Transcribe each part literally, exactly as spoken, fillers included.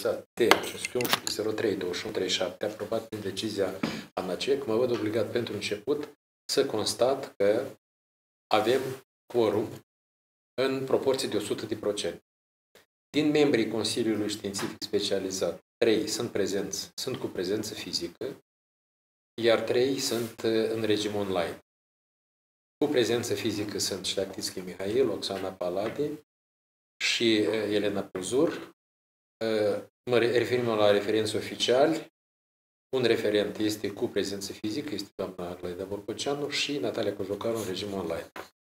specializat T zero trei douăzeci și unu treizeci și șapte, aprobat prin decizia ANACEC, mă văd obligat pentru început să constat că avem quorum în proporție de o sută la sută. Din membrii Consiliului Științific Specializat, trei sunt prezenți, sunt cu prezență fizică, iar trei sunt în regim online. Cu prezență fizică sunt Șleachtițchi Mihail, Oxana Palade și Elena Puzur. Mă referim la referenți oficiali. Un referent este cu prezență fizică, este doamna Aglaida Bolboceanu și Natalia Cojocaru în regim online.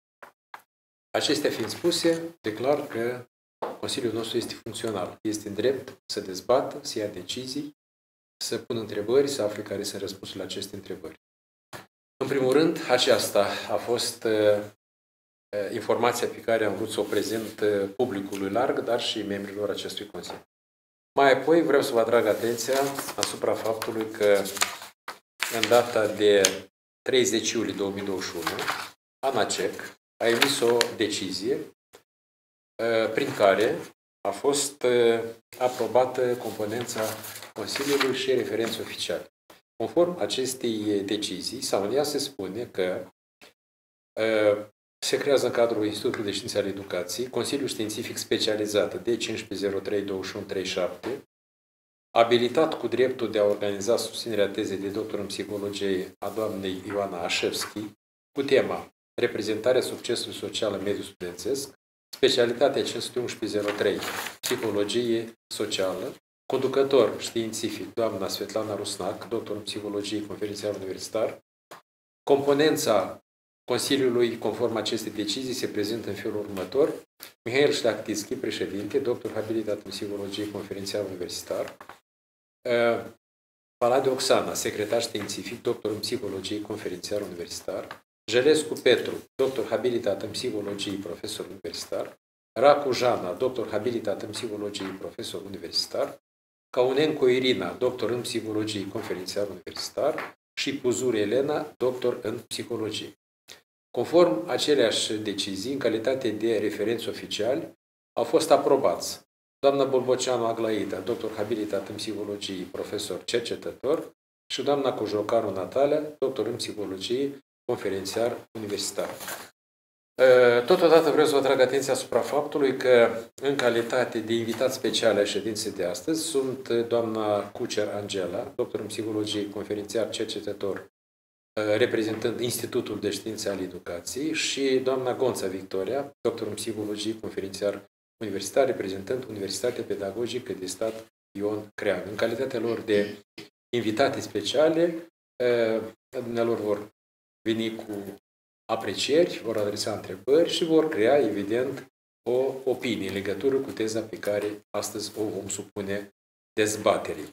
Acestea fiind spuse, declar că Consiliul nostru este funcțional. Este în drept să dezbată, să ia decizii, să pună întrebări, să afle care sunt răspunsurile la aceste întrebări. În primul rând, aceasta a fost uh, informația pe care am vrut să o prezint uh, publicului larg, dar și membrilor acestui Consiliu. Mai apoi vreau să vă atrag atenția asupra faptului că în data de treizeci iulie două mii douăzeci și unu, ANACEC a emis o decizie uh, prin care a fost uh, aprobată componența Consiliului și referenți oficiali. Conform acestei decizii, sau în ea se spune că uh, se creează în cadrul Institutului de Științe ale Educației Consiliul Științific Specializat D cincisprezece zero trei douăzeci și unu treizeci și șapte, abilitat cu dreptul de a organiza susținerea tezei de doctor în psihologie a doamnei Ioana Așevski, cu tema Reprezentarea succesului social în mediul studențesc, specialitatea cinci sute unsprezece zero trei, Psihologie socială, conducător științific, doamna Svetlana Rusnac, doctor în psihologie, conferențiar universitar. Componența Consiliului, conform acestei decizii, se prezintă în felul următor. Mihail Șleachtițchi, președinte, doctor habilitat în psihologie, conferențiar universitar. Palade Oxana, secretar științific, doctor în psihologie, conferențiar universitar. Jelescu Petru, doctor habilitat în psihologie, profesor universitar. Racu Jana, doctor habilitat în psihologie, profesor universitar. Caunenco Irina, doctor în psihologie, conferențiar universitar. Și Puzur Elena, doctor în psihologie. Conform aceleași decizii, în calitate de referenți oficiali, au fost aprobați doamna Bolboceanu Aglaida, doctor habilitat în psihologie, profesor cercetător, și doamna Cojocaru Natalia, doctor în psihologie, conferențiar universitar. Totodată vreau să vă atrag atenția asupra faptului că, în calitate de invitat special la ședinței de astăzi, sunt doamna Cucer Angela, doctor în psihologie, conferențiar cercetător, reprezentând Institutul de Științe ale Educației, și doamna Gonța Victoria, doctor în psihologie, conferențiar universitar, reprezentând Universitatea Pedagogică de Stat Ion Crean. În calitatea lor de invitate speciale, dumnealor vor veni cu aprecieri, vor adresa întrebări și vor crea, evident, o opinie în legătură cu teza pe care astăzi o vom supune dezbaterii.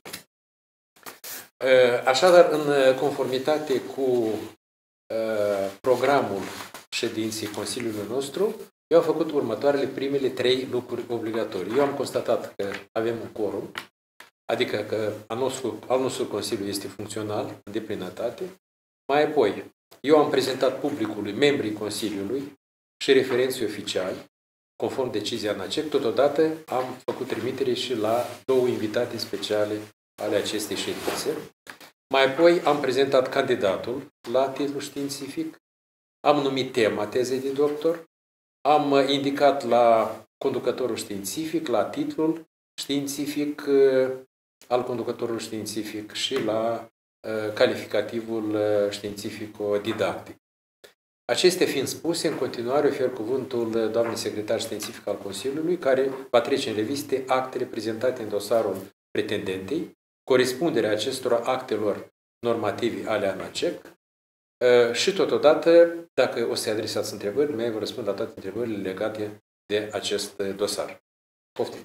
Așadar, în conformitate cu programul ședinței Consiliului nostru, eu am făcut următoarele primele trei lucruri obligatorii. Eu am constatat că avem un quorum, adică că al nostru, al nostru Consiliu este funcțional în deplinătate. Mai apoi, eu am prezentat publicului membrii Consiliului și referenții oficiali, conform deciziei ANACEC. Totodată am făcut trimitere și la două invitate speciale ale acestei ședințe. Mai apoi am prezentat candidatul la titlu științific, am numit tema tezei de doctor, am indicat la conducătorul științific, la titlul științific al conducătorului științific și la calificativul științifico-didactic. Acestea fiind spuse, în continuare ofer cuvântul doamnei secretar științific al Consiliului, care va trece în reviste actele prezentate în dosarul pretendentei, corespunderea acestora actelor normative ale ANACEC și totodată, dacă o să adresați întrebări, mai vă răspund la toate întrebările legate de acest dosar. Poftim!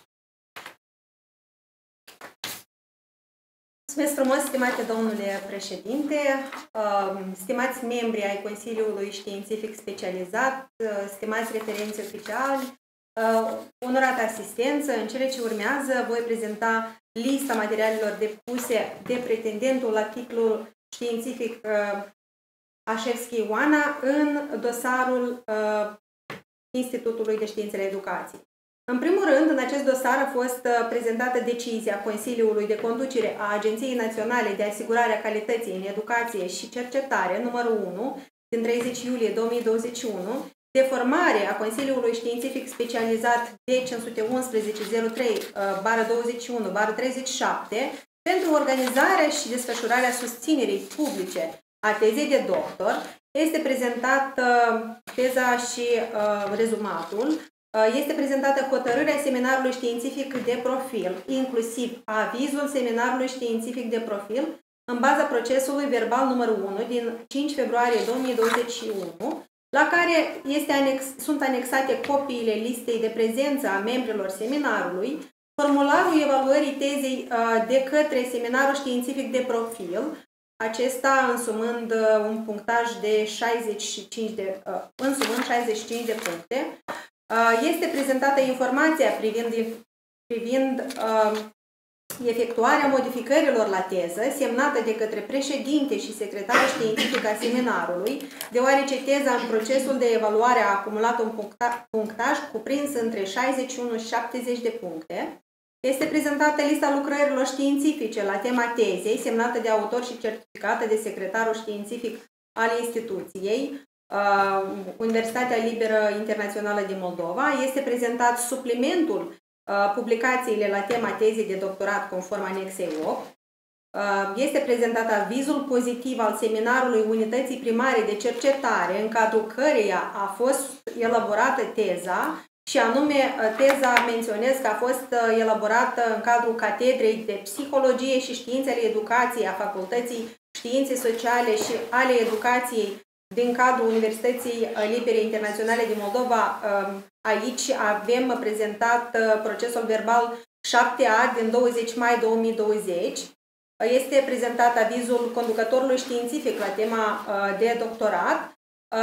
Mulțumesc frumos, stimate domnule președinte, stimați membri ai Consiliului Științific Specializat, stimați referenți oficiali, onorat asistență, în cele ce urmează voi prezenta lista materialelor depuse de pretendentul la titlul științific Așevski Ioana în dosarul Institutului de Științe ale Educației. În primul rând, în acest dosar a fost prezentată decizia Consiliului de Conducere a Agenției Naționale de Asigurare a Calității în Educație și Cercetare, numărul unu, din treizeci iulie două mii douăzeci și unu, de formare a Consiliului Științific Specializat D cinci sute unsprezece zero trei douăzeci și unu treizeci și șapte pentru organizarea și desfășurarea susținerii publice a tezei de doctor. Este prezentat teza și uh, rezumatul. Uh, este prezentată hotărârea seminarului științific de profil, inclusiv avizul seminarului științific de profil, în baza procesului verbal numărul unu din cinci februarie două mii douăzeci și unu, la care este anex, sunt anexate copiile listei de prezență a membrilor seminarului, formularul evaluării tezei uh, de către seminarul științific de profil, acesta însumând uh, un punctaj de șaizeci și cinci de, uh, însumând șaizeci și cinci de puncte. Uh, este prezentată informația privind, privind uh, efectuarea modificărilor la teză, semnată de către președinte și secretarul științific al seminarului, deoarece teza în procesul de evaluare a acumulat un punctaj cuprins între șaizeci și unu și șaptezeci de puncte. Este prezentată lista lucrărilor științifice la tema tezei, semnată de autor și certificată de secretarul științific al instituției, uh, Universitatea Liberă Internațională din Moldova. Este prezentat suplimentul uh, publicațiile la tema tezei de doctorat conform anexei opt. Uh, este prezentat avizul pozitiv al seminarului Unității Primare de Cercetare, în cadrul căreia a fost elaborată teza, și anume, teza menționez că a fost elaborată în cadrul Catedrei de Psihologie și Științele Educației a Facultății Științe Sociale și ale Educației din cadrul Universității Libere Internaționale din Moldova. Aici avem prezentat procesul verbal șapte A din douăzeci mai două mii douăzeci. Este prezentat avizul conducătorului științific la tema de doctorat.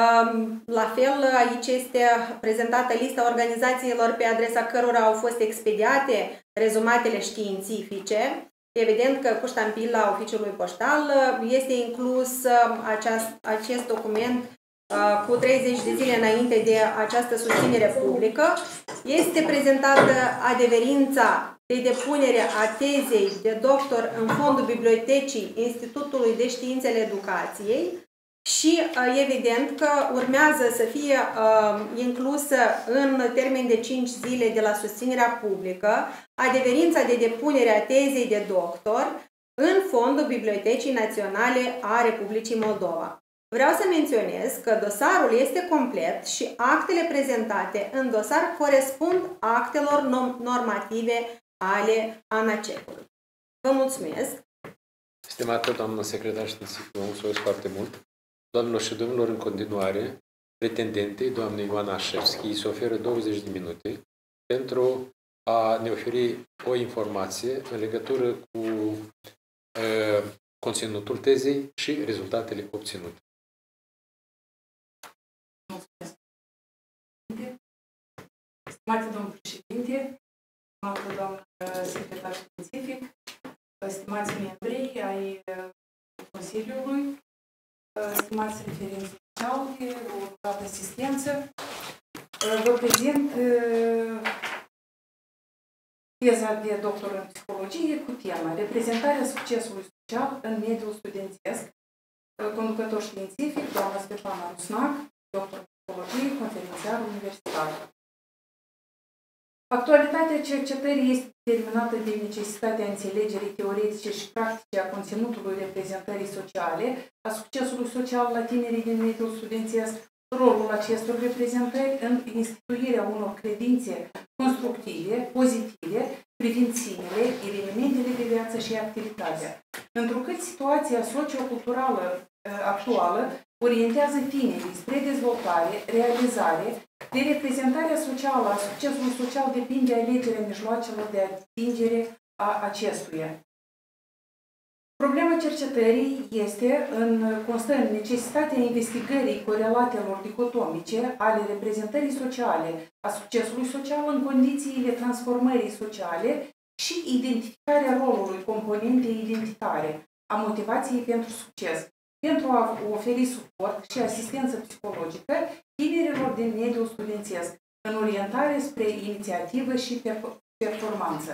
La fel, aici este prezentată lista organizațiilor pe adresa cărora au fost expediate rezumatele științifice. Evident că cu ștampila oficiului poștal este inclus aceast, acest document cu treizeci de zile înainte de această susținere publică. Este prezentată adeverința de depunere a tezei de doctor în fondul Bibliotecii Institutului de Științele Educației. Și evident că urmează să fie uh, inclusă în termen de cinci zile de la susținerea publică adeverința de depunere a tezei de doctor în fondul Bibliotecii Naționale a Republicii Moldova. Vreau să menționez că dosarul este complet și actele prezentate în dosar corespund actelor normative ale ANACEC-ului. Vă mulțumesc! Stimată doamnă secretar științific, vă mulțumesc foarte mult! Doamnelor și domnilor, în continuare, pretendentei, doamnei Ioana Așevski, se oferă douăzeci de minute pentru a ne oferi o informație în legătură cu uh, conținutul tezei și rezultatele obținute. Mulțumesc. Stimate domnul președinte, stimată doamnă secretar științific, stimați membri ai Consiliului, stimați referenți sociali, o asistență, vă prezint teza de doctor în psihologie cu tema Reprezentarea succesului social în mediul studențesc, conducător științific, doamna Svetlana Rusnac, doctor în psihologie, conferențiar universitar. Actualitatea cercetării este determinată de necesitatea înțelegerii teoretice și practice a conținutului reprezentării sociale, a succesului social la tinerii din mediul studențesc, rolul acestor reprezentări în instituirea unor credințe constructive, pozitive, privind sinele, evenimentele de viață și activitatea. Întrucât situația socioculturală actuală orientează tinerii spre dezvoltare, realizare, de reprezentarea socială a succesului social depinde alegerea mijloacelor de atingere a acestuia. Problema cercetării este în, constă în necesitatea investigării corelatelor dicotomice ale reprezentării sociale a succesului social în condițiile transformării sociale și identificarea rolului componentei identitare a motivației pentru succes, pentru a oferi suport și asistență psihologică tinerilor din mediul studențesc, în orientare spre inițiativă și performanță.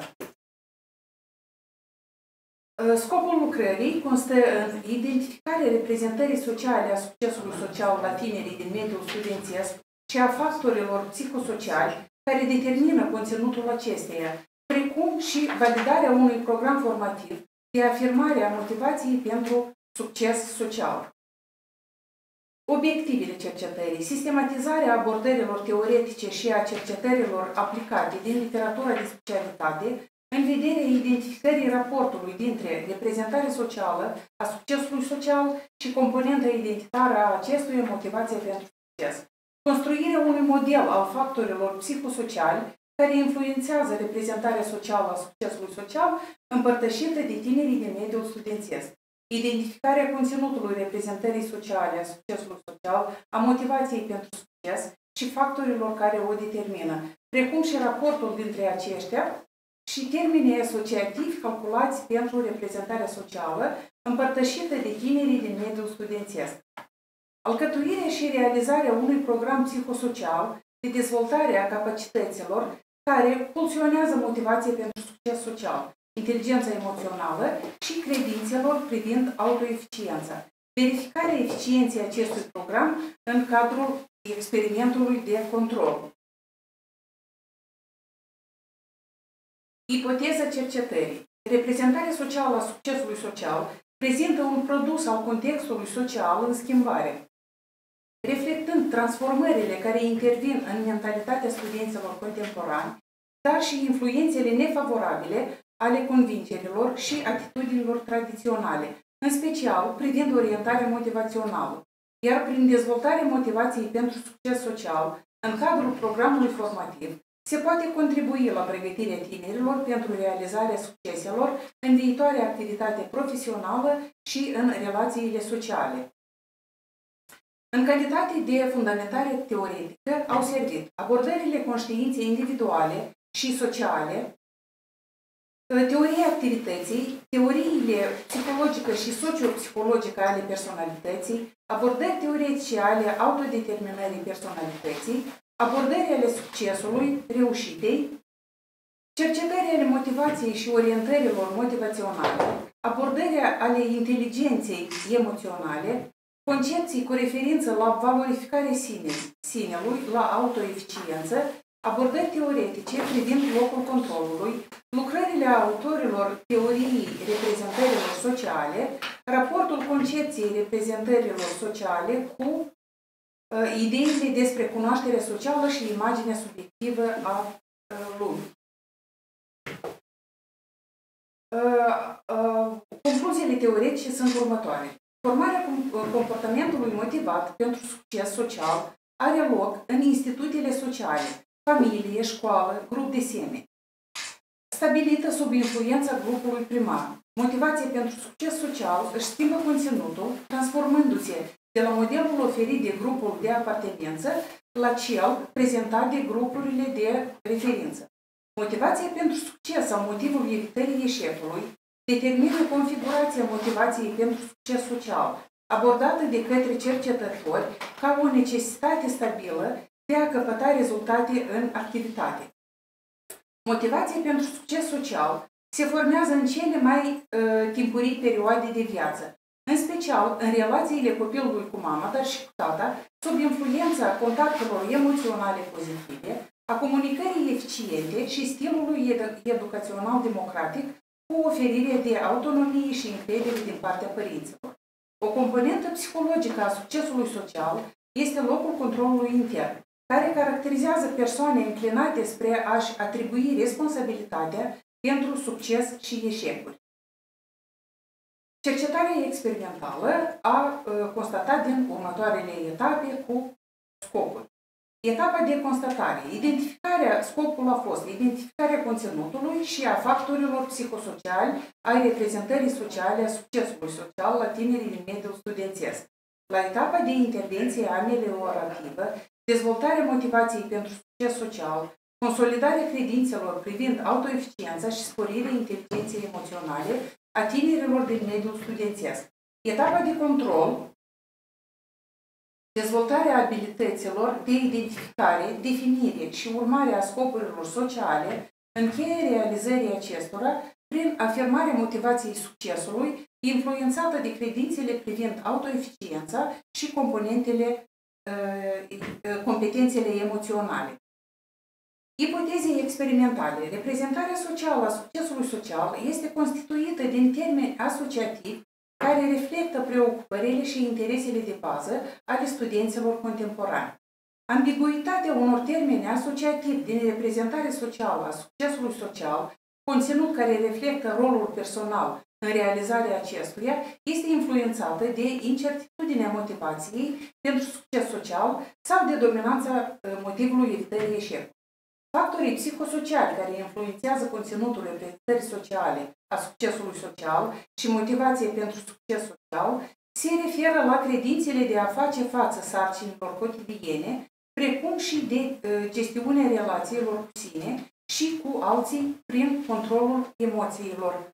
Scopul lucrării constă în identificarea reprezentării sociale a succesului social la tinerii din mediul studențesc și a factorilor psihosociali care determină conținutul acesteia, precum și validarea unui program formativ de afirmare a motivației pentru succes social. Obiectivele cercetării: sistematizarea abordărilor teoretice și a cercetărilor aplicate din literatura de specialitate, în vederea identificării raportului dintre reprezentarea socială a succesului social și componenta identitară a acestuia, motivația pentru succes. Construirea unui model al factorilor psihosociali care influențează reprezentarea socială a succesului social împărtășită de tinerii din mediul studențesc. Identificarea conținutului reprezentării sociale a succesului social, a motivației pentru succes și factorilor care o determină, precum și raportul dintre aceștia și termenii asociativi calculați pentru reprezentarea socială împărtășită de tinerii din mediul studențesc. Alcătuirea și realizarea unui program psihosocial de dezvoltare a capacităților care pulsionează motivația pentru succes social, inteligența emoțională și credințelor privind autoeficiența. Verificarea eficienței acestui program în cadrul experimentului de control. Ipoteza cercetării. Reprezentarea socială a succesului social prezintă un produs al contextului social în schimbare, reflectând transformările care intervin în mentalitatea studenților contemporani, dar și influențele nefavorabile ale convingerilor și atitudinilor tradiționale, în special privind orientarea motivațională. Iar prin dezvoltarea motivației pentru succes social, în cadrul programului formativ, se poate contribui la pregătirea tinerilor pentru realizarea succeselor în viitoarea activitate profesională și în relațiile sociale. În calitate de fundamentare teoretică au servit abordările conștiinței individuale și sociale, teoria activității, teoriile psihologică și sociopsihologică ale personalității, abordări teoretice ale autodeterminării personalității, abordări ale succesului, reușitei, cercetări ale motivației și orientărilor motivaționale, abordări ale inteligenței emoționale, concepții cu referință la valorificarea sine, sinelui, la autoeficiență, abordări teoretice privind locul controlului, lucrările autorilor teoriei reprezentărilor sociale, raportul concepției reprezentărilor sociale cu uh, ideile despre cunoașterea socială și imaginea subiectivă a uh, lumii. Uh, uh, concluziile teoretice sunt următoare. Formarea comportamentului motivat pentru succes social are loc în instituțiile sociale, familie, școală, grup de semeni, stabilită sub influența grupului primar. Motivația pentru succes social își schimbă conținutul, transformându-se de la modelul oferit de grupul de apartenență la cel prezentat de grupurile de referință. Motivația pentru succes sau motivul evitării eșecului determină configurația motivației pentru succes social, abordată de către cercetători ca o necesitate stabilă de a căpăta rezultate în activitate. Motivația pentru succes social se formează în cele mai uh, timpurii perioade de viață, în special în relațiile copilului cu mama, dar și cu tata, sub influența contactelor emoționale pozitive, a comunicării eficiente și stilului edu educațional democratic cu oferirea de autonomie și încredere din partea părinților. O componentă psihologică a succesului social este locul controlului intern, care caracterizează persoane înclinate spre a-și atribui responsabilitatea pentru succes și eșecuri. Cercetarea experimentală a uh, constatat din următoarele etape cu scopuri. Etapa de constatare. Identificarea, scopul a fost identificarea conținutului și a factorilor psihosociali ai reprezentării sociale a succesului social la tinerii din mediul studențesc. La etapa de intervenție ameliorativă, dezvoltarea motivației pentru succes social, consolidarea credințelor privind autoeficiența și sporirea inteligenței emoționale a tinerilor din mediul studențesc. Etapa de control dezvoltarea abilităților de identificare, definire și urmare a scopurilor sociale, încheie realizării acestora prin afirmarea motivației succesului, influențată de credințele privind autoeficiența și componentele, competențele emoționale. Ipotezei experimentale. Reprezentarea socială a succesului social este constituită din termeni asociativi care reflectă preocupările și interesele de bază ale studenților contemporani. Ambiguitatea unor termeni asociativi din reprezentare socială a succesului social, conținut care reflectă rolul personal în realizarea acestuia, este influențată de incertitudinea motivației pentru succes social sau de dominanța motivului evitării eșecului. Factorii psihosociali care influențează conținutul reprezentării sociale a succesului social și motivației pentru succes social se referă la credințele de a face față sarcinilor cotidiene, precum și de gestiunea relațiilor cu sine și cu alții prin controlul emoțiilor.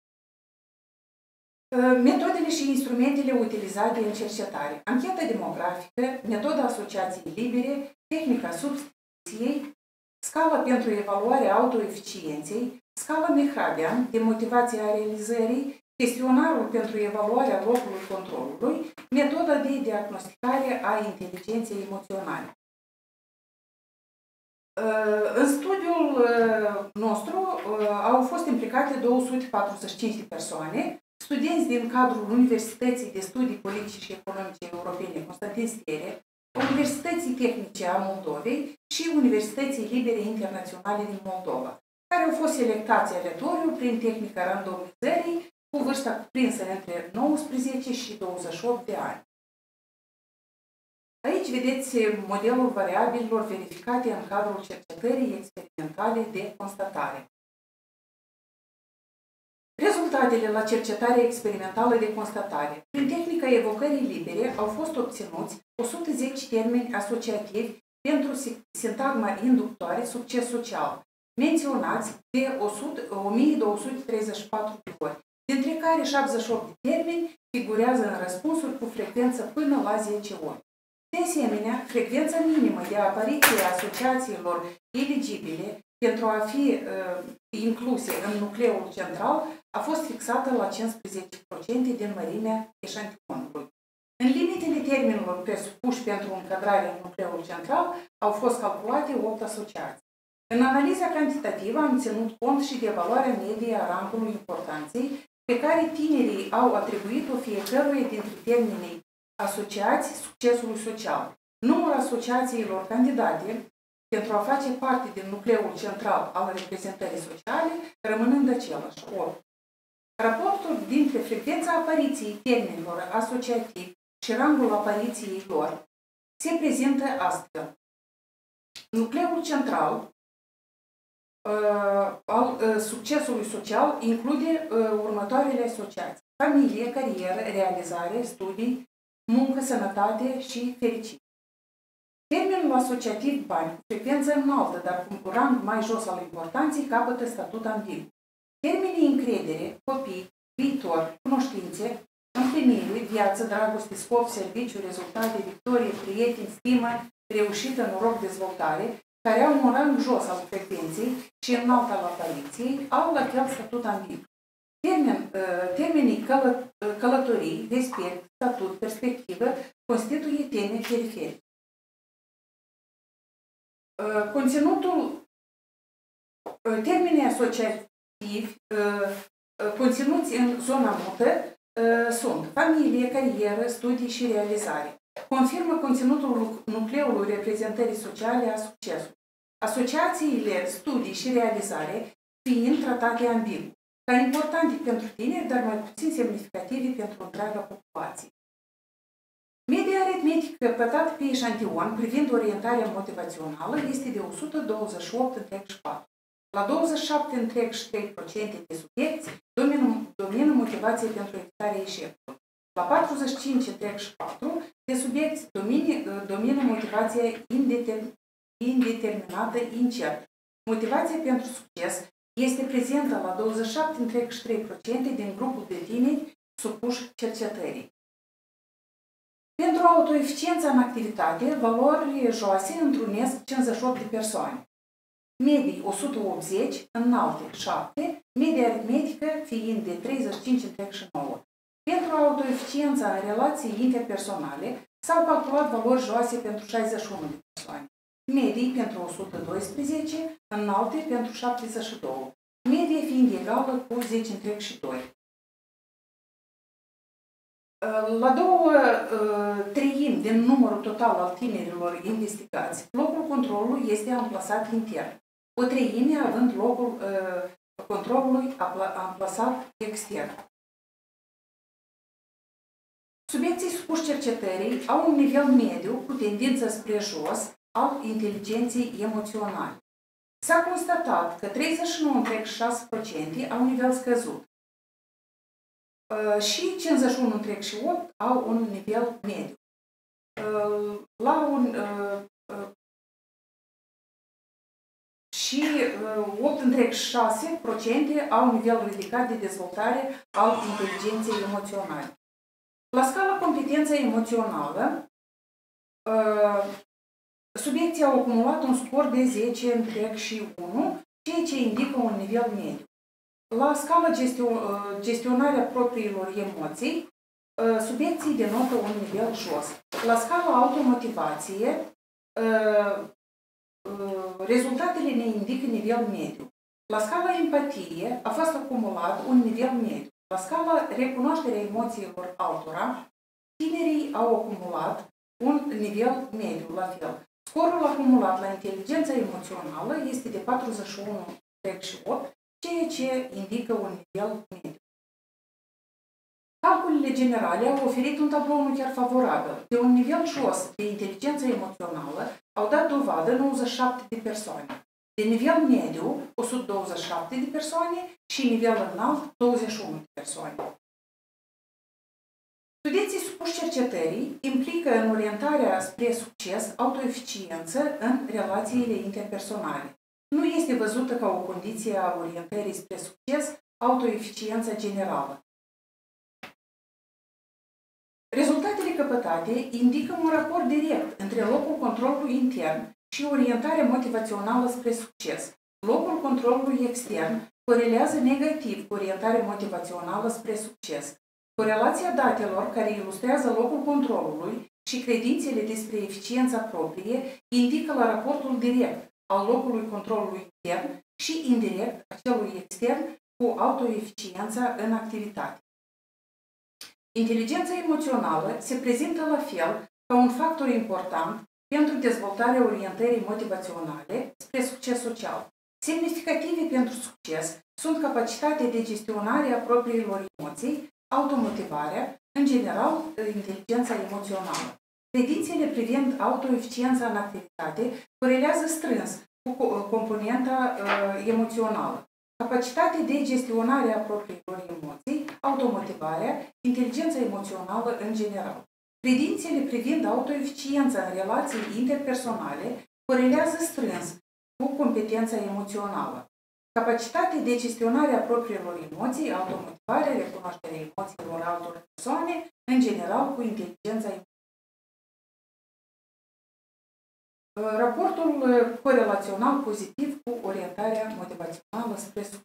Metodele și instrumentele utilizate în cercetare. Ancheta demografică, metoda asociației libere, tehnica substituției, scala pentru evaluarea autoeficienței, scala Mehrabian de motivație a realizării, chestionarul pentru evaluarea locului controlului, metoda de diagnosticare a inteligenței emoționale. În studiul nostru au fost implicate două sute patruzeci și cinci de persoane, studenți din cadrul Universității de Studii Politice și Economice Europene Constantin Stere, Universității Tehnice a Moldovei și Universității Libere Internaționale din Moldova, care au fost selectați aleatoriu prin tehnica randomizării cu vârsta cuprinsă între nouăsprezece și douăzeci și opt de ani. Aici vedeți modelul variabililor verificate în cadrul cercetării experimentale de constatare. Rezultatele la cercetarea experimentală de constatare. Prin tehnica evocării libere au fost obținuți o sută zece termeni asociativi pentru sintagma inductoare succes social, menționați de o mie două sute treizeci și patru de ori, dintre care șaptezeci și opt de termeni figurează în răspunsuri cu frecvență până la zece ori. De asemenea, frecvența minimă de apariție a asociațiilor eligibile pentru a fi uh, incluse în nucleul central a fost fixată la cincisprezece la sută din mărimea eșantionului. În limitele termenilor presupuși pentru încadrarea în nucleul central au fost calculate opt asociații. În analiza cantitativă am ținut cont și de valoarea medie a rangului importanței pe care tinerii au atribuit-o fiecăruia dintre termenii asociați succesului social. Numărul asociațiilor candidate pentru a face parte din nucleul central al reprezentării sociale rămânând același. opt. Raportul dintre frecvența apariției termenilor asociativi și rangul apariției lor se prezintă astfel. Nucleul central uh, al uh, succesului social include uh, următoarele asociații: familie, carieră, realizare, studii, muncă, sănătate și fericire. Termenul asociativ bani, cu frecvență înaltă, dar cu rang mai jos al importanței, capătă statut ambigu. Termenii încredere, copii, viitor, cunoștințe, împlinire, viață, dragoste, scop, serviciu, rezultate, victorie, prieteni, stimă, reușită, noroc, dezvoltare, care au un rang jos al frecvenței și înalt al apariției, au la fel statut ambigu. Termen, termenii călă, călătorii, respect, statut, perspectivă constituie teme periferice. Conținutul, termenii asociativi conținuți în zona mută sunt familie, carieră, studii și realizare. Confirmă conținutul nucleului reprezentării sociale a succesului. Asociațiile studii și realizare fiind tratate ambigu, ca importante pentru tineri, dar mai puțin semnificative pentru întreaga populație. Media aritmetică pătată pe eșantion privind orientarea motivațională este de o sută douăzeci și opt virgulă patru. La douăzeci și șapte virgulă trei la sută de subiecți domină, domină motivație pentru evitarea eșecului. La patruzeci și cinci virgulă patru de subiecți domină, domină motivația indetermin, indeterminată incertă. Motivația pentru succes este prezentă la douăzeci și șapte virgulă trei la sută din grupul de tineri supuși cercetării. Pentru autoeficiența în activitate, valori joase întrunesc cincizeci și opt de persoane. Medii o sută optzeci, înalte șapte, media aritmetică fiind de treizeci și cinci virgulă nouă. Pentru autoeficiența în relații interpersonale s-au calculat valori joase pentru șaizeci și unu de persoane. Medii pentru o sută doisprezece, înalte pentru șaptezeci și doi. Medie fiind egală cu zece virgulă doi. La două treimi din numărul total al tinerilor investigați, locul controlului este amplasat intern, o treime având locul uh, controlului amplasat extern. Subiecții supuși cercetării au un nivel mediu cu tendință spre jos al inteligenței emoționale. S-a constatat că treizeci și nouă virgulă șase la sută au un nivel scăzut și cincizeci și unu virgulă opt la sută au un nivel mediu. La un, și opt virgulă șase la sută au un nivel ridicat de dezvoltare al inteligenței emoționale. La scala competență emoțională, subiecții au acumulat un scor de zece virgulă unu, ceea ce indică un nivel mediu. La scala gestionarea propriilor emoții, subiecții denotă un nivel jos. La scala automotivație, rezultatele ne indică nivel mediu. La scala empatie a fost acumulat un nivel mediu. La scala recunoașterea emoțiilor altora, tinerii au acumulat un nivel mediu, la fel. Scorul acumulat la inteligența emoțională este de patruzeci și unu virgulă opt, ceea ce indică un nivel mediu. Calculele generale au oferit un tablou nu chiar favorabil. De un nivel jos de inteligență emoțională au dat dovadă nouăzeci și șapte de persoane. De nivel mediu, o sută douăzeci și șapte de persoane și nivel înalt, douăzeci și unu de persoane. Studenții supuși cercetării implică în orientarea spre succes autoeficiență în relațiile interpersonale. Nu este văzută ca o condiție a orientării spre succes autoeficiența generală. Rezultatele căpătate indică un raport direct între locul controlului intern și orientarea motivațională spre succes. Locul controlului extern corelează negativ cu orientarea motivațională spre succes. Corelația datelor care ilustrează locul controlului și credințele despre eficiența proprie indică la raportul direct al locului controlului intern și indirect a celui extern cu autoeficiența în activitate. Inteligența emoțională se prezintă la fel ca un factor important pentru dezvoltarea orientării motivaționale spre succes social. Semnificative pentru succes sunt capacitatea de gestionare a propriilor emoții, automotivarea, în general, inteligența emoțională. Credințele privind autoeficiența în activitate corelează strâns cu componenta uh, emoțională. Capacitatea de gestionare a propriilor emoții, automotivarea, inteligența emoțională în general. Credințele privind autoeficiența în relații interpersonale corelează strâns cu competența emoțională. Capacitatea de gestionare a propriilor emoții, automotivarea, recunoașterea emoțiilor altor persoane, în general cu inteligența emoțională. Raportul corelațional pozitiv cu orientarea motivațională spre succes.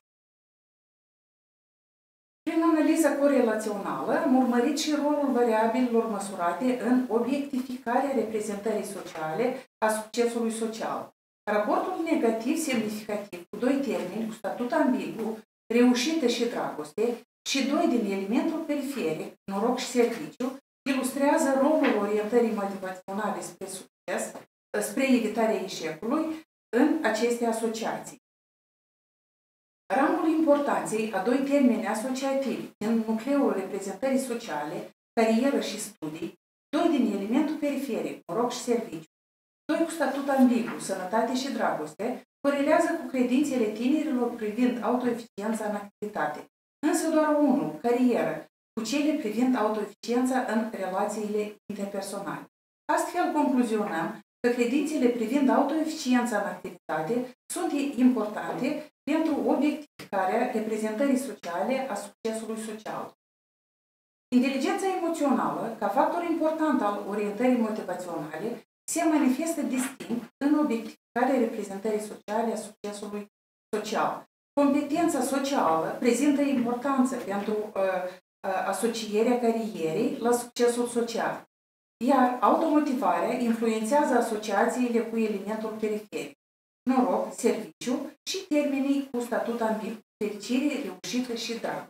Prin analiza corelațională am urmărit și rolul variabililor măsurate în obiectificarea reprezentării sociale a succesului social. Raportul negativ semnificativ cu doi termeni cu statut ambigu, reușită și dragoste, și doi din elementul periferic, noroc și serviciu, ilustrează rolul orientării motivaționale spre succes, spre evitarea eșecului în aceste asociații. Rangul importanței a doi termeni asociativi din nucleul reprezentării sociale, carieră și studii, doi din elementul periferic, noroc și serviciu, doi cu statut ambigu, sănătate și dragoste, corelează cu credințele tinerilor privind autoeficiența în activitate, însă doar unul, carieră, cu cele privind autoeficiența în relațiile interpersonale. Astfel concluzionăm că credințele privind autoeficiența în activitate sunt importante pentru obiectificarea reprezentării sociale a succesului social. Inteligența emoțională, ca factor important al orientării motivaționale, se manifestă distinct în obiectificarea reprezentării sociale a succesului social. Competența socială prezintă importanță pentru uh, uh, asocierea carierei la succesul social, iar automotivarea influențează asociațiile cu elementul periferic, noroc, serviciu și termenii cu statut ambigu, fericire, reușită și drag.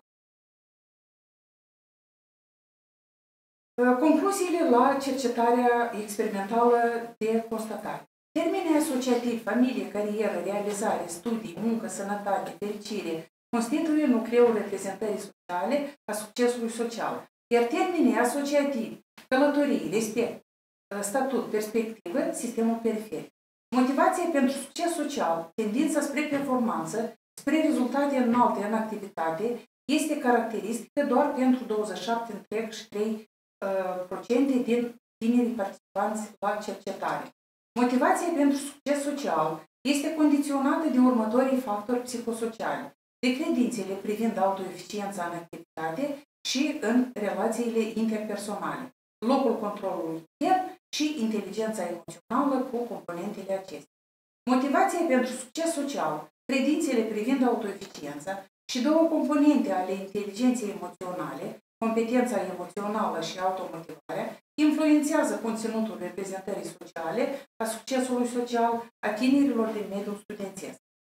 Concluziile la cercetarea experimentală de constatare. Termenii asociativ, familie, carieră, realizare, studii, muncă, sănătate, fericire constituie nucleul reprezentării sociale a succesului social, iar termenii asociativi, călătorii, respect, statut, perspectivă, sistemul periferic. Motivația pentru succes social, tendința spre performanță, spre rezultate înalte în activitate, este caracteristică doar pentru douăzeci și șapte virgulă trei procente din tinerii participanți la cercetare. Motivația pentru succes social este condiționată de următorii factori psihosociali, de credințele privind autoeficiența în activitate și în relațiile interpersonale, locul controlului intern și inteligența emoțională cu componentele acestea. Motivația pentru succes social, credințele privind autoeficiența și două componente ale inteligenței emoționale, competența emoțională și automotivarea, influențează conținutul reprezentării sociale a succesului social a tinerilor din mediul studențesc.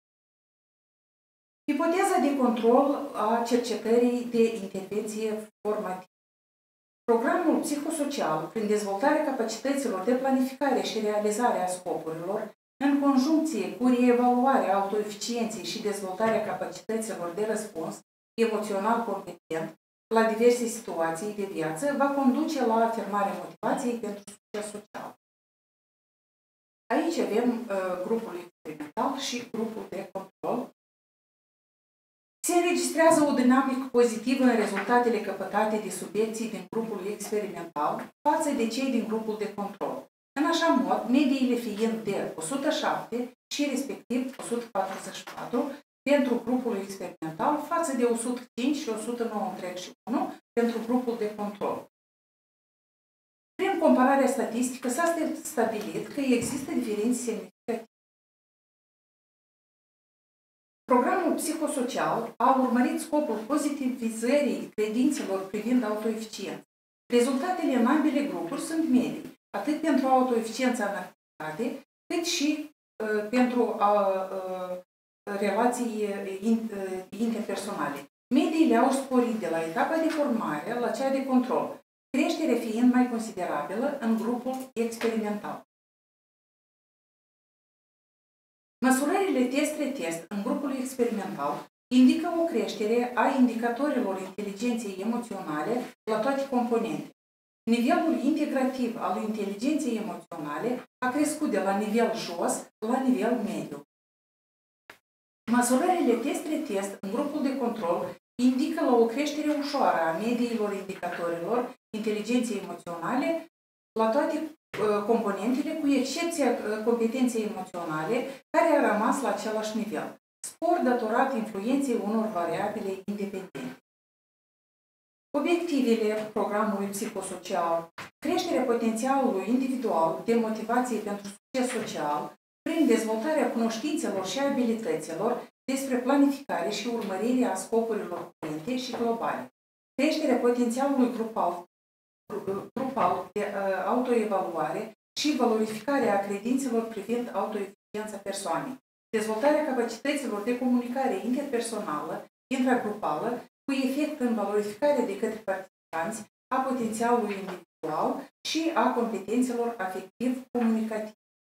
Ipoteza de control a cercetării de intervenție formativă. Programul psihosocial, prin dezvoltarea capacităților de planificare și realizare a scopurilor, în conjuncție cu reevaluarea autoeficienței și dezvoltarea capacităților de răspuns emoțional competent la diverse situații de viață, va conduce la afirmarea motivației pentru succes social. Aici avem uh, grupul experimental și grupul de control. Se înregistrează o dinamică pozitivă în rezultatele căpătate de subiecții din grupul experimental față de cei din grupul de control. În așa mod, mediile fiind de o sută șapte și respectiv o sută patruzeci și patru pentru grupul experimental față de o sută cinci și o sută nouă virgulă unu pentru grupul de control. Prin compararea statistică s-a stabilit că există diferențe semnificative. Programul psihosocial a urmărit scopul pozitivizării credințelor privind autoeficiență. Rezultatele în ambele grupuri sunt medii, atât pentru autoeficiența în activitate, cât și uh, pentru uh, uh, relații uh, interpersonale. Mediile au sporit de la etapa de formare la cea de control, creșterea fiind mai considerabilă în grupul experimental. Măsurările test-retest în grupul experimental indică o creștere a indicatorilor inteligenței emoționale la toate componente. Nivelul integrativ al inteligenței emoționale a crescut de la nivel jos la nivel mediu. Măsurările test-retest în grupul de control indică la o creștere ușoară a mediilor indicatorilor inteligenței emoționale la toate uh, componentele, cu excepția uh, competenței emoționale, care a rămas la același nivel, spor datorat influenței unor variabile independente. Obiectivele programului psihosocial: creșterea potențialului individual de motivație pentru succes social prin dezvoltarea cunoștințelor și abilităților despre planificare și urmărirea scopurilor curente și globale. Creșterea potențialului grupal, grupal de uh, autoevaluare și valorificarea credințelor privind autoeficiența persoanei. Dezvoltarea capacităților de comunicare interpersonală, intragrupală, cu efect în valorificare de către participanți a potențialului individual și a competențelor afectiv-comunicative.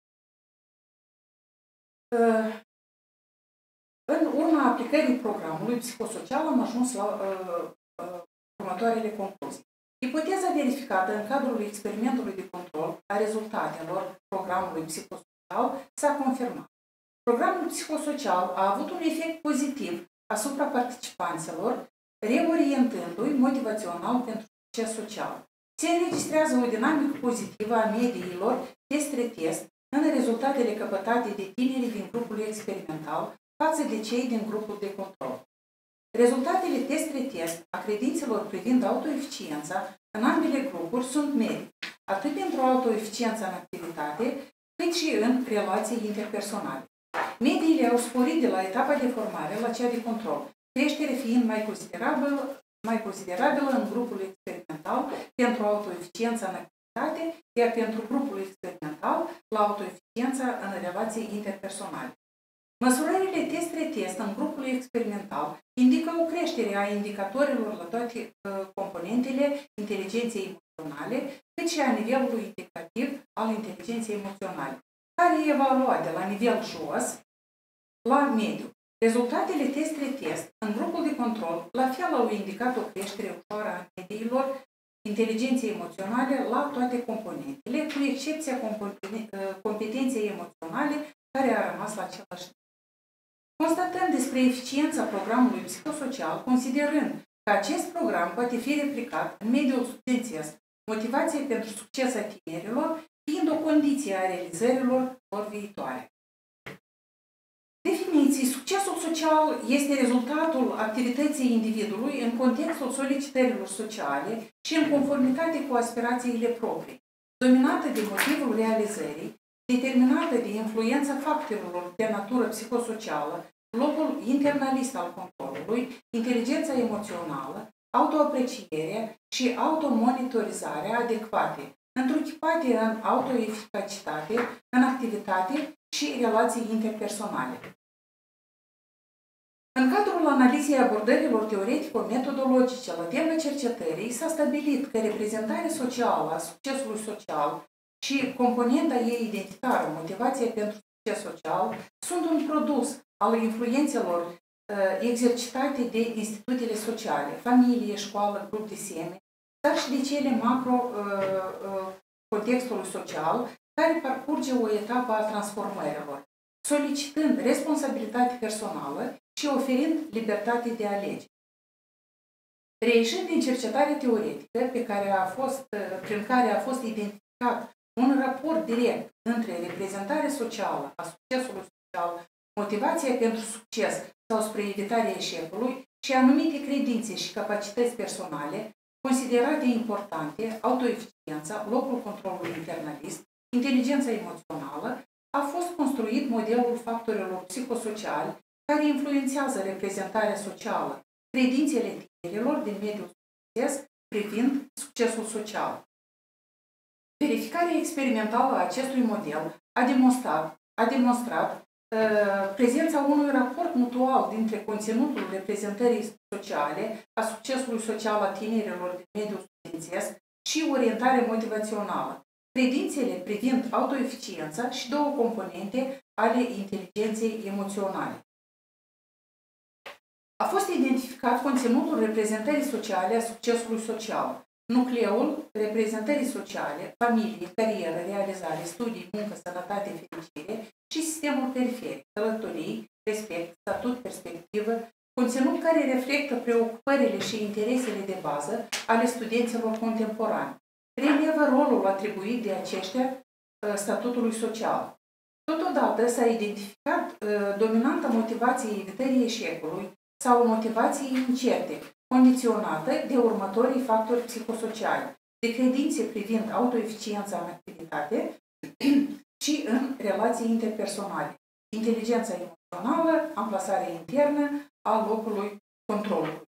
În urma aplicării programului psihosocial am ajuns la uh, uh, următoarele concluzii. Ipoteza verificată în cadrul experimentului de control a rezultatelor programului psihosocial s-a confirmat. Programul psihosocial a avut un efect pozitiv asupra participanților, reorientându-i motivațional pentru succes social. Se înregistrează o dinamică pozitivă a mediilor test-retest în rezultatele căpătate de tinerii din grupul experimental față de cei din grupul de control. Rezultatele test-retest a credințelor privind autoeficiența în ambele grupuri sunt medii, atât pentru autoeficiența în activitate, cât și în relații interpersonale. Mediile au sporit de la etapa de formare la cea de control, creștere fiind mai considerabilă, mai considerabilă în grupul experimental pentru autoeficiența în activitate, iar pentru grupul experimental la autoeficiența în relații interpersonale. Măsurările test-retest în grupul experimental indică o creștere a indicatorilor la toate uh, componentele inteligenței emoționale, cât și a nivelului integrativ al inteligenței emoționale, care e evaluat de la nivel jos la mediu. Rezultatele test-retest în grupul de control la fel au indicat o creștere ușoară a mediilor inteligenței emoționale la toate componentele, cu excepția competenței emoționale, care a rămas la același nivel. Constatăm despre eficiența programului psihosocial, considerând că acest program poate fi replicat în mediul studențesc, motivație pentru succes a tinerilor, fiind o condiție a realizărilor lor viitoare. Definiții. Succesul social este rezultatul activității individului în contextul solicitărilor sociale și în conformitate cu aspirațiile proprii, dominată de motivul realizării, determinată de influența factorilor de natură psihosocială, locul internalist al controlului, inteligența emoțională, autoaprecierea și automonitorizarea adecvate, întruchipate în autoeficacitate, în activitate și relații interpersonale. În cadrul analizei abordărilor teoretico-metodologice la tema cercetării, s-a stabilit că reprezentarea socială a succesului social și componenta ei identitară, motivația pentru succes social, sunt un produs al influențelor uh, exercitate de instituțiile sociale, familie, școală, grup de semeni, dar și de cele macro uh, uh, contextului social, care parcurge o etapă a transformărilor, solicitând responsabilitate personală și oferind libertate de alegere. Reișind din cercetarea teoretică pe care a fost, prin care a fost identificat un raport direct între reprezentarea socială a succesului social, motivația pentru succes sau spre evitarea eșecului și anumite credințe și capacități personale considerate importante, autoeficiența, locul controlului internalist, inteligența emoțională, a fost construit modelul factorilor psihosociali care influențează reprezentarea socială, credințele tinerilor din mediul studențesc privind succesul social. Verificarea experimentală a acestui model a demonstrat, a demonstrat uh, prezența unui raport mutual dintre conținutul reprezentării sociale a succesului social a tinerilor din mediul studențesc și orientarea motivațională, credințele privind autoeficiența și două componente ale inteligenței emoționale. A fost identificat conținutul reprezentării sociale a succesului social, nucleul reprezentării sociale, familie, carieră, realizare, studii, muncă, sănătate, fericire și sistemul periferic, călătorii, respect, statut, perspectivă, conținut care reflectă preocupările și interesele de bază ale studenților contemporani. Relevă rolul atribuit de aceștia statutului social. Totodată s-a identificat dominanta motivației evitării eșecului sau motivației incerte, condiționată de următorii factori psihosociali, de credințe privind autoeficiența în activitate și în relații interpersonale, inteligența emoțională, amplasarea internă a locului controlului.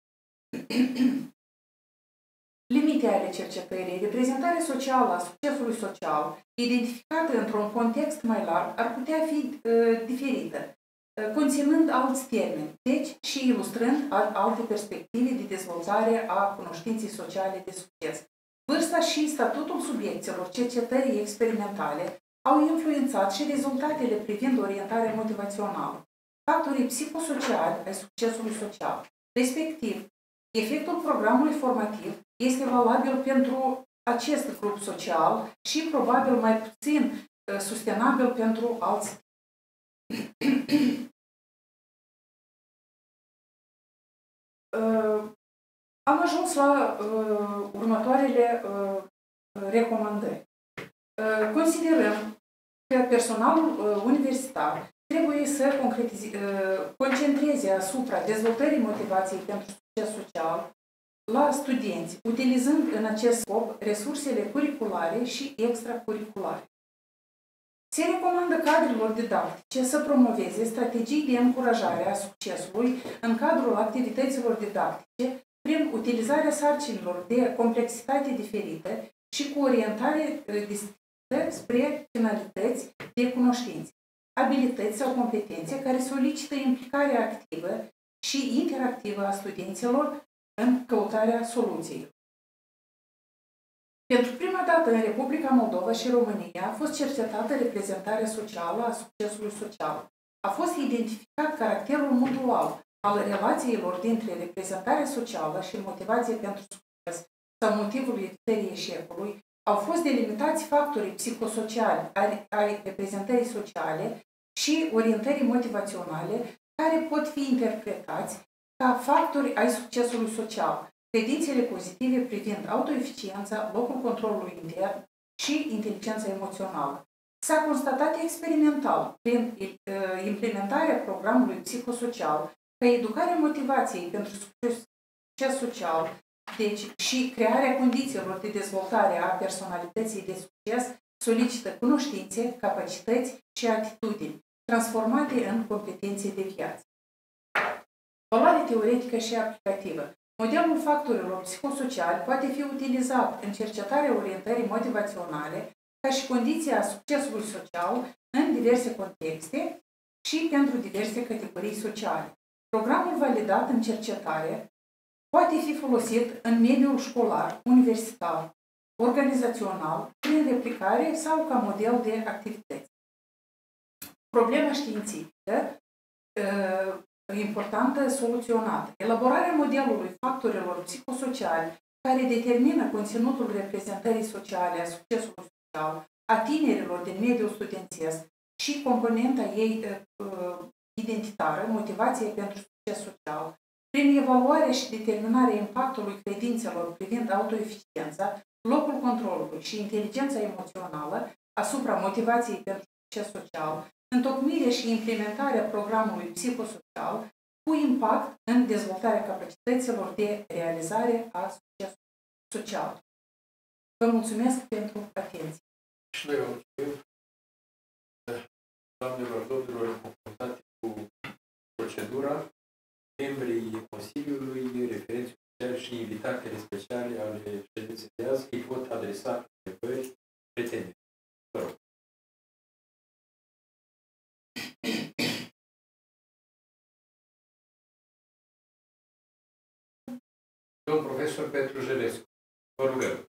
Limite ale cercetării, reprezentarea socială a succesului social, identificată într-un context mai larg, ar putea fi uh, diferită, uh, conținând alți termeni, deci și ilustrând alte perspective de dezvoltare a cunoștinței sociale de succes. Vârsta și statutul subiecților cercetării experimentale au influențat și rezultatele privind orientarea motivațională, factorii psihosociali ai succesului social, respectiv, efectul programului formativ este valabil pentru acest grup social și probabil mai puțin uh, sustenabil pentru alții. uh, am ajuns la uh, următoarele uh, recomandări. Uh, considerăm că personalul uh, universitar trebuie să concretize, concentreze asupra dezvoltării motivației pentru succes social la studenți, utilizând în acest scop resursele curriculare și extracurriculare. Se recomandă cadrelor didactice să promoveze strategii de încurajare a succesului în cadrul activităților didactice prin utilizarea sarcinilor de complexitate diferită și cu orientare distinctă spre finalități de cunoștințe, abilități sau competențe care solicită implicarea activă și interactivă a studenților în căutarea soluției. Pentru prima dată în Republica Moldova și România a fost cercetată reprezentarea socială a succesului social. A fost identificat caracterul mutual al relațiilor dintre reprezentarea socială și motivație pentru succes sau motivul evitării eșecului. Au fost delimitați factorii psihosociali ai reprezentării sociale și orientării motivaționale care pot fi interpretați ca factori ai succesului social. Credințele pozitive privind autoeficiența, locul controlului intern și inteligența emoțională. S-a constatat experimental, prin implementarea programului psihosocial, că educarea motivației pentru succes social, deci și crearea condițiilor de dezvoltare a personalității de succes solicită cunoștințe, capacități și atitudini, transformate în competențe de viață. Valoare teoretică și aplicativă. Modelul factorilor psihosociali poate fi utilizat în cercetarea orientării motivaționale ca și condiția a succesului social în diverse contexte și pentru diverse categorii sociale. Programul validat în cercetare poate fi folosit în mediul școlar, universitar, organizațional, prin replicare sau ca model de activități. Problema științifică importantă soluționată. Elaborarea modelului factorilor psihosociali care determină conținutul reprezentării sociale a succesului social a tinerilor din mediul studențesc și componenta ei uh, identitară, motivație pentru succes social, prin evaluarea și determinarea impactului credințelor privind autoeficiența, locul controlului și inteligența emoțională asupra motivației pentru succes social, întocmirea și implementarea programului psihosocial cu impact în dezvoltarea capacităților de realizare a succesului social. Vă mulțumesc pentru atenție. Și noi vă mulțumim, doamnelor, domnilor, în conformitate cu procedura, membrii Consiliului, referenții oficiali și invitatele speciale ale ședinței de azi îi pot adresa întrebări pretendente. Vă rog. Domnul profesor Petru Jelescu, vă rugăm.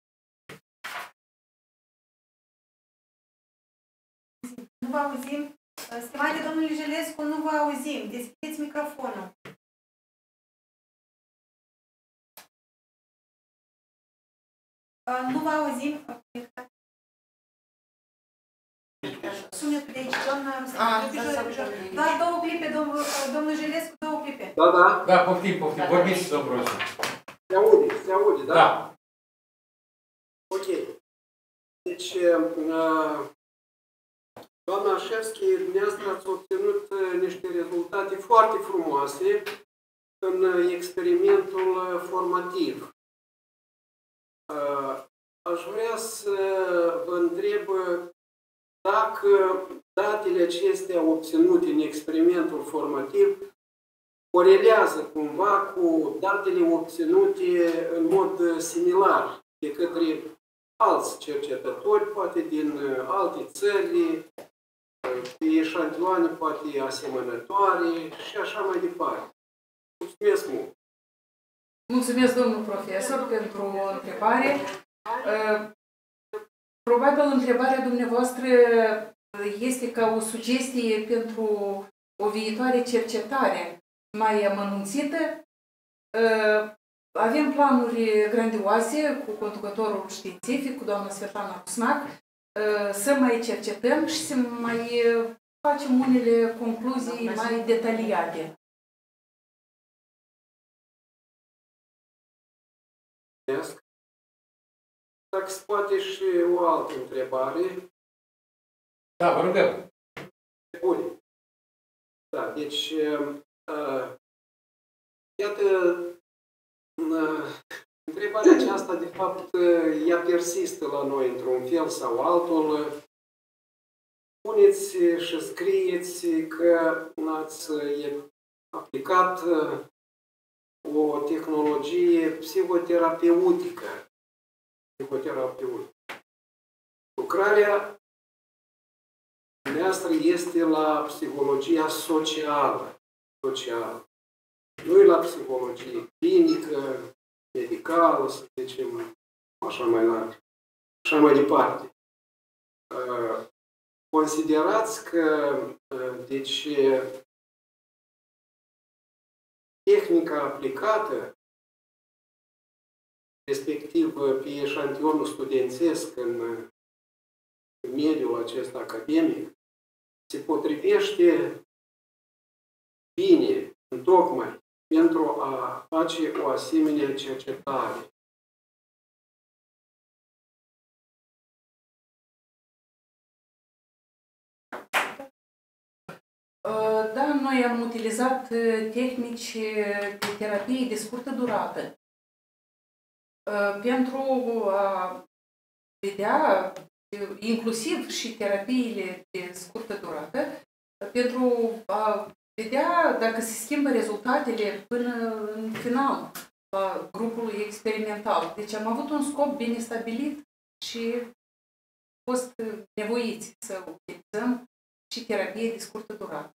Nu vă auzim. Stimate domnule Jelescu, nu vă auzim. Deschideți microfonul. Nu vă auzim. Sunetul de aici, doamna Ruslan. Doar două clipe, domnul, domnul Jelescu, două clipe. Da, da. Da, poftim, poftim. Vorbiți, domnul profesor. Se aude, se aude, da? Da. Ok. Deci, doamna Așevski, dumneavoastră ați obținut niște rezultate foarte frumoase în experimentul formativ. Aș vrea să vă întreb dacă datele acestea obținute în experimentul formativ corelează cumva cu datele obținute în mod similar de către alți cercetători, poate din alte țări, pe eșantioane poate asemănătoare și așa mai departe. Mulțumesc mult! Mulțumesc, domnul profesor, pentru întrebare. Probabil întrebarea dumneavoastră este ca o sugestie pentru o viitoare cercetare mai amănunțită. Avem planuri grandioase cu conducătorul științific, cu doamna Svetlana Rusnac, să mai cercetăm și să mai facem unele concluzii mai detaliate. Dacă se poate și o altă întrebare. Da, vă rugăm. Bun. Da, deci, uh, iată, uh, întrebarea aceasta, de fapt, uh, ea persistă la noi într-un fel sau altul. Puneți și scrieți că ați aplicat o tehnologie psihoterapeutică. Psihoterapeutică. Lucrarea noastră este la psihologia socială. socială. Nu e la psihologie clinică, medicală, să zicem, așa mai larg, așa mai departe. Considerați că, deci, tehnica aplicată, respectiv pe eșantionul studențesc în, în mediul acesta academic, se potrivește bine, întocmai, pentru a face o asemenea cercetare. Da, noi am utilizat tehnici de terapie de scurtă durată pentru a vedea, inclusiv și terapiile de scurtă durată, pentru a vedea dacă se schimbă rezultatele până în final la grupul experimental. Deci am avut un scop bine stabilit și am fost nevoiți să utilizăm și terapie de scurtă durată.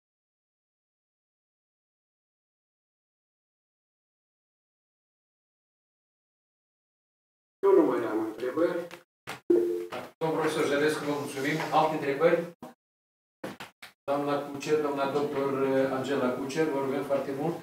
Eu nu mai am întrebări. Domnul profesor Jărescu, vă mulțumim. Alte întrebări? Doamna Cucer, doamna doctor Angela Cucer, vă rugăm foarte mult.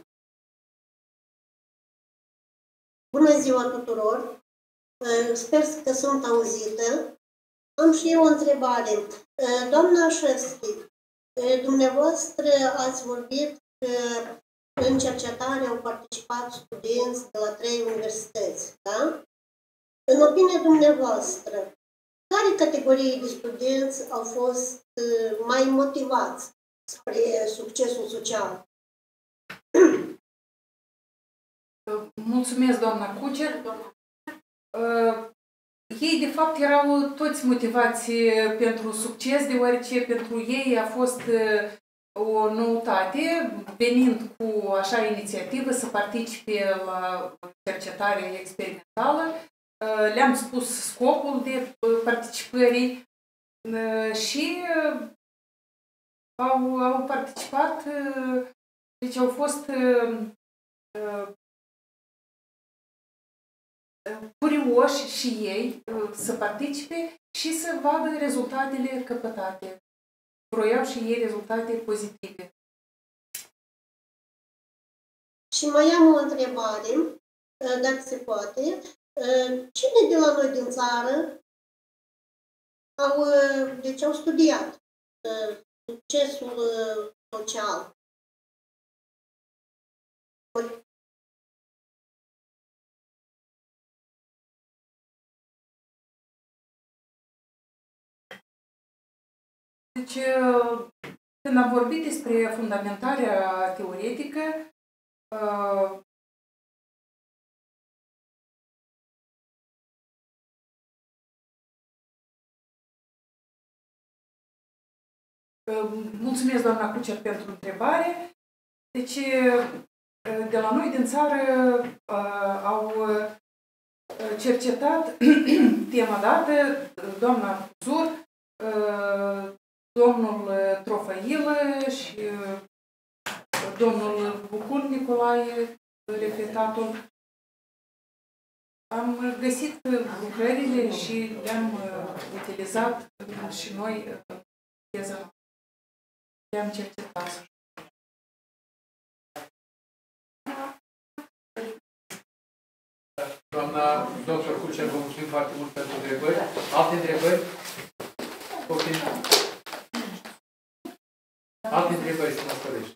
Bună ziua tuturor! Sper că sunt auzită. Am și eu o întrebare. Doamna Șefschi, dumneavoastră ați vorbit că în cercetare au participat studenți de la trei universități, da? În opinia dumneavoastră, care categorii de studenți au fost mai motivați spre succesul social? Mulțumesc, doamna Cucer. Ei, de fapt, erau toți motivați pentru succes, deoarece pentru ei a fost o noutate, venind cu așa inițiativă să participe la cercetare experimentală. Le-am spus scopul de participării și au, au participat, deci au fost curioși și ei să participe și să vadă rezultatele căpătate. Vroiau și ei rezultate pozitive. Și mai am o întrebare, dacă se poate. Cine de la noi din țară au, deci au studiat succesul social? Deci, când am vorbit despre fundamentarea teoretică, mulțumesc, doamna Cucer, pentru întrebare. Deci, de la noi din țară au cercetat tema dată doamna Zur, domnul Trofăilă și domnul Bucur Nicolae, referatul. Am găsit lucrările și le-am utilizat și noi teza. Le-am cercetat. Doamna doctor Cucer, vă mulțumim foarte mult pentru întrebări. Alte întrebări? Alte întrebări, să mă spărești.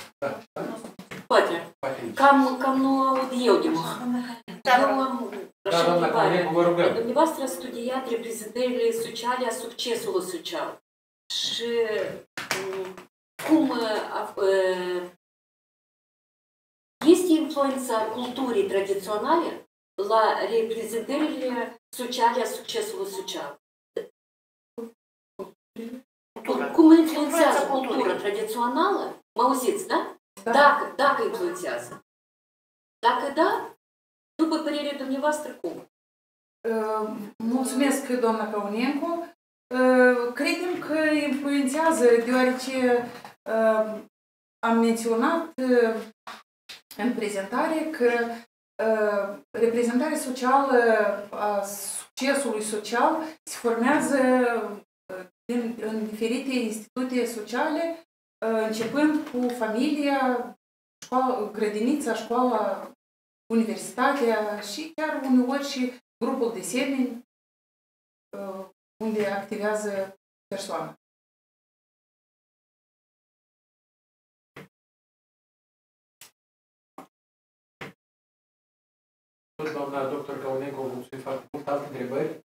Poate. Cam, cam nu aud eu de mult. Eu am da, doamna Căunecu, vă rugăm. Dumneavoastră ați studiat reprezentările sociale a succesului social. Și cum a, este influența culturii tradiționale la reprezentările sociale a succesului social? Cultura. Cum influențează cultura tradițională? Mă auziți, da? Da. Dacă, dacă influențează. Dacă da, după părerea dumneavoastră, cum? Uh, mulțumesc, doamna Căunencu. Uh, credem că influențează, deoarece uh, am menționat uh, în prezentare că uh, reprezentarea socială a succesului social se formează în, în diferite institute sociale, începând cu familia, școala, grădinița, școala, universitatea și chiar uneori și grupul de semeni unde activează persoana. Doamna doctor Căunecu, vă mulțumim foarte mult. Alte întrebări?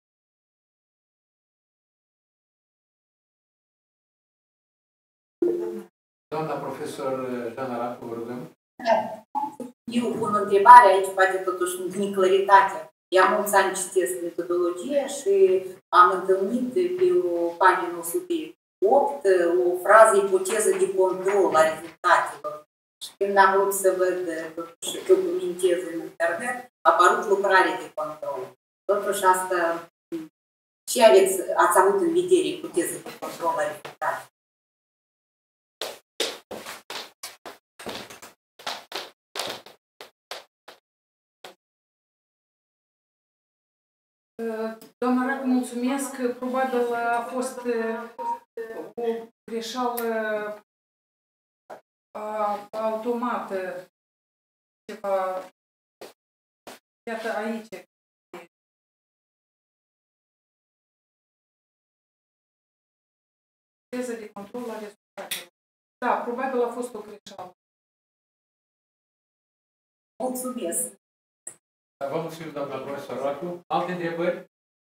Doamna profesor Jana Racu, vă rugăm. Eu pun o întrebare aici, poate totuși din claritate. Eu am mulți ani citesc metodologia și am întâlnit pe o pagină o sută opt o frază ipoteză de control a rezultatelor. Și când am vrut să văd și documentez în internet, a apărut lucrare de control. Totuși asta, ce aveți, ați avut în vedere ipoteză de control a rezultatelor? Doamna Racu, mulțumesc. Probabil a fost o greșeală automată. Ceva. Iată aici. Teză de control la rezultatele. Da, probabil a fost o greșeală. Mulțumesc. Vă mulțumim, doamna profesor Racu. Alte întrebări?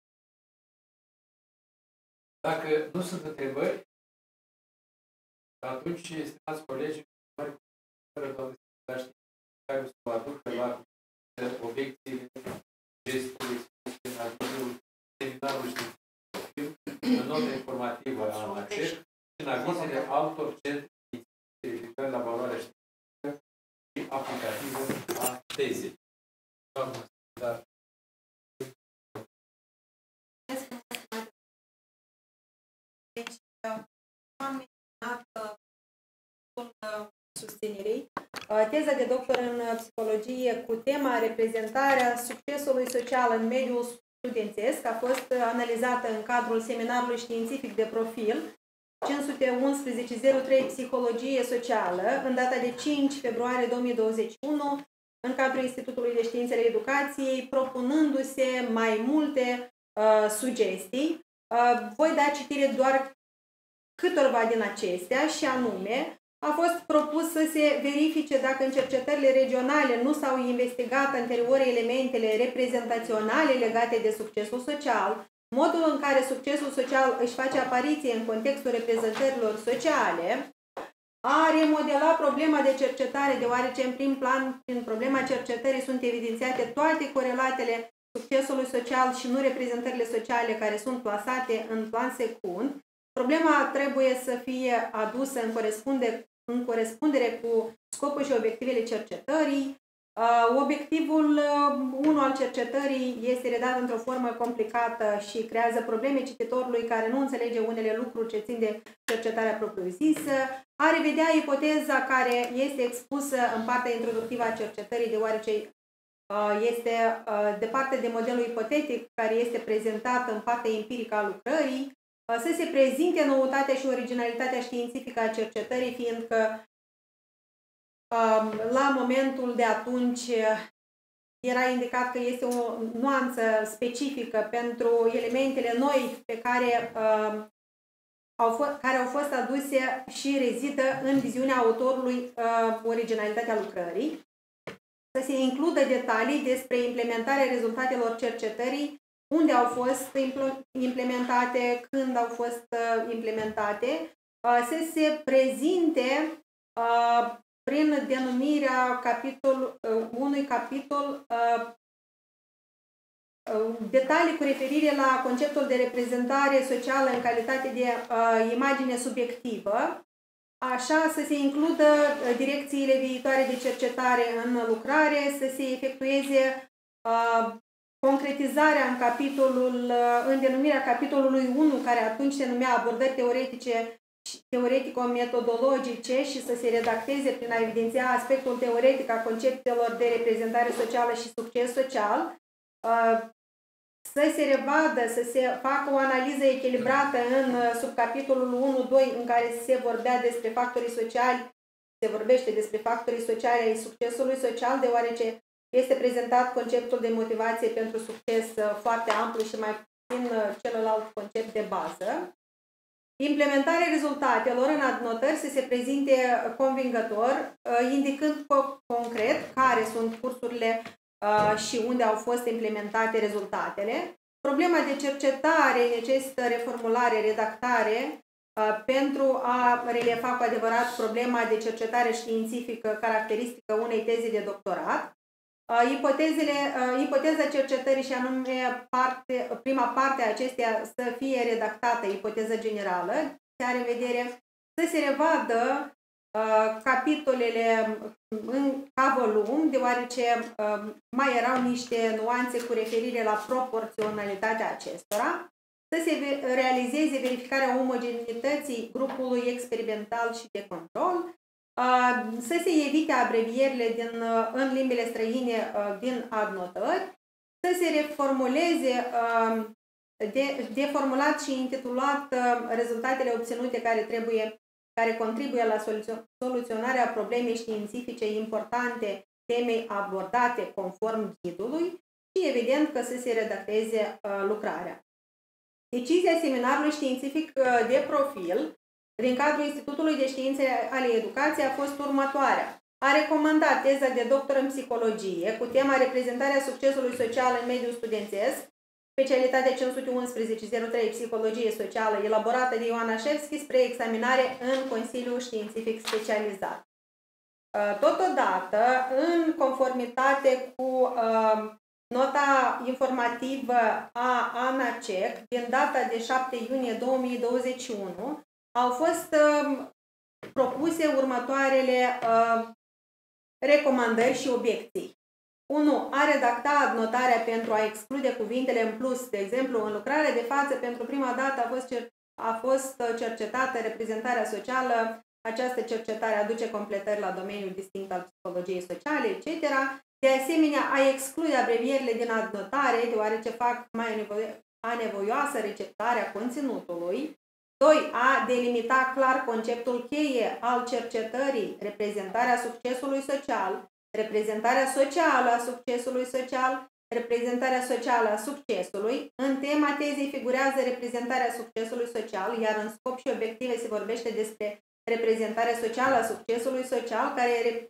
Dacă nu sunt întrebări, atunci, stimați colegi, fără doamne secretar care să vă aducă la obiecțiile, gestiile, seminarul științific, în notă informativă a ANACEC și în avizele altor centri referitoare la valoarea științifică și aplicativă a tezei. Doamna secretar. Deci, am menționat susținerii teza de doctor în psihologie cu tema reprezentarea succesului social în mediul studențesc a fost analizată în cadrul seminarului științific de profil cinci sute unsprezece zero trei Psihologie socială în data de cinci februarie două mii douăzeci și unu în cadrul Institutului de Științele Educației, propunându-se mai multe uh, sugestii. Uh, voi da citire doar câtorva din acestea și anume a fost propus să se verifice dacă în cercetările regionale nu s-au investigat anterior elementele reprezentaționale legate de succesul social, modul în care succesul social își face apariție în contextul reprezentărilor sociale, a remodela problema de cercetare, deoarece în prim plan, prin problema cercetării sunt evidențiate toate corelatele succesului social și nu reprezentările sociale care sunt plasate în plan secund. Problema trebuie să fie adusă în corespundere, în corespundere cu scopul și obiectivele cercetării. Obiectivul unu al cercetării este redat într-o formă complicată și creează probleme cititorului care nu înțelege unele lucruri ce țin de cercetarea propriu-zisă. A revedea ipoteza care este expusă în partea introductivă a cercetării, deoarece este departe de modelul ipotetic care este prezentat în partea empirică a lucrării, să se prezinte noutatea și originalitatea științifică a cercetării, fiindcă la momentul de atunci era indicat că este o nuanță specifică pentru elementele noi pe care, uh, au fost, care au fost aduse și rezidă în viziunea autorului uh, originalitatea lucrării. să se includă detalii despre implementarea rezultatelor cercetării, unde au fost implementate, când au fost implementate, să se prezinte prin denumirea capitol, unui capitol detalii cu referire la conceptul de reprezentare socială în calitate de imagine subiectivă, așa să se includă direcțiile viitoare de cercetare în lucrare, să se efectueze concretizarea în capitolul, în denumirea capitolului unu, care atunci se numea abordări teoretice teoretico-metodologice și să se redacteze prin a evidenția aspectul teoretic a conceptelor de reprezentare socială și succes social, să se revadă, să se facă o analiză echilibrată în subcapitolul unu doi, în care se vorbea despre factorii sociali, se vorbește despre factorii sociali ai succesului social, deoarece este prezentat conceptul de motivație pentru succes foarte amplu și mai puțin celălalt concept de bază. Implementarea rezultatelor în adnotări să se prezinte convingător, indicând concret care sunt cursurile și unde au fost implementate rezultatele. Problema de cercetare necesită reformulare, redactare pentru a releva cu adevărat problema de cercetare științifică caracteristică unei teze de doctorat. Ipotezele, ipoteza cercetării și anume parte, prima parte a acesteia să fie redactată, ipoteză generală, se are în vedere să se revadă uh, capitolele în, ca volum, deoarece uh, mai erau niște nuanțe cu referire la proporționalitatea acestora, să se realizeze verificarea omogenității grupului experimental și de control, să se evite abrevierile din, în limbile străine din adnotări, să se reformuleze de, de formulat și intitulat rezultatele obținute care, trebuie, care contribuie la soluționarea problemei științifice importante temei abordate conform ghidului și evident că să se redacteze lucrarea. Decizia seminarului științific de profil din cadrul Institutului de Științe ale Educației a fost următoarea. A recomandat teza de doctor în psihologie cu tema reprezentarea succesului social în mediul studențesc, specialitatea cinci sute unsprezece zero trei Psihologie socială, elaborată de Ioana Șefski spre examinare în Consiliul Științific Specializat. Totodată, în conformitate cu nota informativă a ANACEC din data de șapte iunie două mii douăzeci și unu, au fost uh, propuse următoarele uh, recomandări și obiecții. unu. A redacta adnotarea pentru a exclude cuvintele în plus. De exemplu, în lucrarea de față, pentru prima dată a fost, a fost cercetată reprezentarea socială. Această cercetare aduce completări la domeniul distinct al psihologiei sociale, et cetera. De asemenea, a exclude abrevierile din adnotare, deoarece fac mai anevoioasă receptarea conținutului. doi. A delimita clar conceptul cheie al cercetării, reprezentarea succesului social, reprezentarea socială a succesului social, reprezentarea socială a succesului. În tema tezei figurează reprezentarea succesului social, iar în scop și obiective se vorbește despre reprezentarea socială a succesului social care,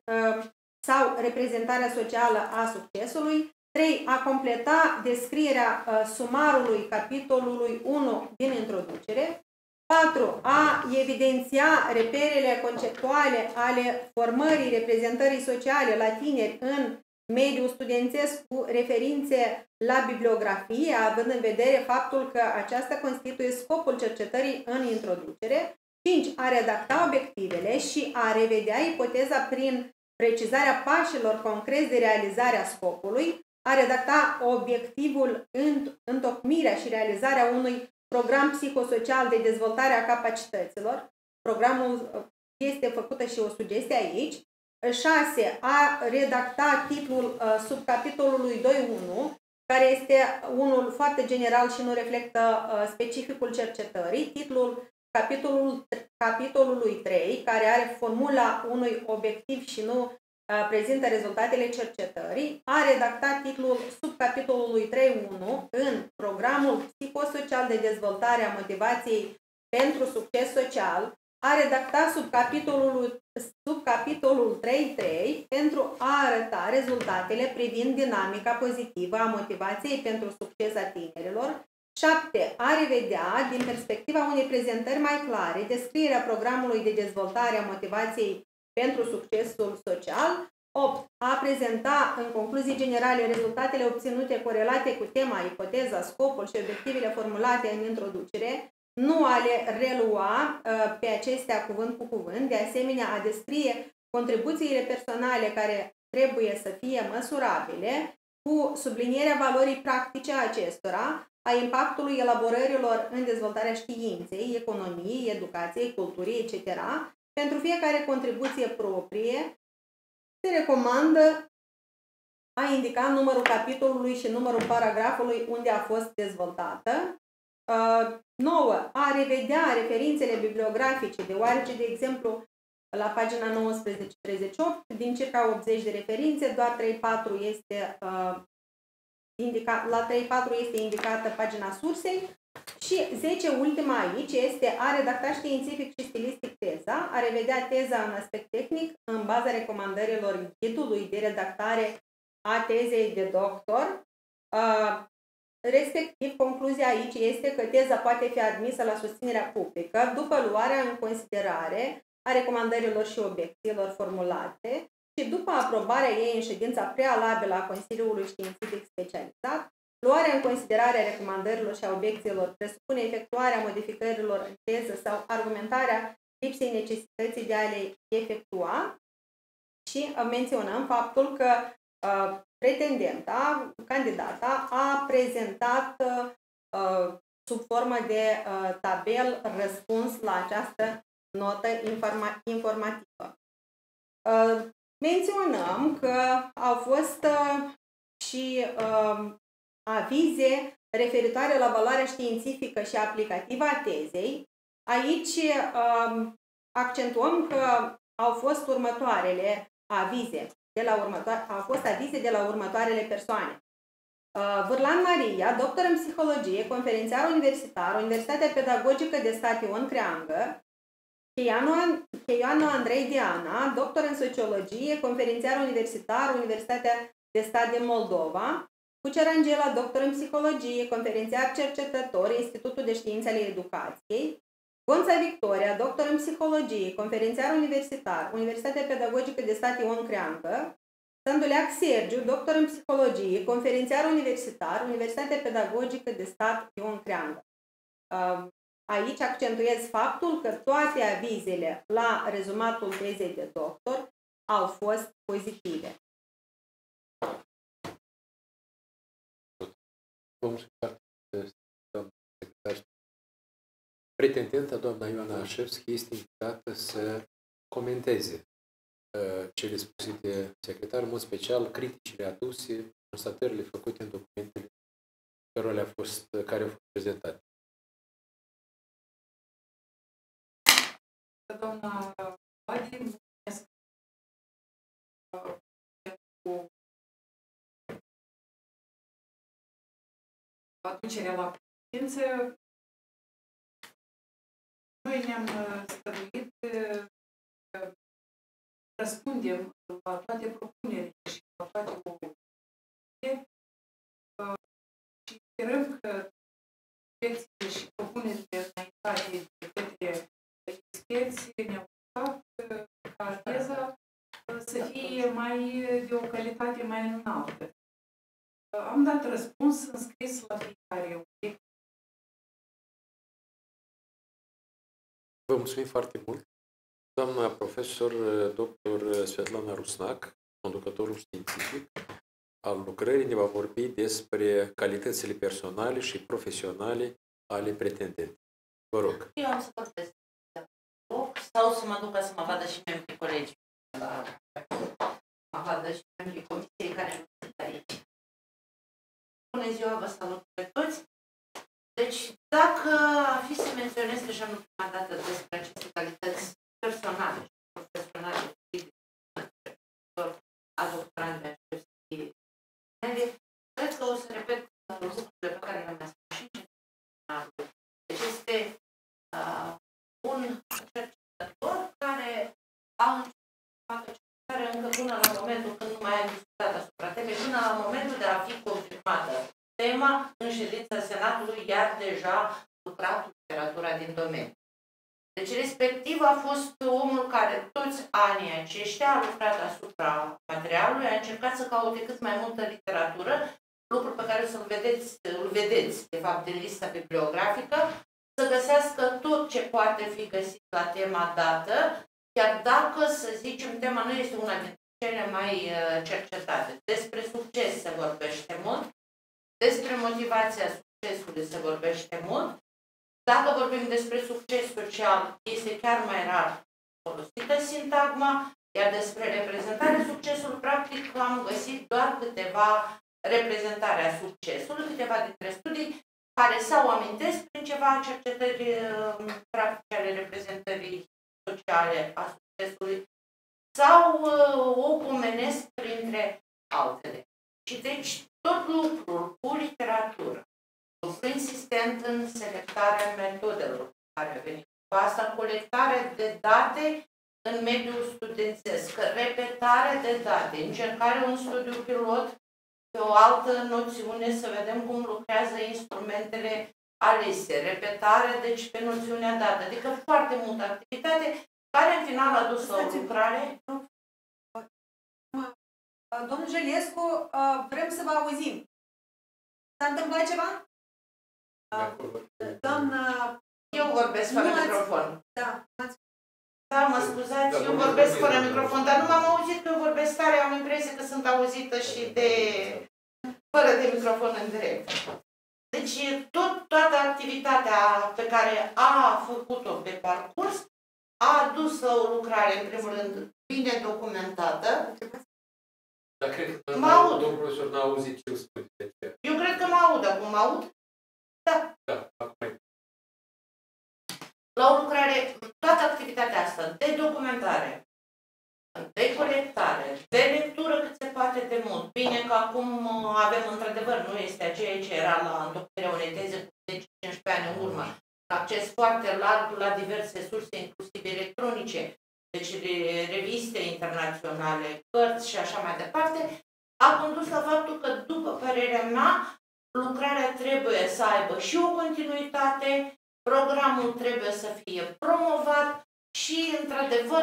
sau reprezentarea socială a succesului. trei. A completa descrierea sumarului capitolului unu din introducere. patru. A evidenția reperele conceptuale ale formării reprezentării sociale la tineri în mediul studențesc cu referințe la bibliografie, având în vedere faptul că aceasta constituie scopul cercetării în introducere. cinci. A redacta obiectivele și a revedea ipoteza prin precizarea pașilor concreți de realizare a scopului, a redacta obiectivul în întocmirea și realizarea unui program psihosocial de dezvoltare a capacităților. Programul este făcută și o sugestie aici. șase. A redacta titlul subcapitolului doi punct unu, care este unul foarte general și nu reflectă specificul cercetării. Titlul capitolul, capitolului trei, care are formula unui obiectiv și nu prezintă rezultatele cercetării. A redactat titlul subcapitolului trei punct unu în programul psihosocial de dezvoltare a motivației pentru succes social, a redacta subcapitolul, subcapitolul trei punct trei pentru a arăta rezultatele privind dinamica pozitivă a motivației pentru succes a tinerilor. șapte. A revedea, din perspectiva unei prezentări mai clare, descrierea programului de dezvoltare a motivației pentru succesul social. opt. A prezenta, în concluzii generale, rezultatele obținute corelate cu tema, ipoteza, scopul și obiectivele formulate în introducere, nu a le relua uh, pe acestea cuvânt cu cuvânt, de asemenea a descrie contribuțiile personale care trebuie să fie măsurabile, cu sublinierea valorii practice a acestora, a impactului elaborărilor în dezvoltarea științei, economiei, educației, culturii, et cetera. Pentru fiecare contribuție proprie, se recomandă a indica numărul capitolului și numărul paragrafului unde a fost dezvoltată. nouă. A revedea referințele bibliografice, deoarece, de exemplu, la pagina nouăsprezece treizeci și opt, din circa optzeci de referințe, doar trei patru este, uh, indica, la trei patru este indicată pagina sursei. Și zece, ultima aici, este a redacta științific și stilistic teza, a revedea teza în aspect tehnic în baza recomandărilor ghidului de redactare a tezei de doctor. Uh, Respectiv, concluzia aici este că teza poate fi admisă la susținerea publică după luarea în considerare a recomandărilor și obiecțiilor formulate și după aprobarea ei în ședința prealabilă a Consiliului Științific Specializat. Luarea în considerare a recomandărilor și a obiecțiilor presupune efectuarea modificărilor în teză sau argumentarea lipsei necesității de a le efectua și menționăm faptul că uh, pretendenta, candidata, a prezentat uh, sub formă de uh, tabel răspuns la această notă informa informativă. Uh, menționăm că au fost uh, și uh, avize referitoare la valoarea științifică și aplicativă a tezei. Aici uh, accentuăm că au fost următoarele avize. De la următoare, au fost avize de la următoarele persoane. Vârlan Maria, doctor în psihologie, conferențiar universitar, Universitatea Pedagogică de stat Ion Creangă. Cheianu Andrei Diana, doctor în sociologie, conferențiar universitar, Universitatea de stat din Moldova. Cucer Angela, doctor în psihologie, conferențiar cercetător, Institutul de Științe ale Educației. Gonța Victoria, doctor în psihologie, conferențiar universitar, Universitatea Pedagogică de stat Ion Creangă. Sanduleac Sergiu, doctor în psihologie, conferențiar universitar, Universitatea Pedagogică de stat Ion Creangă. Aici accentuez faptul că toate avizele la rezumatul tezei de doctor au fost pozitive. Vă mulțumesc, doamna secretar. Pretendenta, doamna Ioana Așevski, este invitată să comenteze uh, cele spuse de secretar, în mod special criticile aduse, constatările făcute în documentele care au fost, care au fost prezentate. Doamna Vadi, mulțumesc pentru aducerea la cunoștință. Noi ne-am stăruit să răspundem la toate propunerile și la toate obiecțiile și sperăm că obiecțiile și propunerile înaintate de către experți ne-au făcut ca teza să fie mai de o calitate mai înaltă. Am dat răspuns în scris la fiecare obiect. Vă mulțumim foarte mult. Doamna profesor doctor Svetlana Rusnac, conducătorul științific al lucrării, ne va vorbi despre calitățile personale și profesionale ale pretendentei. Vă rog. Eu am să vorbesc sau să mă duc ca să mă vadă și membrii colegii. Mă vadă și membrii comisiei care nu sunt aici. Bună ziua, vă salut pe toți. Deci, dacă ar fi să menționez deja nu prima dată despre aceste calități personale și profesionale a doctorandei acestei medie, cred că o să repet lucrurile pe care le-am spus și în deci este uh, un președința Senatului, iar deja lucrat cu literatura din domeniu. Deci, respectiv, a fost omul care toți anii aceștia a lucrat asupra materialului, a încercat să caute cât mai multă literatură, lucru pe care o să-l vedeți, îl vedeți, de fapt, din lista bibliografică, să găsească tot ce poate fi găsit la tema dată, chiar dacă, să zicem, tema nu este una dintre cele mai cercetate. Despre succes se vorbește mult, despre motivația succesului se vorbește mult. Dacă vorbim despre succes social, este chiar mai rar folosită sintagma, iar despre reprezentarea succesului, practic, am găsit doar câteva reprezentare a succesului, câteva dintre studii care sau amintesc prin ceva cercetări practice ale reprezentării sociale a succesului, sau o pomenesc printre altele. Și deci tot lucrul cu literatură, lucru insistent în selectarea metodelor care a venit. Cu asta, colectare de date în mediul studențesc, repetare de date, încercare un studiu pilot pe o altă noțiune, să vedem cum lucrează instrumentele alese, repetare, deci pe noțiunea dată, adică foarte multă activitate, care în final a dus la o lucrare. Domnul Jăliescu, vrem să vă auzim. S-a întâmplat ceva? Doamna... Eu vorbesc fără microfon. Da. Da, mă scuzați, eu vorbesc fără microfon, dar nu m-am auzit că eu vorbesc tare, am impresia că sunt auzită și de... fără de microfon în direct. Deci tot, toată activitatea pe care a făcut-o pe parcurs a dus la o lucrare, în primul rând, bine documentată. Dar cred că mă aud. domnul profesor n-a auzit ce eu spun. Eu cred că mă aud acum, mă aud? Da. Da, acum. La o lucrare, toată activitatea asta de documentare, de colectare, de lectură cât se poate de mult. Bine că acum avem, într-adevăr, nu este aceea ce era la întocmirea unei teze cu zece cincisprezece ani în urmă. Acces foarte larg la diverse surse, inclusiv electronice, deci reviste internaționale, cărți și așa mai departe, a condus la faptul că, după părerea mea, lucrarea trebuie să aibă și o continuitate, programul trebuie să fie promovat și, într-adevăr,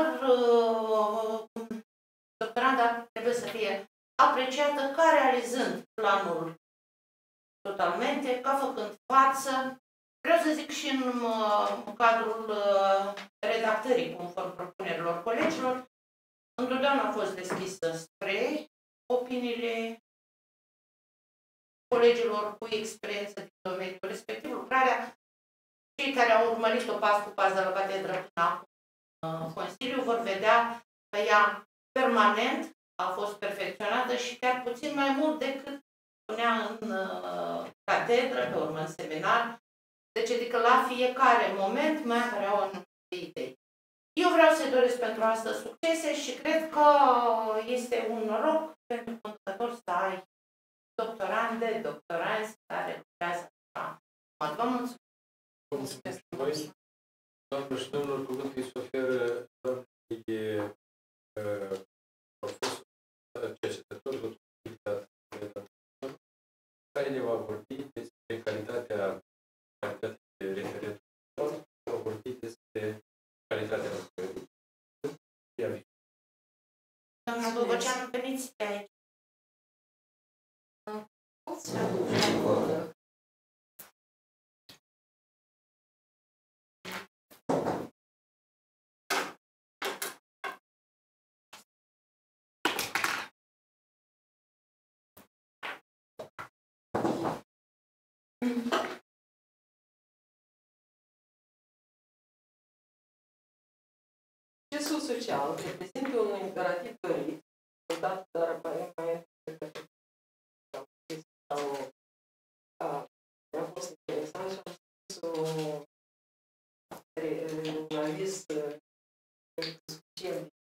doctoranda trebuie să fie apreciată ca realizând planul totalmente, ca făcând față. Vreau să zic și în, în cadrul redactării conform propunerilor colegilor, întotdeauna a fost deschisă spre opiniile colegilor cu experiență din domeniul respectiv. Lucrarea, cei care au urmărit-o pas cu pas de la catedră până acum în Consiliu vor vedea că ea permanent a fost perfecționată și chiar puțin mai mult decât spunea în uh, catedră, pe urmă în seminar. Deci, adică la fiecare moment mai apăreau anumite idei. Eu vreau să-i doresc pentru asta succese și cred că este un noroc pentru conducător să ai doctorande, doctoranți care lucrează așa. Vă mulțumesc! Mulțumesc voi! Doamnă și domnilor, cuvântul îi se oferă doamnei uh, profesor, cercetător, doctor, care ne va vorbi despre calitatea calitatea de referent, va vorbi despre calitatea lucrării. Doamna Boboceanu, veniți pe aici. Succesul social reprezintă un imperativ dorit, dat dar aparent mai sau a fost interesant și am spus un aviz suficient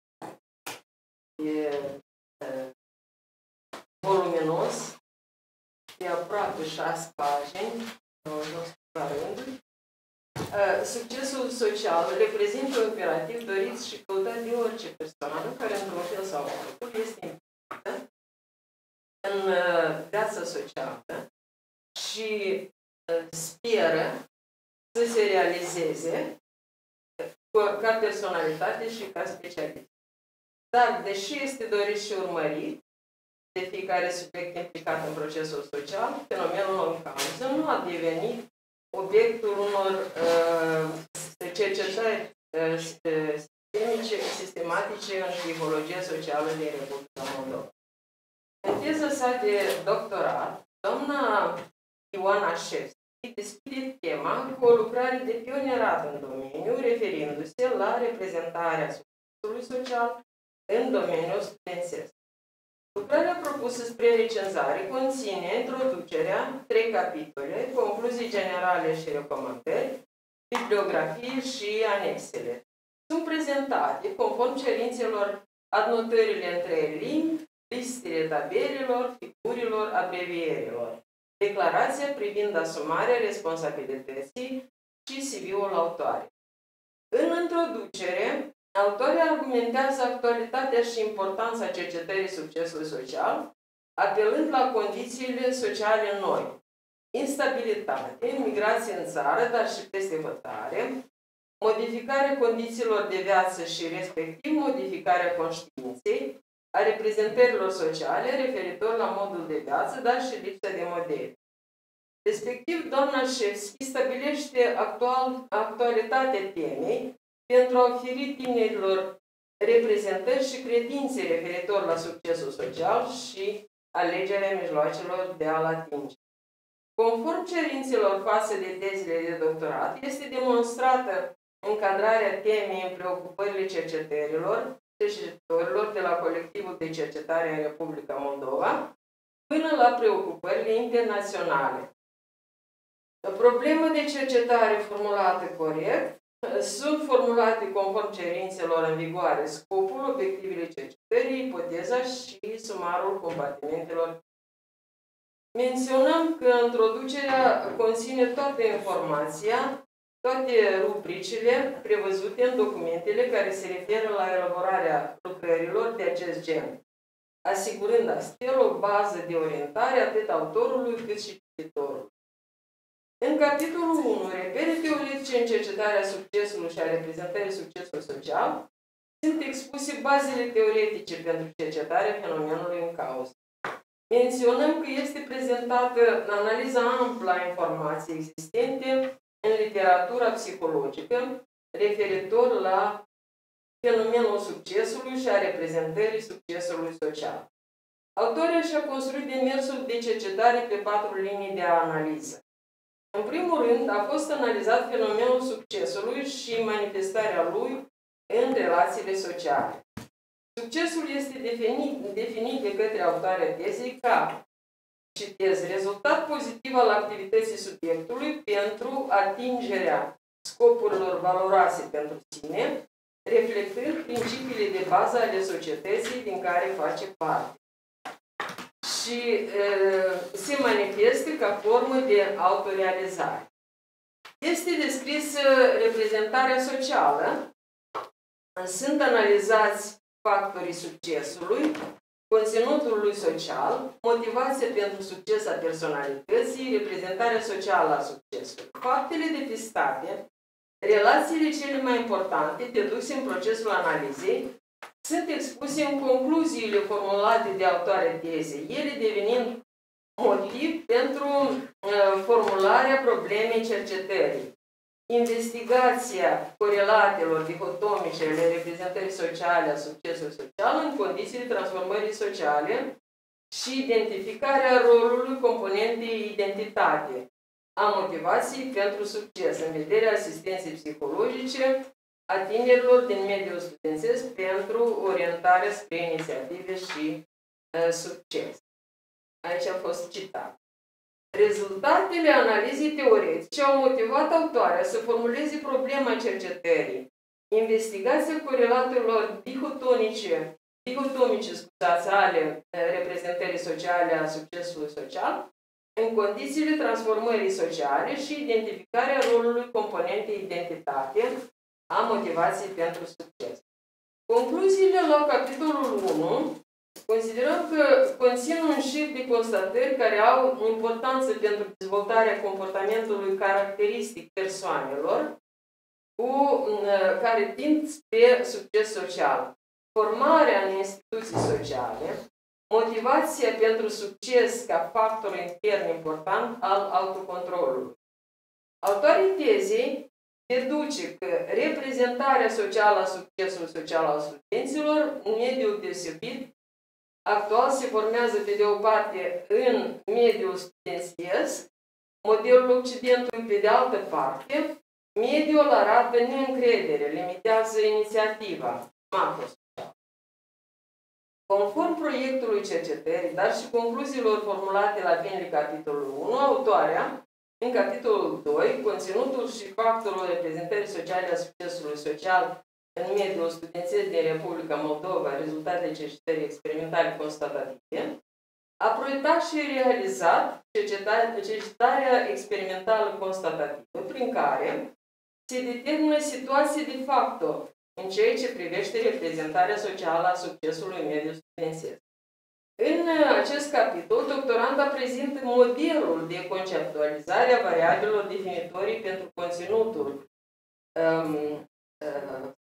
e voluminos, e aproape șase pagini, nu la rânduri. Succesul social reprezintă un imperativ dorit și căutat de orice persoană care, într-un fel sau altul, este implicată în viața socială și speră să se realizeze ca personalitate și ca specialist. Dar, deși este dorit și urmărit de fiecare subiect implicat în procesul social, fenomenul în cauză nu a devenit obiectul unor uh, cercetări uh, sistemice, sistematice în psihologie socială din Republica Moldova. În teza sa de doctorat, doamna Ioana Șefski deschide tema cu o lucrare de pionierat în domeniu, referindu-se la reprezentarea succesului social în domeniul studențesc. Lucrarea propusă spre recenzare conține introducerea, trei capitole, concluzii generale și recomandări, bibliografie și anexele. Sunt prezentate, conform cerințelor, adnotările între limbi, listele tabelelor, figurilor, abrevierilor, declarația privind asumarea responsabilității și C V-ul autoare. În introducere, autoarea argumentează actualitatea și importanța cercetării succesului social, apelând la condițiile sociale noi, instabilitate, migrație în țară, dar și peste hotare, modificarea condițiilor de viață și respectiv modificarea conștiinței, a reprezentărilor sociale referitor la modul de viață, dar și lipsa de modele. Respectiv, doamna Șefski stabilește actual, actualitatea temei pentru a oferi tinerilor reprezentări și credințe referitor la succesul social și alegerea mijloacelor de a-l atinge. Conform cerințelor față de tezile de doctorat, este demonstrată încadrarea temei în preocupările cercetătorilor, cercetătorilor de la colectivul de cercetare în Republica Moldova, până la preocupările internaționale. Problema de cercetare formulată corect sunt formulate conform cerințelor în vigoare scopul, obiectivele cercetării, ipoteza și sumarul compartimentelor. Menționăm că introducerea conține toată informația, toate rubricile prevăzute în documentele care se referă la elaborarea lucrărilor de acest gen, asigurând astfel o bază de orientare atât autorului cât și cititorului. În capitolul unu, repere teoretice în cercetarea succesului și a reprezentării succesului social, sunt expuse bazele teoretice pentru cercetarea fenomenului în cauză. Menționăm că este prezentată analiza amplă a informației existente în literatura psihologică referitor la fenomenul succesului și a reprezentării succesului social. Autorii și-a construit demersul de cercetare pe patru linii de analiză. În primul rând, a fost analizat fenomenul succesului și manifestarea lui în relațiile sociale. Succesul este definit, definit de către autoarea tezei ca, citez, rezultat pozitiv al activității subiectului pentru atingerea scopurilor valoroase pentru sine, reflectând principiile de bază ale societății din care face parte. Și e, se manifestă ca formă de autorealizare. Este descrisă reprezentarea socială, sunt analizați factorii succesului, conținutul lui social, motivația pentru succes a personalității, reprezentarea socială a succesului. Faptele depistate, relațiile cele mai importante deduse în procesul analizei, sunt expuse în concluziile formulate de autoarea tezei, ele devenind motiv pentru uh, formularea problemei cercetării. Investigația corelatelor dihotomice ale reprezentării sociale a succesului social în condițiile transformării sociale și identificarea rolului componentei identitate a motivației pentru succes în vederea asistenței psihologice a tinerilor din mediul studențesc pentru orientare spre inițiative și uh, succes. Aici a fost citat. Rezultatele analizei teoretice au motivat autoarea să formuleze problema cercetării. Investigația corelatelor dihotonice, dihotomice scuzați, ale reprezentării sociale a succesului social în condițiile transformării sociale și identificarea rolului componentei identitate a motivației pentru succes. Concluziile la capitolul unu Considerăm că conțin un șir de constatări care au importanță pentru dezvoltarea comportamentului caracteristic persoanelor cu, care tind spre succes social. Formarea în instituții sociale, motivația pentru succes ca factor intern important al autocontrolului. Autorii tezei deduce că reprezentarea socială a succesului social al studenților în mediul deosebit actual se formează pe de o parte în mediul studențiesc, modelul Occidentului pe de altă parte, mediul arată neîncredere, limitează inițiativa macrosocială. Conform proiectului cercetării, dar și concluziilor formulate la finele capitolului unu, autoarea, în capitolul doi, conținutul și factorul reprezentării sociale a succesului social în mediul studențesc din Republica Moldova, rezultatele cercetării experimentale constatative, a proiectat și realizat cercetarea, cercetarea experimentală constatativă, prin care se determină situații de facto în ceea ce privește reprezentarea socială a succesului în mediul studențesc. În acest capitol, doctoranda prezintă modelul de conceptualizare a variabilelor definitorii pentru conținutul um, uh,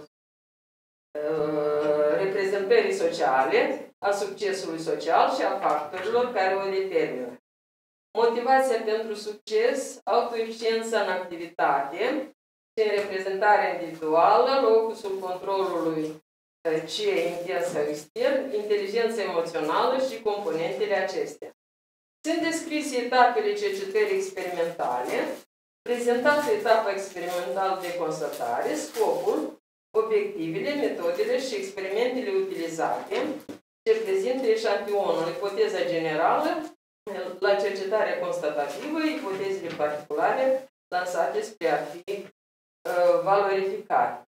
reprezentării sociale, a succesului social și a factorilor care o determină. Motivația pentru succes, autoeficiența în activitate și în reprezentarea individuală, locusul controlului ce intern sau extern, inteligența emoțională și componentele acestea. Sunt descrise etapele cercetării experimentale, prezentată etapa experimentală de constatare, scopul, obiectivele, metodele și experimentele utilizate, ce prezintă eșantionul, ipoteza generală la cercetarea constatativă, ipotezele particulare lansate spre a fi uh, valorificate.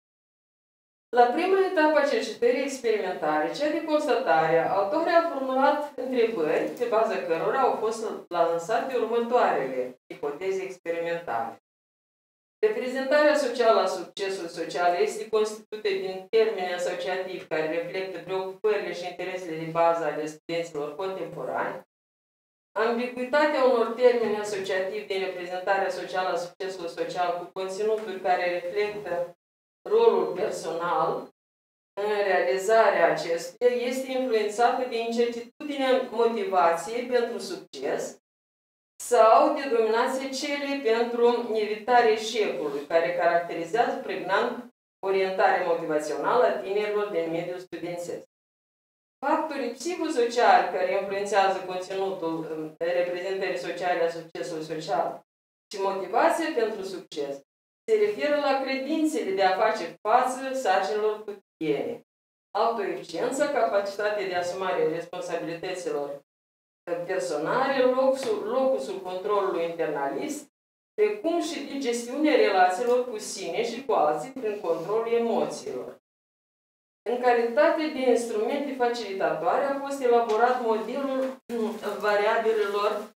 La prima etapă a cercetării experimentale, cea de constatare, autorii au formulat întrebări pe baza cărora au fost lansate următoarele ipoteze experimentale. Reprezentarea socială a succesului social este constituită din termeni asociativi care reflectă preocupările și interesele de bază ale studenților contemporani. Ambiguitatea unor termeni asociativi din reprezentarea socială a succesului social cu conținuturi care reflectă rolul personal în realizarea acestuia este influențată de incertitudinea motivației pentru succes sau de dominație celei pentru evitarea eșecului, care caracterizează pregnant orientarea motivațională a tinerilor din mediul studențesc. Factorii psihosociali care influențează conținutul reprezentării sociale a succesului social și motivația pentru succes se referă la credințele de a face față sarcinilor cotidiene, autoeficiență, capacitatea de asumare a responsabilităților personale, locusul, locusul controlului internalist, precum și de gestiunea relațiilor cu sine și cu alții prin controlul emoțiilor. În calitate de instrumente facilitatoare a fost elaborat modelul variabilelor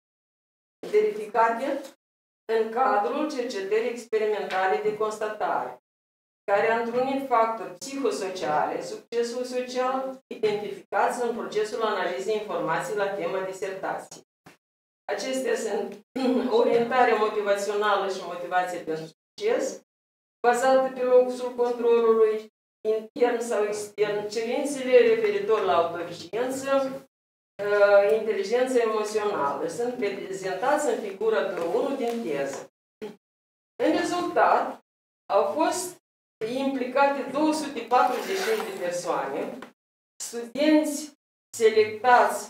verificate în cadrul cercetării experimentale de constatare, care a întrunit factori psihosociale, succesul social, identificați în procesul analizei informației la tema disertației. Acestea sunt orientarea motivațională și motivație pentru succes, bazată pe locusul controlului intern sau extern, cerințele referitor la autoeficiență, inteligența emoțională. Sunt prezentați în figura doi unu din teză. În rezultat, au fost implicate două sute patruzeci și cinci de persoane, studenți selectați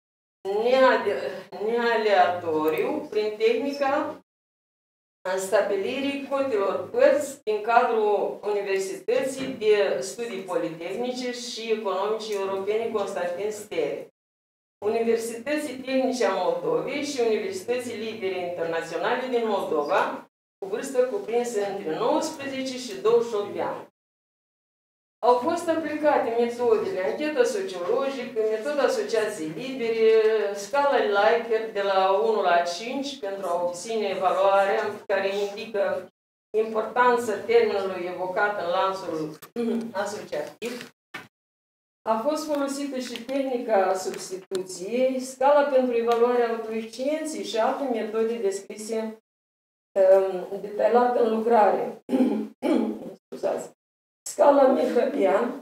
nealeatoriu prin tehnica stabilirii cotelor părți din cadrul Universității de Studii Politehnice și Economice Europene Constantin Stere, Universității Tehnice a Moldovei și Universității Libere Internaționale din Moldova, cu vârstă cuprinsă între nouăsprezece și douăzeci și opt de ani. Au fost aplicate metodele anchetă sociologică, metoda asociației libere, scala Likert de la unu la cinci pentru a obține evaluarea care indică importanța termenului evocat în lanțul asociativ, A fost folosită și tehnica substituției, scala pentru evaluarea autoeficienței și alte metode descrise um, detaliat în lucrare. Scuzați. Scala Mercabian,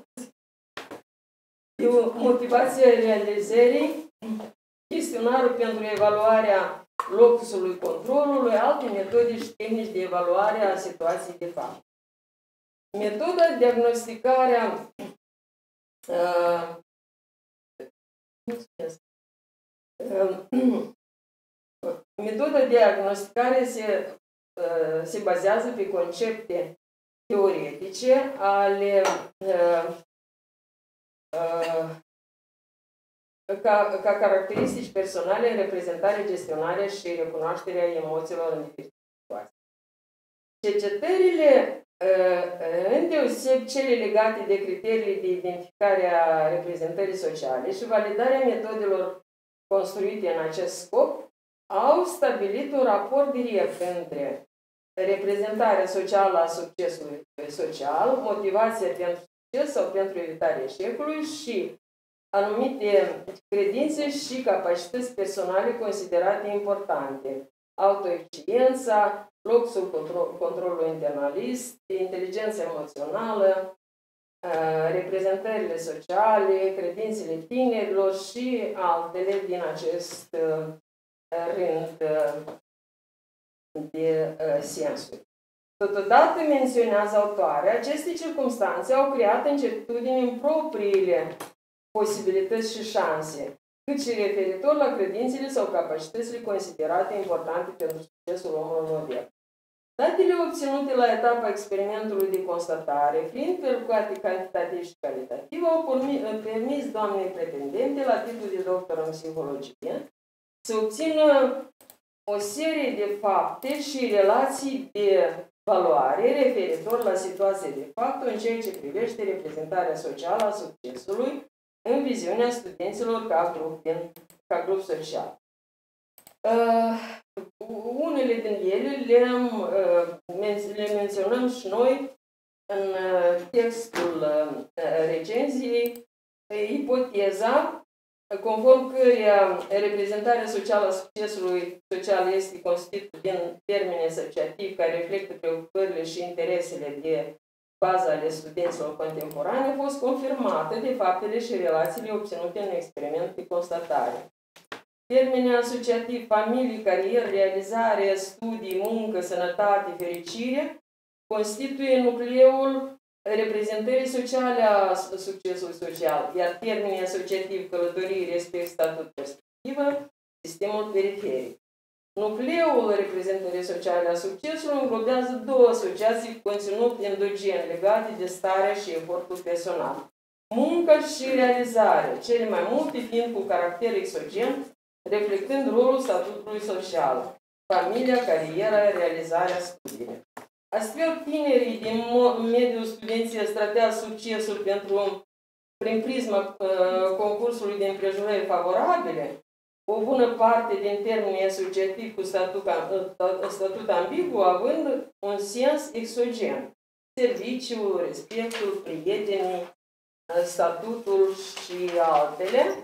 motivația realizării, chestionarul pentru evaluarea locusului controlului, alte metode și tehnici de evaluare a situației de fapt. Metoda de diagnosticarea uh, uh, metoda de diagnosticare se, uh, se bazează pe concepte teoretice ale uh, uh, Ca, ca caracteristici personale în reprezentare, gestionare și recunoașterea emoțiilor în diferite situații. Cercetările, îndeoseb cele legate de criteriile de identificare a reprezentării sociale și validarea metodelor construite în acest scop, au stabilit un raport direct între reprezentarea socială a succesului social, motivația pentru succes sau pentru evitarea eșecului și anumite credințe și capacități personale considerate importante. Autoeficiența, locusul control, controlului internalist, inteligența emoțională, reprezentările sociale, credințele tinerilor și altele din acest rând de sensuri. Totodată, menționează autoarea, aceste circumstanțe au creat incertitudini în propriile posibilități și șanse, cât și referitor la credințele sau capacitățile considerate importante pentru succesul omului modern. Datele obținute la etapa experimentului de constatare, fiind perluate cantitativ și calitativ, au permis doamnei pretendente la titlul de doctor în psihologie să obțină o serie de fapte și relații de valoare referitor la situații de fapt în ceea ce privește reprezentarea socială a succesului în viziunea studenților ca grup, din, ca grup social. Uh, unele din ele le, uh, le menționăm și noi în uh, textul uh, recenziei, uh, ipoteza conform căreia reprezentarea socială a succesului social este constituită din termeni asociativi care reflectă preocupările și interesele de bază ale studenților contemporane, a fost confirmată de faptele și relațiile obținute în experiment de constatare. Termenii asociativi familie, carieră, realizare, studii, muncă, sănătate, fericire constituie nucleul reprezentării sociale a succesului social, iar termenii asociativi călătorii, respect, statut, perspectivă, sistemul periferic. Nucleul reprezentării sociale a succesului înglobează două asociații cu conținut endogen legate de starea și efortul personal. Munca și realizare, cele mai multe fiind cu caracter exogen, reflectând rolul statutului social, familia, cariera, realizarea, studiile. Astfel, tinerii din mediul studenților stratează succesul pentru, prin prisma uh, concursului de împrejurări favorabile, o bună parte din termenii asociativi cu statut, statut ambigu, având un sens exogen. Serviciul, respectul, prietenii, statutul și altele.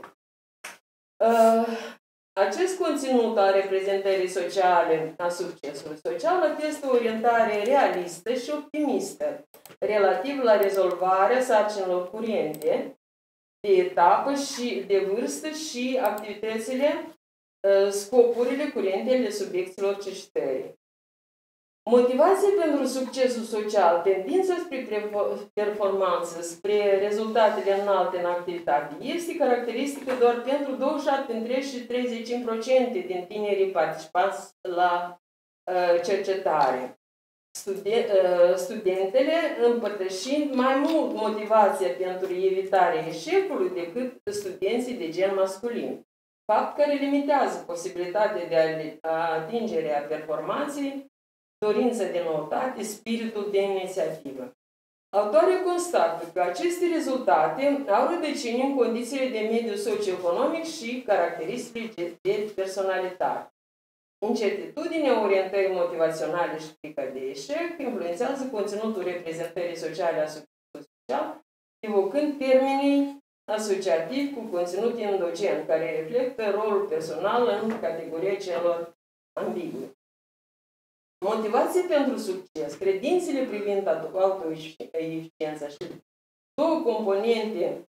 Acest conținut al reprezentării sociale a succesului social atestă o orientare realistă și optimistă relativ la rezolvarea sarcinilor curente, de etapă și de vârstă și activitățile, scopurile curente ale subiecților cercetării. Motivația pentru succesul social, tendința spre performanță, spre rezultatele înalte în activitate, este caracteristică doar pentru douăzeci și șapte între și treizeci la sută din tinerii participanți la uh, cercetare. Studen uh, studentele împărtășind mai mult motivația pentru evitarea eșecului decât studenții de gen masculin, fapt care limitează posibilitatea de a atingere a performanței, dorința de noutate, spiritul de inițiativă. Autorii constată că aceste rezultate au rădăcini în condițiile de mediu socioeconomic și caracteristici de personalitate. Incertitudinea orientării motivaționale și frica de eșec influențează conținutul reprezentării sociale a succesului social, evocând termenii asociativ cu conținut endogen, care reflectă rolul personal în categoria celor ambigui. Motivație pentru succes, credințele privind autoeficiența și două componente,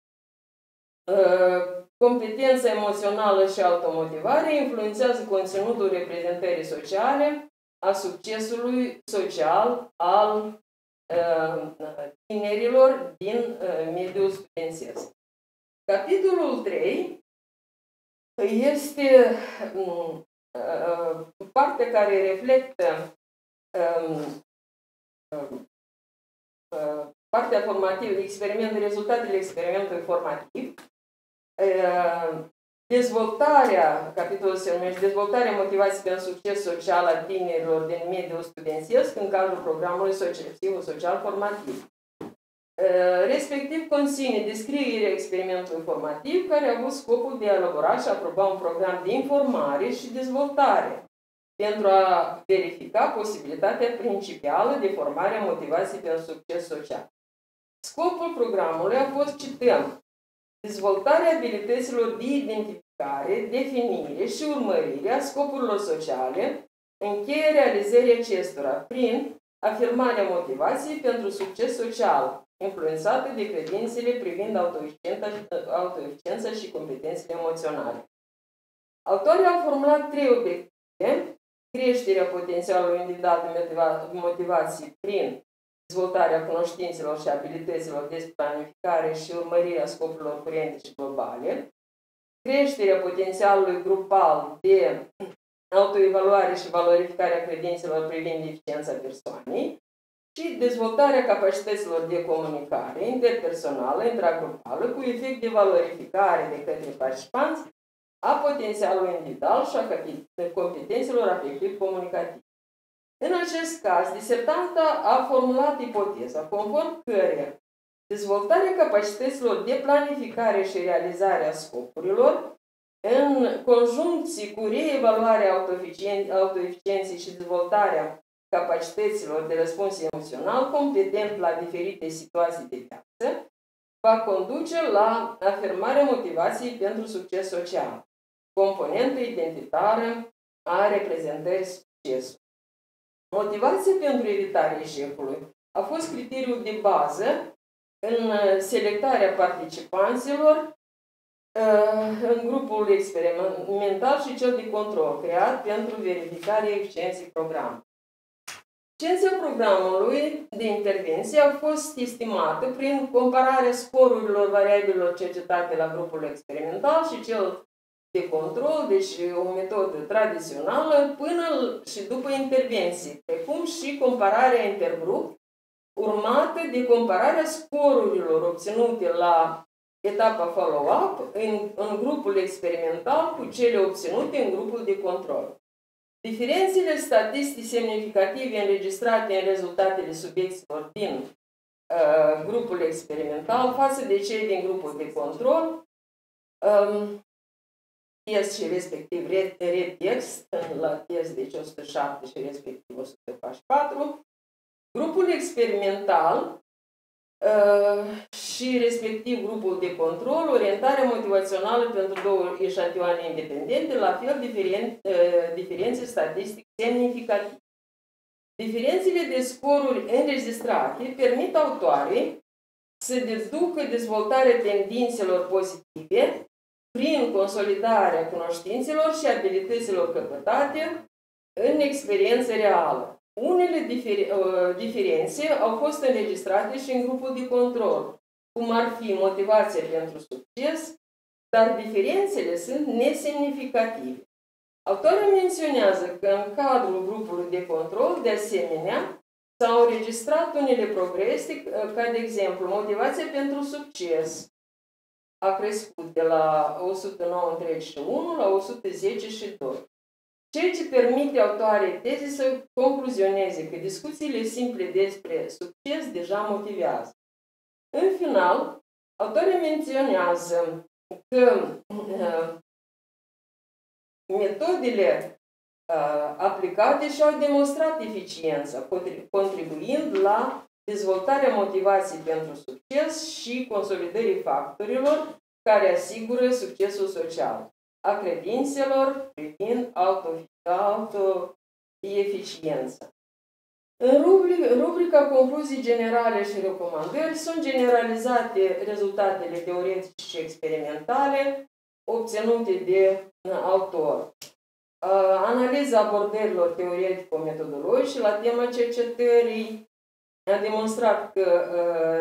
competența emoțională și automotivare, influențează conținutul reprezentării sociale a succesului social al tinerilor din mediul studențesc. Capitolul trei este partea care reflectă partea formativă, experiment, rezultatele experimentului formativ, dezvoltarea, capitolul se numește, dezvoltarea motivației pentru succes social al tinerilor din mediul studențesc în cadrul programului social formativ. Respectiv conține descrierea experimentului formativ care a avut scopul de a elabora și aproba un program de informare și dezvoltare pentru a verifica posibilitatea principală de formare a motivației pentru succes social. Scopul programului a fost, cităm, dezvoltarea abilităților de identificare, definire și urmărire a scopurilor sociale, încheie realizării acestora prin afirmarea motivației pentru succes social, influențată de credințele privind autoeficiența și competențele emoționale. Autorii au formulat trei obiective: creșterea potențialului individual de motivație prin dezvoltarea cunoștințelor și abilităților de planificare și urmărirea scopurilor curente și globale, creșterea potențialului grupal de autoevaluare și valorificarea credințelor privind eficiența persoanei și dezvoltarea capacităților de comunicare interpersonală, intragrupală, cu efect de valorificare de către participanți a potențialului individual și a competențelor afectiv-comunicative. În acest caz, disertanta a formulat ipoteza conform căreia dezvoltarea capacităților de planificare și realizare a scopurilor, în conjuncție cu reevaluarea autoeficienței și dezvoltarea capacităților de răspuns emoțional competent la diferite situații de viață, va conduce la afirmarea motivației pentru succes social, componentă identitară a reprezentării succesului. Motivația pentru evitarea eșecului a fost criteriul de bază în selectarea participanților în grupul experimental și cel de control creat pentru verificarea eficienței programului. Eficiența programului de intervenție a fost estimată prin compararea scorurilor variabilelor cercetate la grupul experimental și cel de control, deci o metodă tradițională, până și după intervenții, precum și compararea intergrup, urmată de compararea scorurilor obținute la etapa follow-up în, în grupul experimental cu cele obținute în grupul de control. Diferențele statistice semnificative înregistrate în rezultatele subiecților din uh, grupul experimental față de cei din grupul de control, um, test și respectiv retext, la test deci o sută șapte și respectiv o sută patruzeci și patru, grupul experimental uh, și respectiv grupul de control, orientarea motivațională pentru două eșantioane independente, la fel diferen, uh, diferențe statistice semnificative. Diferențele de scoruri înregistrate permit autoarei să deducă dezvoltarea tendințelor pozitive prin consolidarea cunoștințelor și abilităților căpătate în experiență reală. Unele diferi, uh, diferențe au fost înregistrate și în grupul de control, cum ar fi motivația pentru succes, dar diferențele sunt nesemnificative. Autorul menționează că în cadrul grupului de control, de asemenea, s-au înregistrat unele progrese, ca de exemplu, motivația pentru succes a crescut de la o sută nouă virgulă treizeci și unu la o sută zece virgulă doi. Ceea ce permite autoarei tezei să concluzioneze că discuțiile simple despre succes deja motivează. În final, autorii menționează că uh, metodele uh, aplicate și-au demonstrat eficiența, contribuind la dezvoltarea motivației pentru succes și consolidării factorilor care asigură succesul social, a credințelor privind autoeficiența. În rubrica concluzii generale și recomandări sunt generalizate rezultatele teoretice și experimentale obținute de autor. Analiza abordărilor teoretico-metodologice la tema cercetării a demonstrat că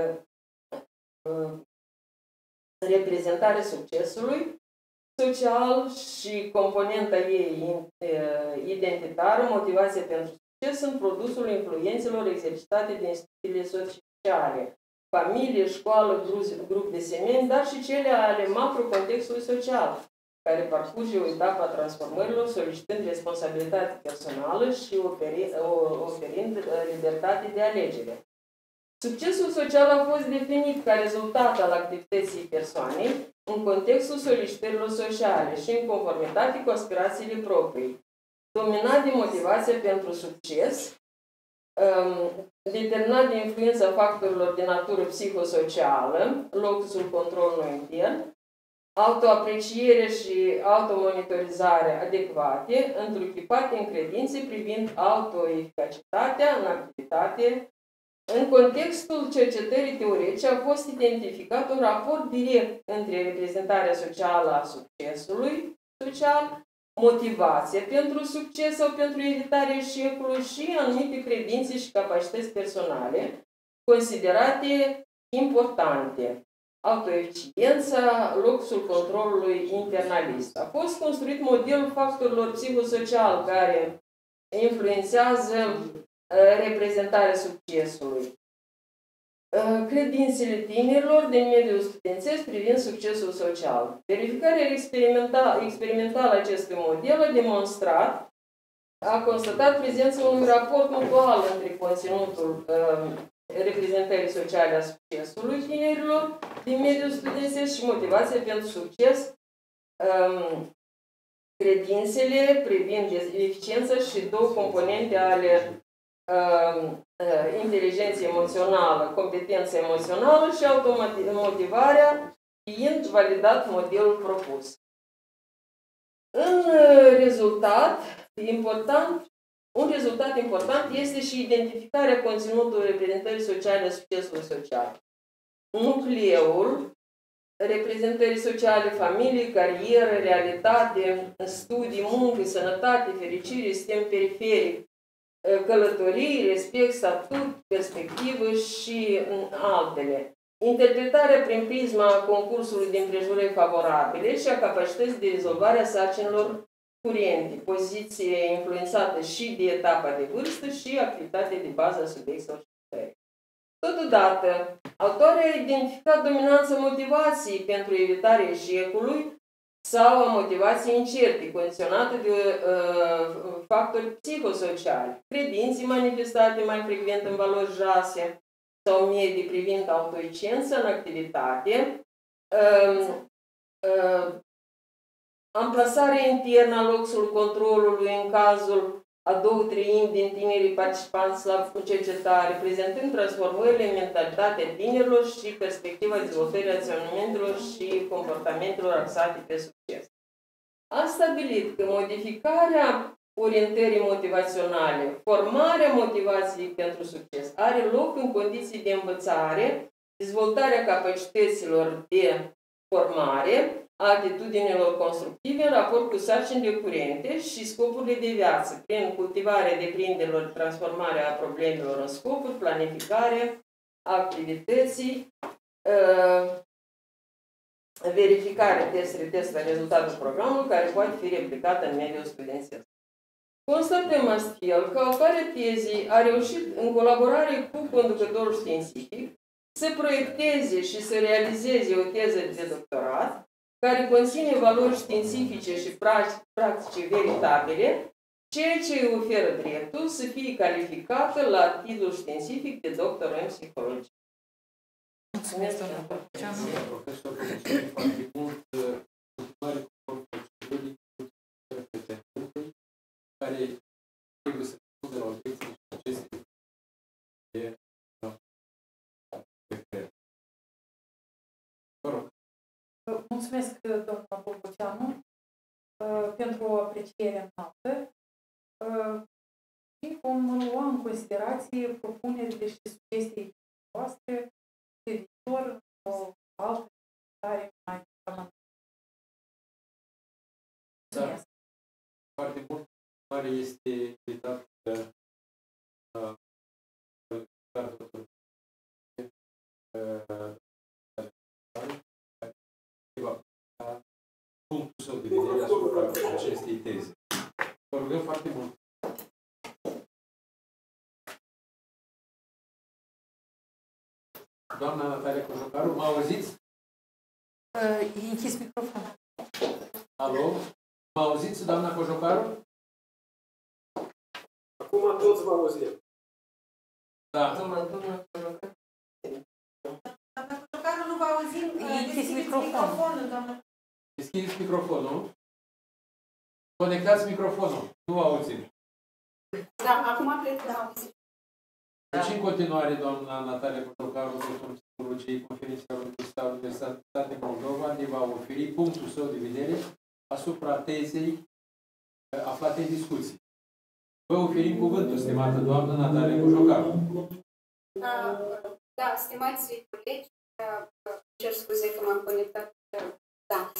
reprezentarea succesului social și componenta ei identitară, motivația pentru succes, sunt produsul influențelor exercitate de instituțiile sociale, familie, școală, grup de semeni, dar și cele ale macrocontextului social, care parcurge o etapă a transformărilor, solicitând responsabilitate personală și oferind libertate de alegere. Succesul social a fost definit ca rezultat al activității persoanei în contextul solicitărilor sociale și în conformitate cu aspirațiile proprii, dominat de motivația pentru succes, determinat de influența factorilor de natură psihosocială, locusul controlului intern, autoapreciere și automonitorizare adecvate, întruchipate în credințe privind autoeficacitatea în activitate. În contextul cercetării teoretice a fost identificat un raport direct între reprezentarea socială a succesului social, motivația pentru succes sau pentru evitarea eșecului și anumite credințe și capacități personale considerate importante. Autoeficiența, locusul controlului internalist. A fost construit modelul factorilor psihosociali care influențează reprezentarea succesului. Credințele tinerilor din mediul studențesc privind succesul social. Verificarea experimentală, experimentală a acestui model a demonstrat, a constatat prezența unui raport mutual între conținutul uh, reprezentării sociale a succesului tinerilor din mediul studențesc și motivația pentru succes, um, credințele privind eficiența și două componente ale inteligență emoțională, competență emoțională și automotivarea, fiind validat modelul propus. În rezultat important, un rezultat important este și identificarea conținutului reprezentării sociale a succesului social. Nucleul reprezentării sociale, familie, carieră, realitate, studii, muncă, sănătate, fericire, sistem periferic, călătorii, respect, statut, perspectivă și altele. Interpretarea prin prisma concursului de împrejurări favorabile și a capacității de rezolvare a sarcinilor curente, poziție influențată și de etapa de vârstă și activitatea de bază a subiectelor cercetării. Totodată, autorii au identificat dominanța motivației pentru evitarea eșecului sau a motivației incerte, condiționată de uh, factori psihosociali, credințe manifestate mai frecvent în valori jase sau medii privind autoeficiența în activitate, uh, uh, amplasarea internă a loxului controlului în cazul a două treimi din tinerii participanți la cercetare, prezentând transformările în mentalitatea tinerilor și perspectiva dezvoltării raționamentelor și comportamentelor axate pe succes. A stabilit că modificarea orientării motivaționale, formarea motivației pentru succes, are loc în condiții de învățare, dezvoltarea capacităților de formare, a atitudinilor constructive în raport cu sarcinile curente și scopurile de viață, prin cultivarea deprinderilor, transformarea problemelor în scopuri, planificare, activității, verificare, test, retest a rezultatului programului, care poate fi replicată în mediul studențesc. Constatăm astfel că autoarea tezii a reușit, în colaborare cu conducătorul științific, să proiecteze și să realizeze o teză de doctorat care conține valori științifice și practice veritabile, ceea ce îi oferă dreptul să fie calificată la titlul științific de doctor în psihologie. Mulțumesc, doamna profesor, mulțumesc foarte mult. Cultivare conform procedurii, care trebuie să fie de la obiecții și aceste de Vă rog. mulțumesc, doamna Boboțeanu, pentru aprecierea înaltă și vom lua în considerație propunerile și sugestiile voastre de viitor o altă stare mai avantajă. Mulțumesc! Foarte mult. Care este invitatul de punctul său de vedere asupra acestei teze. Vă rugăm foarte mult. Doamna Natalia Cojocaru, mă auziți? E închis microfonul. Alo? Mă auziți, doamna Cojocaru? Acum toți vă auzim. Da. Doamna Cojocaru, nu vă auzim. Deschideți microfonul, doamna. Deschideți microfonul. Conectați microfonul. Nu vă auzim. Da, acum cred că da, auzim. Deci, în continuare, doamna Natalia Cojocaru, doctor în psihologie, conferința Universitatea Universitatea Moldova, ne va oferi punctul său de vedere asupra tezei aflate în discuție. Vă oferim cuvântul, stimată doamnă Natalia Cojocaru. Da, stimați colegi, cer scuze că m-am conectat. Da.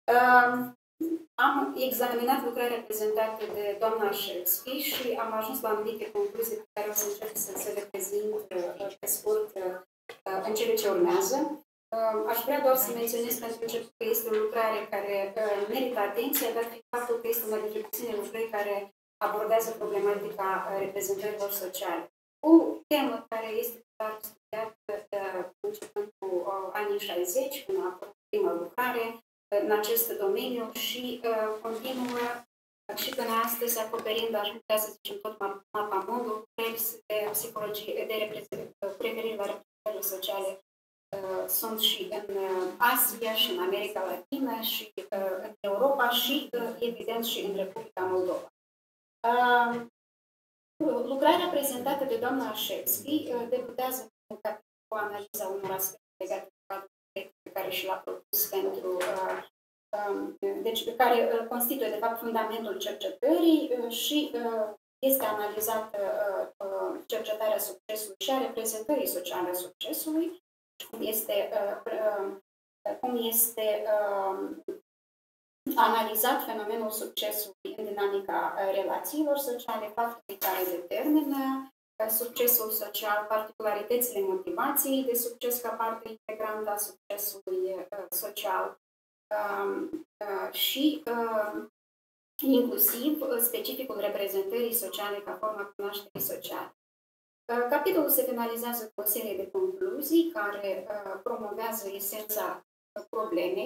Am examinat lucrarea prezentată de doamna Șelski și am ajuns la anumite concluzii pe care o să încerc să, să le prezint pe scurt în cele ce urmează. Aș vrea doar să menționez pentru început că este o lucrare care merită atenție, dat fiind faptul că este una dintre puține lucrări care abordează problematica reprezentărilor sociale. O temă care este clar studiată începând cu anii șaizeci, când a apărut prima lucrare în acest domeniu și uh, continuă și până astăzi, acoperind, aș putea să zicem, tot mapamondul de psihologie, de referire la reprezentările sociale uh, sunt și în uh, Asia, și în America Latină, și uh, în Europa, și uh, evident și în Republica Moldova. Uh, lucrarea prezentată de doamna Așevski uh, debutează cu analiza unor aspecte legate pe care și l-a propus pentru, uh, um, deci pe care uh, constituie de fapt fundamentul cercetării uh, și uh, este analizată uh, uh, cercetarea succesului și a reprezentării sociale a succesului, cum este, uh, uh, cum este uh, analizat fenomenul succesului în dinamica uh, relațiilor sociale, factorii care determină succesul social, particularitățile motivației de succes ca parte integrantă a succesului uh, social uh, uh, și uh, inclusiv uh, specificul reprezentării sociale ca forma cunoașterii sociale. Uh, capitolul se finalizează cu o serie de concluzii care uh, promovează esența problemei,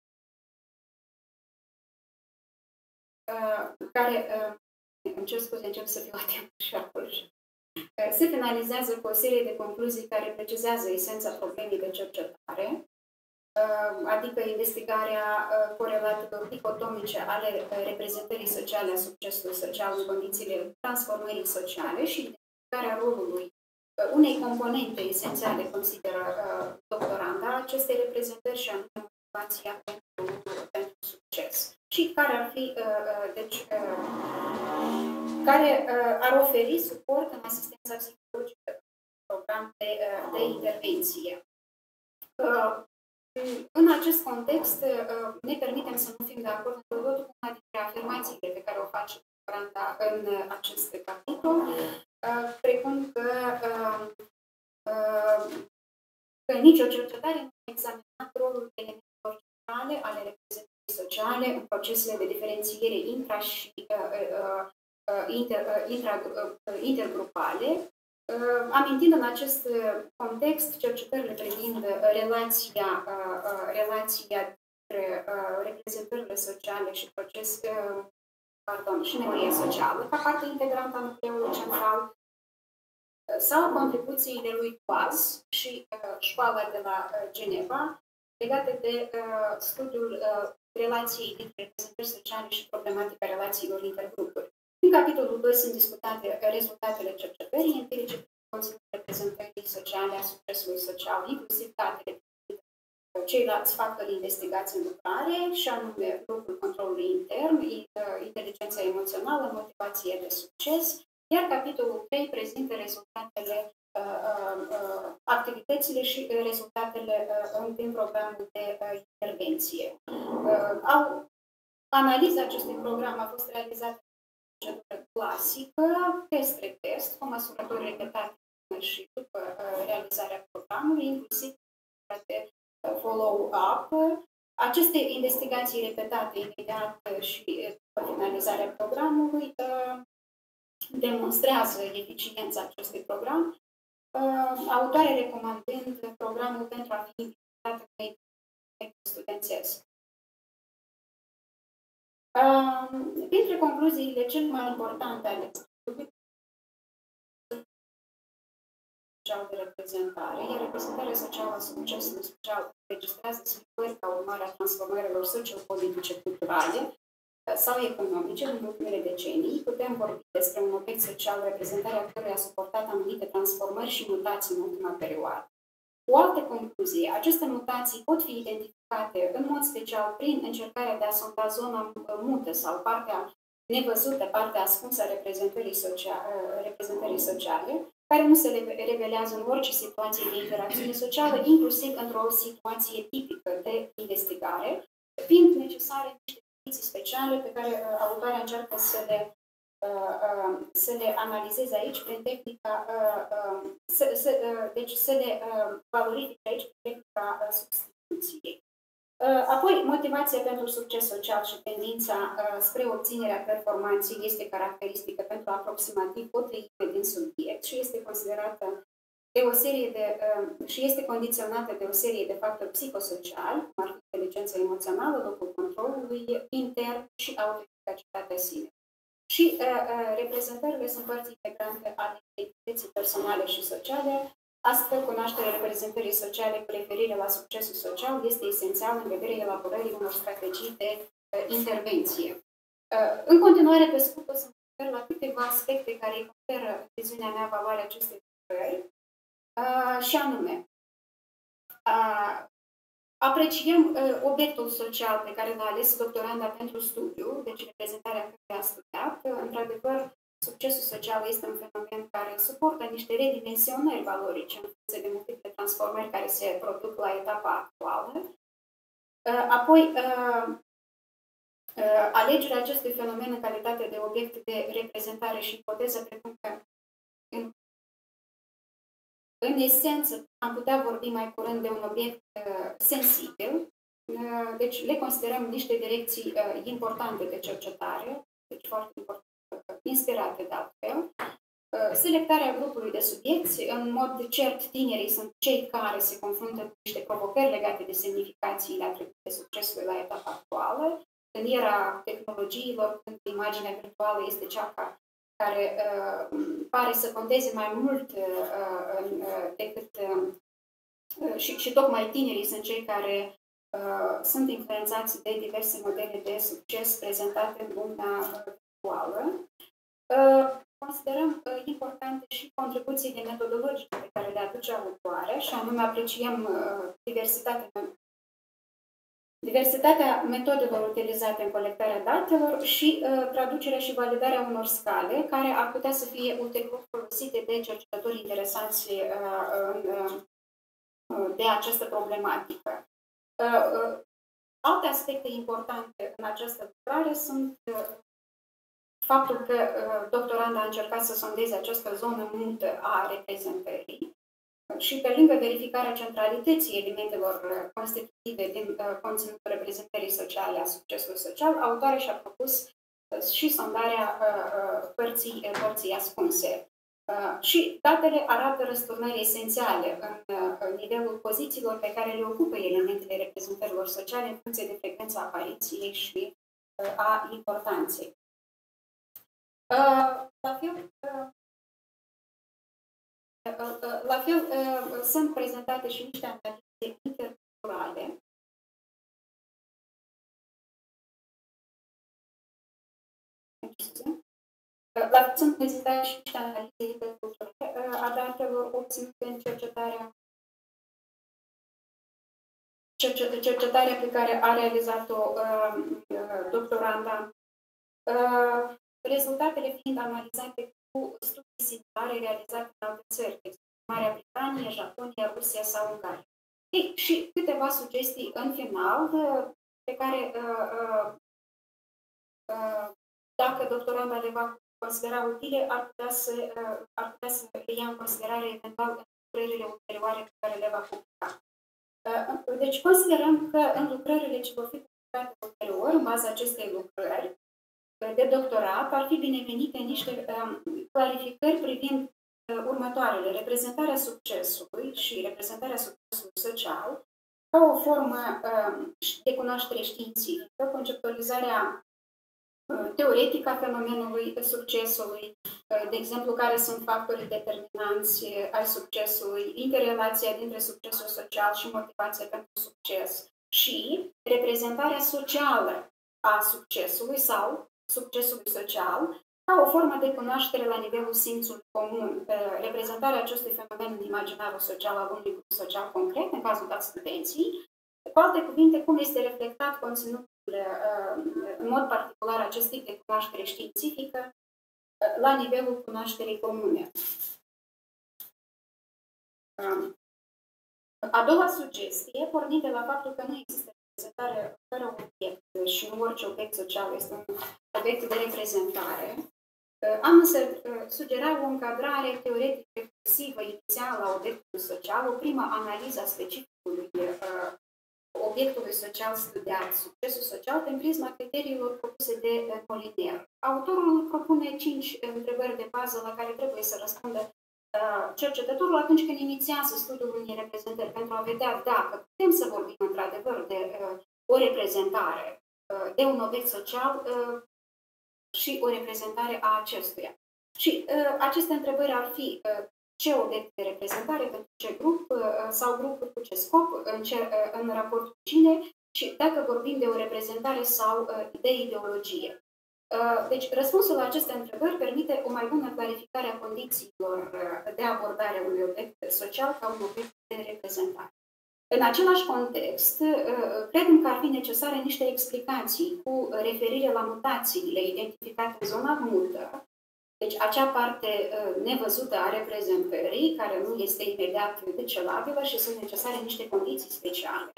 uh, care, uh, îmi cer scuze, încep să fiu atent și acolo. Se finalizează cu o serie de concluzii care precizează esența problemei de cercetare, adică investigarea corelatelor dicotomice ale reprezentării sociale a succesului social în condițiile transformării sociale și identificarea rolului unei componente esențiale, consideră doctoranda, acestei reprezentări și anume motivația pentru, pentru succes. Și care ar fi, deci, care uh, ar oferi suport în asistența psihologică în program de, uh, de intervenție. Uh, în acest context, uh, ne permitem să nu fim de acord cu una dintre afirmațiile pe care o face Branda în acest capitol, uh, precum că, uh, uh, că nicio cercetare nu a examinat rolul elementelor centrale ale reprezentării sociale în procesele de diferențiere intra și uh, uh, Inter, intra, intergrupale, amintind în acest context cercetările privind relația, relația între reprezentările sociale și proces, pardon, și memoria socială, ca parte integrantă a nucleului central, sau contribuțiile lui Quaz și școala de la Geneva, legate de studiul relației dintre reprezentări sociale și problematica relațiilor intergrupuri. În capitolul doi sunt discutate rezultatele cercetării empirice, conținutul reprezentării sociale a succesului social, inclusiv datele ceilalți factori investigați în lucrare, și anume grupul controlului intern, inteligența emoțională, motivație de succes, iar capitolul trei prezintă rezultatele, activitățile și rezultatele din programul de intervenție. Au, analiza acestui program a fost realizată în procedură clasică, test retest, cu măsurători repetate și după realizarea programului, inclusiv de follow-up. Aceste investigații repetate imediat și după finalizarea programului demonstrează eficiența acestui program, autoarea recomandând programul pentru a fi implementat în mediul studențesc. Printre concluziile cele mai importante ale studiului social de reprezentare, iar reprezentarea socială succesului social registrează schimbări ca urmare a transformărilor sociopolitice, culturale sau economice în ultimele decenii. Putem vorbi despre un obiect social, reprezentarea căruia a suportat anumite transformări și mutații în ultima perioadă. O altă concluzie, aceste mutații pot fi identificate în mod special prin încercarea de a sonda zona mută sau partea nevăzută, partea ascunsă a reprezentării sociale, reprezentării sociale, care nu se revelează în orice situație de interacțiune socială, inclusiv într-o situație tipică de investigare, fiind necesare niște condiții speciale pe care autoarea încearcă să le, să le analizeze aici prin tehnica, să, să, deci să le valorifice aici prin tehnica substituției. Apoi, motivația pentru succes social și tendința spre obținerea performanței este caracteristică pentru aproximativ o treime din subiect și este considerată de o serie de, și este condiționată de o serie de factori psihosociali, cum ar fi inteligența emoțională, locul controlului intern și autoeficacitatea sine. Și uh, reprezentările sunt părți integrante ale identității personale și sociale. Astfel, cunoașterea reprezentării sociale cu referire la succesul social este esențial în vederea elaborării unor strategii de uh, intervenție. Uh, în continuare, pe scurt, o să mă refer la câteva aspecte care îi conferă, în viziunea mea, valoarea acestei lucrări, uh, și anume, uh, apreciem uh, obiectul social pe care l-a ales doctoranda pentru studiu, deci reprezentarea pe care a studiat. Uh, Într-adevăr, succesul social este un fenomen care suportă niște redimensionări valorice în funcție de multiple transformări care se produc la etapa actuală. Uh, apoi, uh, uh, alegerea acestui fenomen în calitate de obiect de reprezentare și ipoteză, precum că în În esență, am putea vorbi mai curând de un obiect uh, sensibil, uh, deci le considerăm niște direcții uh, importante de cercetare, deci foarte importante, uh, inspirate de altfel. Uh, selectarea grupului de subiecți, în mod cert, tinerii sunt cei care se confruntă cu niște provocări legate de semnificațiile atribuite succesului la etapa actuală. În era tehnologiilor, când imaginea virtuală este cea ca care uh, pare să conteze mai mult uh, uh, decât uh, și, și tocmai tinerii sunt cei care uh, sunt influențați de diverse modele de succes prezentate în lumea virtuală. Uh, considerăm uh, importante și contribuțiile metodologice pe care le aduce autoarea, și anume apreciem uh, diversitatea Diversitatea metodelor utilizate în colectarea datelor și uh, traducerea și validarea unor scale, care ar putea să fie ulterior folosite de cercetători interesați uh, în, uh, de această problematică. Uh, uh, alte aspecte importante în această lucrare sunt uh, faptul că uh, doctoranda a încercat să sondeze această zonă mută a reprezentării, și pe lângă verificarea centralității elementelor constitutive din uh, conținutul reprezentării sociale a succesului social, autoarea și-a propus uh, și sondarea uh, părții, părții ascunse. Uh, și datele arată răsturnări esențiale în, uh, în nivelul pozițiilor pe care le ocupă elementele reprezentărilor sociale în funcție de frecvența apariției și uh, a importanței. Uh, la fel, uh, La fel, sunt prezentate și niște analize interculturale. La, sunt prezentate și niște analize interculturale a datelor obținute în cercetarea cercetarea pe care a realizat-o doctoranda, rezultatele fiind analizate cu studii similare realizate în alte țări, de Marea Britanie, Japonia, Rusia sau Ungaria. Ei, și câteva sugestii în final, pe care, dacă doctoranda le va considera utile, ar putea să, ar putea să le ia în considerare eventual în lucrările ulterioare pe care le va publica. Deci considerăm că în lucrările ce vor fi publicate ulterior, în baza acestei lucrări de doctorat, ar fi binevenite niște clarificări privind următoarele: reprezentarea succesului și reprezentarea succesului social ca o formă de cunoaștere științifică, conceptualizarea teoretică a fenomenului succesului, de exemplu, care sunt factorii determinanți ai succesului, interrelația dintre succesul social și motivația pentru succes și reprezentarea socială a succesului sau succesului social ca o formă de cunoaștere la nivelul simțului comun, reprezentarea acestui fenomen în imaginarul social al unui grup social concret, în cazul dat studenții, cu alte cuvinte, cum este reflectat conținutul în mod particular acest tip de cunoaștere științifică la nivelul cunoașterii comune. A doua sugestie, pornind de la faptul că nu există reprezentare fără obiect și nu orice obiect social este un obiect de reprezentare, am însă sugera o încadrare teoretic reflexivă inițială a obiectului social, o primă analiză a specificului obiectului social studiat, succesul social, prin prisma criteriilor propuse de Moliner. Autorul propune cinci întrebări de bază la care trebuie să răspundă cercetătorul atunci când inițiază studiul unei reprezentări, pentru a vedea dacă putem să vorbim într-adevăr de o reprezentare de un obiect social și o reprezentare a acestuia. Și aceste întrebări ar fi: ce obiect de reprezentare, pentru ce grup sau grupuri, cu ce scop, în, ce, în raport cu cine și dacă vorbim de o reprezentare sau de ideologie. Deci, răspunsul la aceste întrebări permite o mai bună clarificare a condițiilor de abordare a unui obiect social ca un obiect de reprezentare. În același context, credem că ar fi necesare niște explicații cu referire la mutațiile identificate în zona multă, deci acea parte nevăzută a reprezentării, care nu este imediat decelabilă și sunt necesare niște condiții speciale.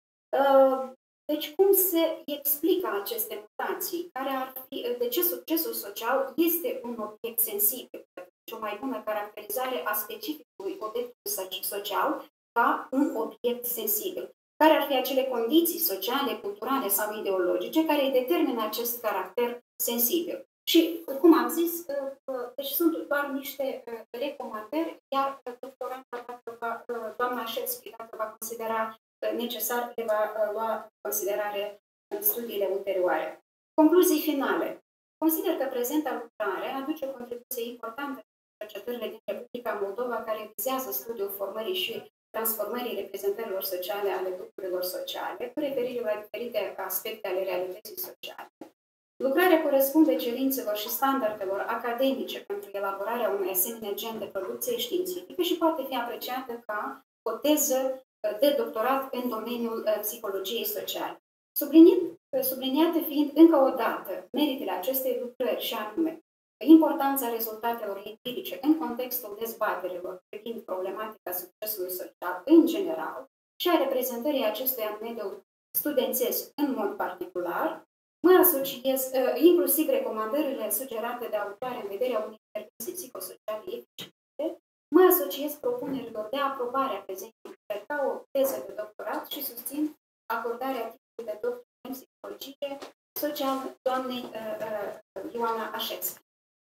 Deci cum se explică aceste mutații? Care ar fi, de ce succesul social este un obiect sensibil? Deci o mai bună caracterizare a specificului obiectului social ca un obiect sensibil. Care ar fi acele condiții sociale, culturale sau ideologice care îi determină acest caracter sensibil? Și, cum am zis, deci sunt doar niște recomandări, iar doctoranta, doamna Șefschi, dacă va considera necesar, le va lua în considerare în studiile ulterioare. Concluzii finale. Consider că prezenta lucrare aduce o contribuție importantă în cercetările din Republica Moldova, care vizează studiul formării și transformării reprezentărilor sociale ale grupurilor sociale, cu referire la diferite aspecte ale realității sociale. Lucrarea corespunde cerințelor și standardelor academice pentru elaborarea unui asemenea gen de producție științifică și poate fi apreciată ca o teză de doctorat în domeniul psihologiei sociale. Subliniate fiind încă o dată meritele acestei lucrări și anume importanța rezultatelor empirice în contextul dezbaterilor privind problematica succesului social în general și a reprezentării acestuia în mediul studențesc în mod particular, mă asociez inclusiv recomandările sugerate de autoare în vederea unei intervenții psihosociale eficiente, mă asociez propunerilor de aprobare a prezentului ca o teză de doctorat și susțin acordarea titlului de doctor în psihologie socială doamnei uh, uh, Ioana Așescu.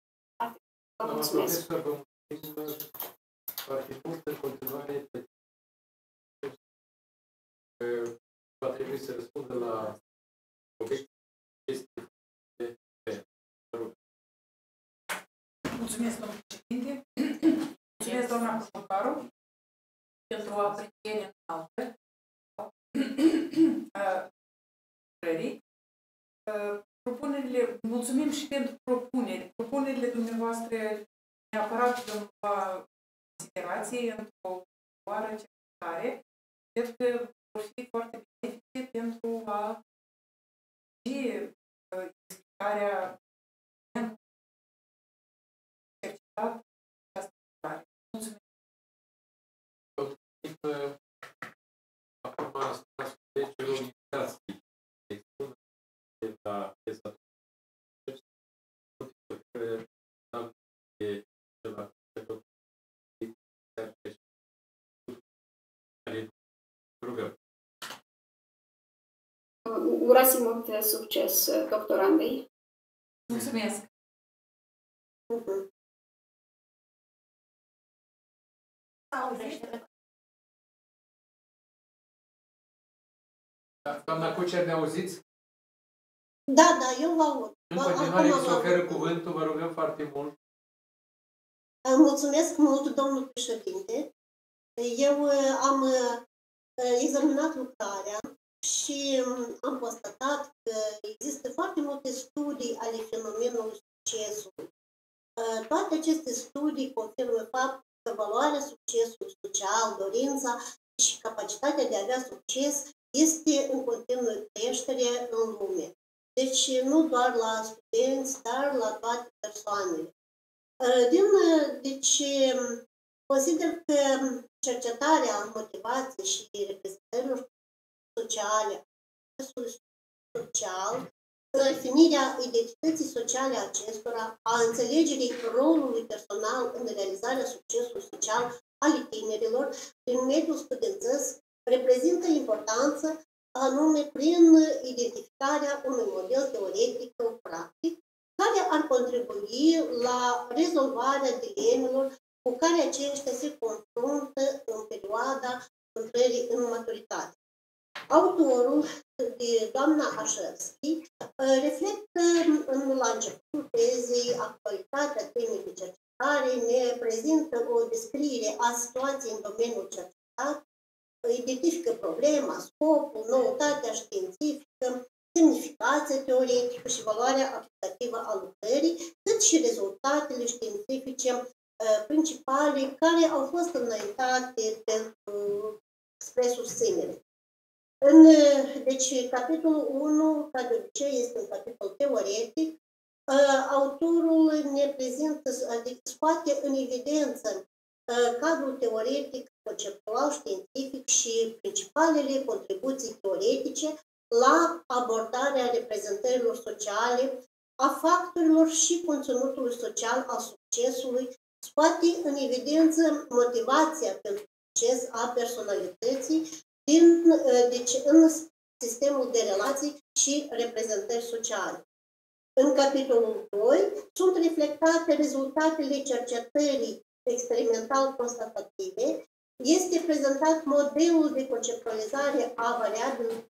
Vă mulțumesc. Doamna profesor, vă mulțumesc. Va fi pus în continuare pe va trebui să răspundă la obiectul chestii de pe. Mulțumesc, domnule președinte. Mulțumesc, doamna Coșocaru, pentru apreciere înaltă. Propunerile, mulțumim și pentru propuneri. Propunerile dumneavoastră neapărat vom lua considerație într-o oară cercetare. Cred că vor fi foarte benefice pentru a și explicarea cercetat această lucrare. Mulțumesc! Acum asta subiectul limitații de expunere la piesa de ceva rugăm. Urați mult succes doctorandei. Mulțumesc! Doamna Cucer, ne auziți? Da, da, eu vă aud. În continuare îi se oferă cuvântul, vă rugăm foarte mult. Mulțumesc mult, domnul președinte. Eu am examinat lucrarea și am constatat că există foarte multe studii ale fenomenului succesului. Toate aceste studii confirmă faptul că valoarea succesului social, dorința și capacitatea de a avea succes este în continuă creștere în lume. Deci nu doar la studenți, dar la toate persoanele. Din, deci, consider că cercetarea motivației și reprezentărilor sociale, social, definirea identității sociale a acestora, a înțelegerii rolului personal în realizarea succesului social al tinerilor din mediul studențesc reprezintă importanță anume prin identificarea unui model teoretic sau practic care ar contribui la rezolvarea dilemelor cu care aceștia se confruntă în perioada intrării în maturitate. Autorul, de doamna Așevski, reflectă în la începutul tezei actualitatea temei de cercetare, ne prezintă o descriere a situației în domeniul cercetat, identifică problema, scopul, noutatea științifică, semnificația teoretică și valoarea aplicativă a lucrării, cât și rezultatele științifice uh, principale care au fost înaintate pentru, spre susținere. În, deci, capitolul unu, ca de obicei, este un capitol teoretic. Uh, autorul ne prezintă, adică scoate în evidență uh, cadrul teoretic, conceptual, științific și principalele contribuții teoretice la abordarea reprezentărilor sociale, a factorilor și conținutului social al succesului, scoate în evidență motivația pentru succes a personalității din, deci, în sistemul de relații și reprezentări sociale. În capitolul doi sunt reflectate rezultatele cercetării experimental constatative, este prezentat modelul de conceptualizare a variabilelor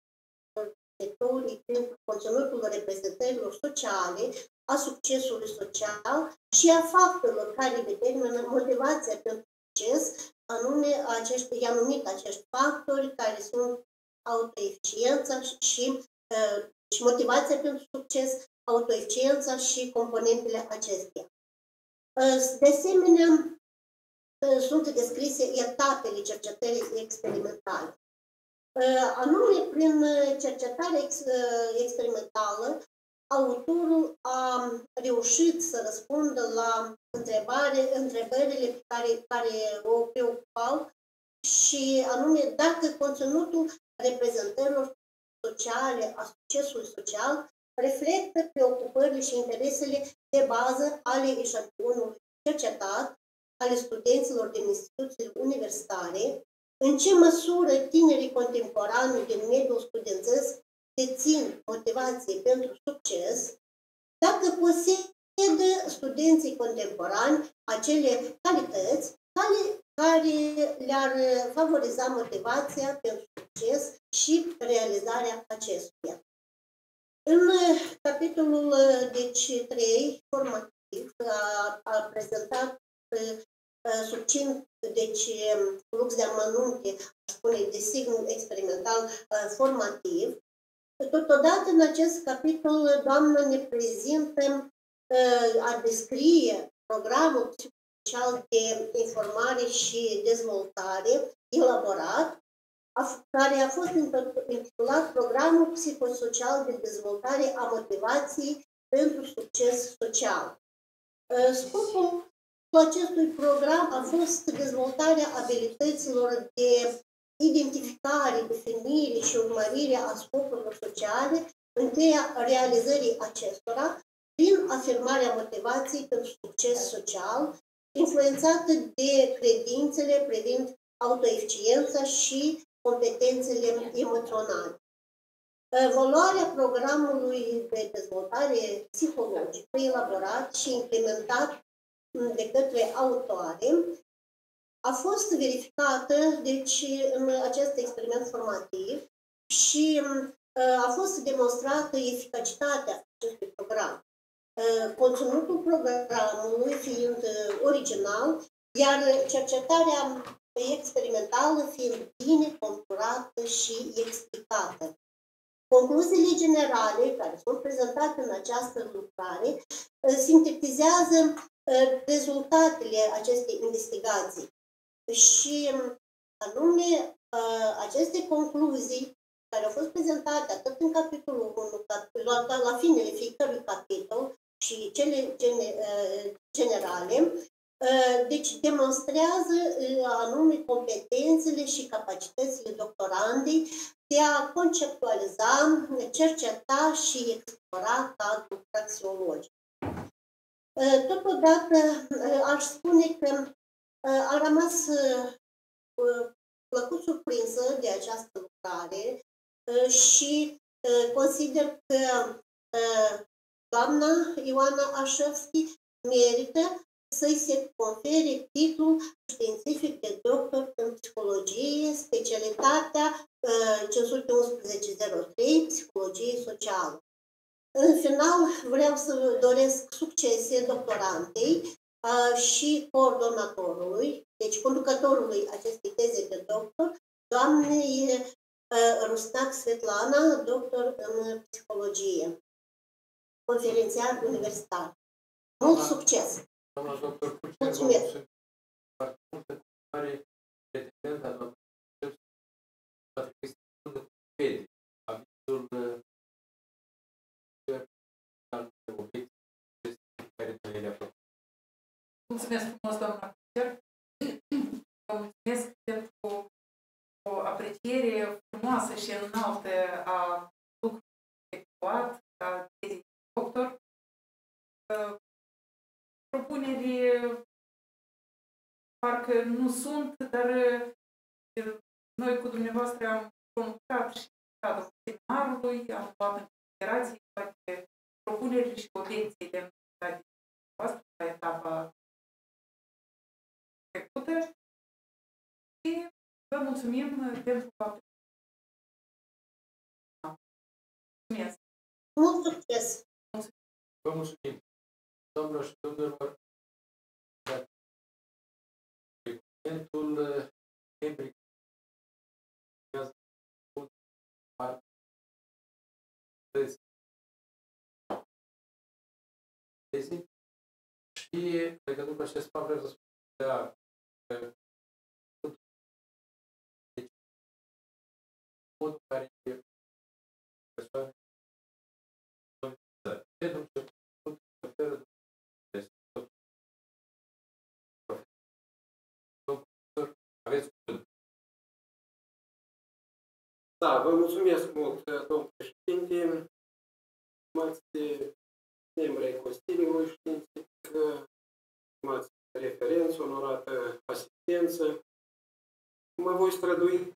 pentru conținutul reprezentărilor sociale, a succesului social și a factorilor care determină motivația pentru succes, anume acești, i-am numit acești factori care sunt autoeficiența și, uh, și motivația pentru succes, autoeficiența și componentele acesteia. Uh, de asemenea, uh, sunt descrise etapele cercetării experimentale. Anume, prin cercetarea ex, experimentală, autorul a reușit să răspundă la întrebare, întrebările pe care, care o preocupau și anume dacă conținutul reprezentărilor sociale, a succesului social, reflectă preocupările și interesele de bază ale eșantionului cercetat, ale studenților din instituțiile universitare, în ce măsură tinerii contemporani din mediul studențesc dețin motivație pentru succes, dacă posedă studenții contemporani acele calități care, care le-ar favoriza motivația pentru succes și realizarea acestuia. În capitolul deci, trei, formativ, a, a prezentat succint, deci flux de amănunte, spune, de sign experimental formativ. Totodată, în acest capitol, doamna ne prezintă a descrie programul psihosocial de informare și dezvoltare elaborat, care a fost intitulat Programul Psihosocial de Dezvoltare a Motivației pentru Succes Social. Scopul acestui program a fost dezvoltarea abilităților de identificare, definire și urmărire a scopurilor sociale în cheia realizării acestora prin afirmarea motivației pentru succes social, influențată de credințele privind autoeficiența și competențele emoționale. Evaluarea programului de dezvoltare psihologică elaborat și implementat de către autoare a fost verificată deci, în acest experiment formativ și a fost demonstrată eficacitatea acestui program. Conținutul programului fiind original, iar cercetarea experimentală fiind bine conturată și explicată. Concluziile generale care sunt prezentate în această lucrare sintetizează rezultatele acestei investigații și anume aceste concluzii care au fost prezentate atât în capitolul unu, la finele fiecărui capitol și cele generale, deci demonstrează anume competențele și capacitățile doctorandei de a conceptualiza, cerceta și explora cadrul praxeologic. Totodată aș spune că am rămas plăcut surprinsă de această lucrare și consider că doamna Ioana Așevski merită să-i se confere titlul științific de doctor în psihologie, specialitatea cinci sute unsprezece zero trei, psihologie socială. În final, vreau să doresc succese doctorantei și coordonatorului, deci conducătorului acestei teze de doctor, doamnei Rusnak Svetlana, doctor în psihologie, conferențiar universitar. Mult succes! Doamna doctor Cucer, mulțumesc! Sunt foarte multă care pretendenta doamna Cucer va trebui să răspundă cu vede avizul al obiecției care noi le-a făcut. Mulțumesc frumos, doamna Cucer. Vă mulțumesc pentru o apreciere frumoasă și înaltă a lucrului efectuat, a tezei de doctor. Propunerile parcă nu sunt, dar noi cu dumneavoastră am conlucrat și în cadrul seminarului, am luat în considerație toate propunerile și obiecțiile de dumneavoastră la etapa trecută și vă mulțumim pentru faptul. Mulțumesc! Mult succes! Vă mulțumim! Doamnelor și domnilor, documentul membrii și legătură cu acest fapt vreau să spun că modul în care persoane pentru început oferă aveți cuvânt. Da, vă mulțumesc mult, domnul președinte, stimați membri ai Consiliului Științific, stimați referenți, onorată asistență. Mă voi strădui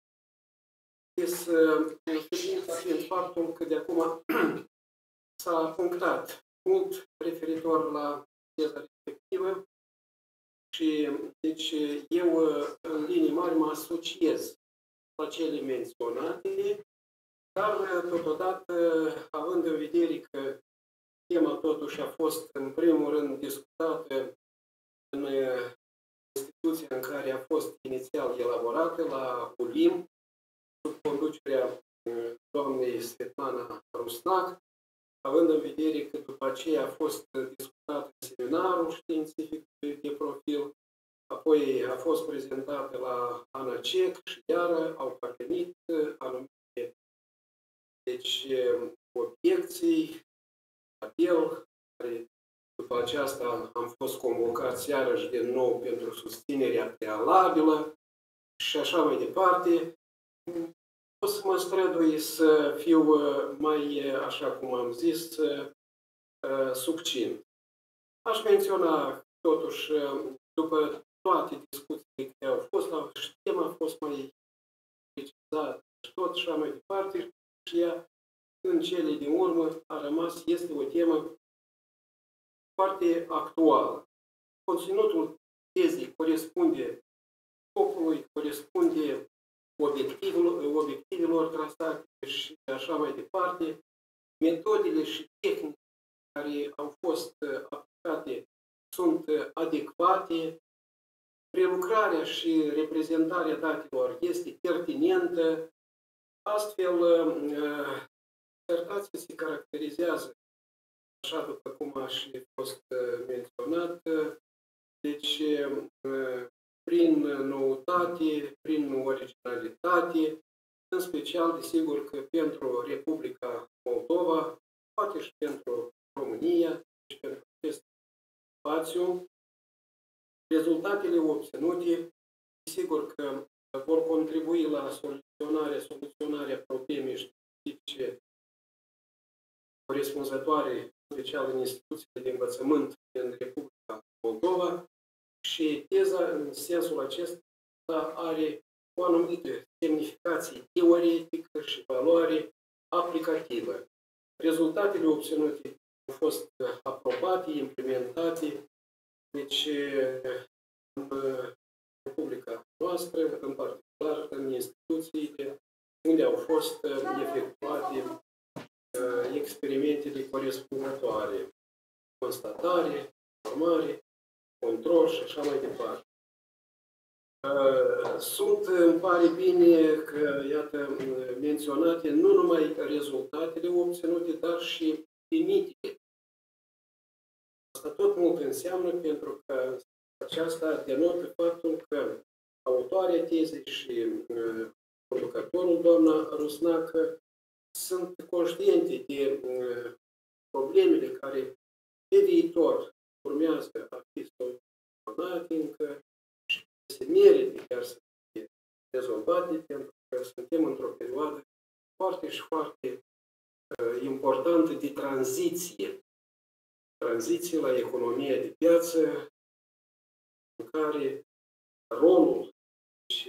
să subliniez faptul că de acum s-a punctat mult referitor la teza respectivă și deci eu în linii mari mă asociez la cele menționate, dar totodată având în vedere că tema totuși a fost în primul rând discutată în instituția în care a fost inițial elaborată, la U L I M, sub conducerea doamnei Svetlana Rusnak, având în vedere că după aceea a fost discutat în seminarul științific de profil apoi a fost prezentată la ANACEC și iară au parvenit anumite deci, obiecții, apel, care după aceasta am fost convocați iarăși din nou pentru susținerea prealabilă și așa mai departe. O să mă strădui să fiu mai, așa cum am zis, succint. Aș menționa totuși, după toate discuțiile care au fost, la tema a fost mai precizată și tot așa mai departe și ea, în cele din urmă, a rămas, este o temă foarte actuală. Conținutul tezei corespunde scopului, corespunde obiectivelor, obiectivelor trasate și așa mai departe. Metodele și tehnici care au fost aplicate sunt adecvate. Prelucrarea și reprezentarea datelor este pertinentă. Astfel, disertația se caracterizează, așa după cum a și fost menționat, deci prin noutate, prin originalitate, în special, desigur, că pentru Republica Moldova, poate și pentru România, și pentru acest spațiu, rezultatele obținute, desigur că vor contribui la soluționarea, soluționarea problemei științifice corespunzătoare, special în instituțiile de învățământ din Republica Moldova, și teza, în sensul acesta, are o anumită semnificație teoretică și valoare aplicativă. Rezultatele obținute au fost aprobate, implementate, deci în Republica noastră, în particular în instituțiile unde au fost efectuate experimentele corespunzătoare, constatare, formare, control și așa mai departe. Sunt, îmi pare bine că, iată, menționate nu numai rezultatele obținute, dar și limitele. Asta tot mult înseamnă, pentru că aceasta denotă faptul că autoarea tezei și conducătorul, doamna Rusnacă, sunt conștiente de problemele care pe viitor urmează a fi soluționate încă și se merită chiar să fie rezolvate, pentru că suntem într-o perioadă foarte și foarte uh, importantă de tranziție. Tranziție la economia de piață, în care rolul și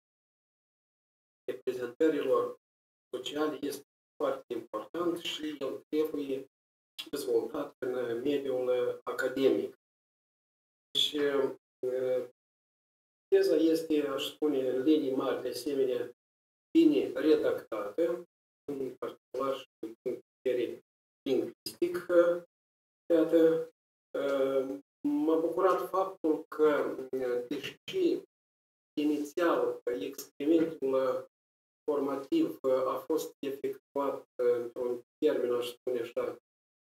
reprezentărilor sociale este foarte important și el trebuie dezvoltat în mediul academic. Deci, teza este, aș spune, în linii mari, de asemenea, bine redactată, în particular și din punct de vedere lingvistic. Iată, m-a bucurat faptul că, deși inițial experimentul formativ a fost efectuat într-un termen, aș spune așa,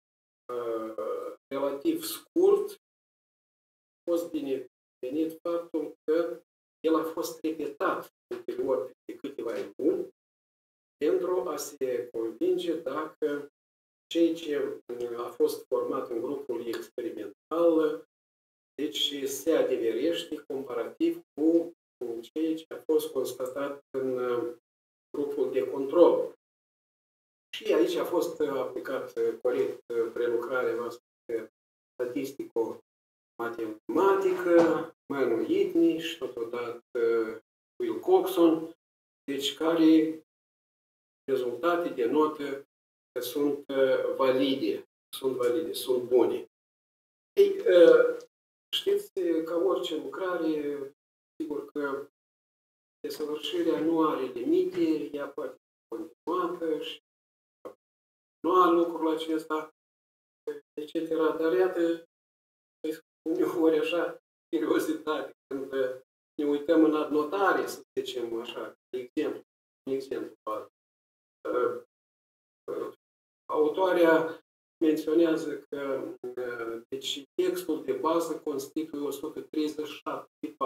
relativ scurt, a fost binevenit faptul că el a fost repetat în perioade de câteva luni pentru a se convinge dacă ceea ce a fost format în grupul experimental, deci se adeverește comparativ cu ceea ce a fost constatat în grupul de control. Și aici a fost aplicat corect prelucrarea noastră statistico-matematică, Manu Itni și totodată Will Coxon, deci care rezultate denotă că sunt valide, sunt valide, sunt bune. Ei, știți, ca orice lucrare, sigur că desăvârșirea nu are limite, ea poate fi continuată și nu are lucrul acesta, et cetera. Dar iată, uneori așa, curiozitate, când ne uităm în adnotare, să zicem așa, de exemplu, un exemplu. Autoarea menționează că deci, textul de bază constituie o sută treizeci și șapte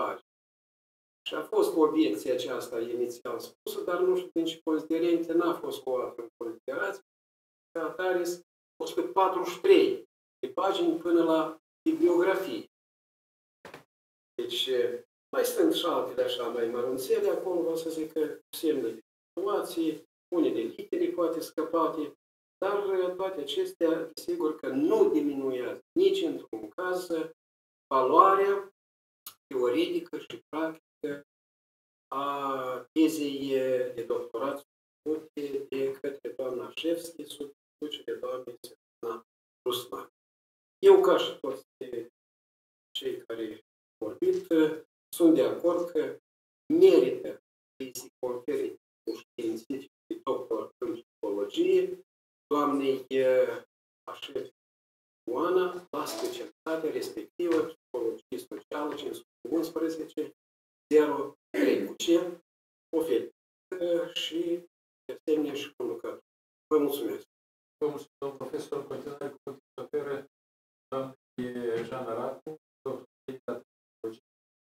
fost obiecția aceasta inițial spusă, dar nu știu din ce considerente n-a fost luată în considerație. Ca atare o sută patruzeci și trei de pagini până la bibliografie. Deci, mai sunt și altele așa mai mărunțele, acolo vreau să zic că semne de punctuație, unele litere poate scăpate, dar toate acestea, sigur că nu diminuează nici într-un caz valoarea teoretică și practică a tezei de doctorat susținute de către doamna Șefschi sub conducerea doamnei Svetlana Ruslan. Eu, ca și toți cei care au vorbit, sunt de acord că merită să se confere un științific de doctor în psihologie doamnei Așef Ioana la specialitatea respectivă psihologie socială cinci sute unsprezece zero trei cu ce o felicită și de asemenea și conducător. Vă mulțumesc. Vă mulțumesc, domnul profesor. În continuare cu puteți să oferă doamnei Jana Racu, doctor de psihologie.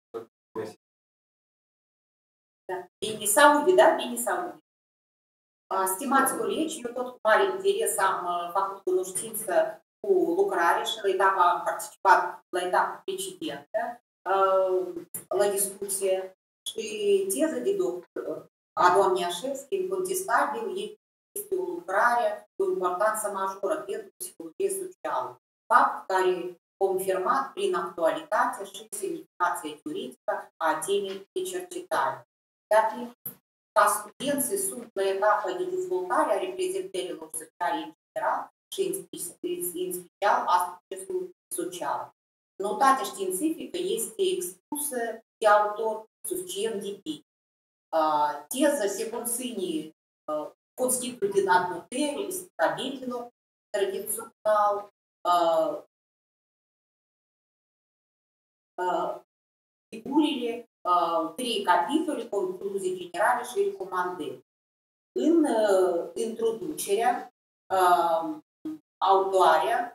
Da. Bine se aude, da? Bine se aude. Stimați colegi, eu tot cu mare interes am făcut cunoștință cu lucrare și la etapa am participat la etapa precedentă la discuție și teza de doctor a doamnei Așefschi, incontestabil, este o lucrare cu importanță majoră pentru psihologie socială. Fapt care confirmat prin actualitatea și semnificația teoretică a temei de cercetare. Dar ca studenții sunt la etapa de dezvoltare a reprezentărilor sociale în general și în special a succesului social. Notatea științifică este expusă de autor suficient de bine. Teza se conține constituit din adnotări, stabililor tradițional, figurile, trei capitole, concluzii generale și recomandări. În introducerea, autoarea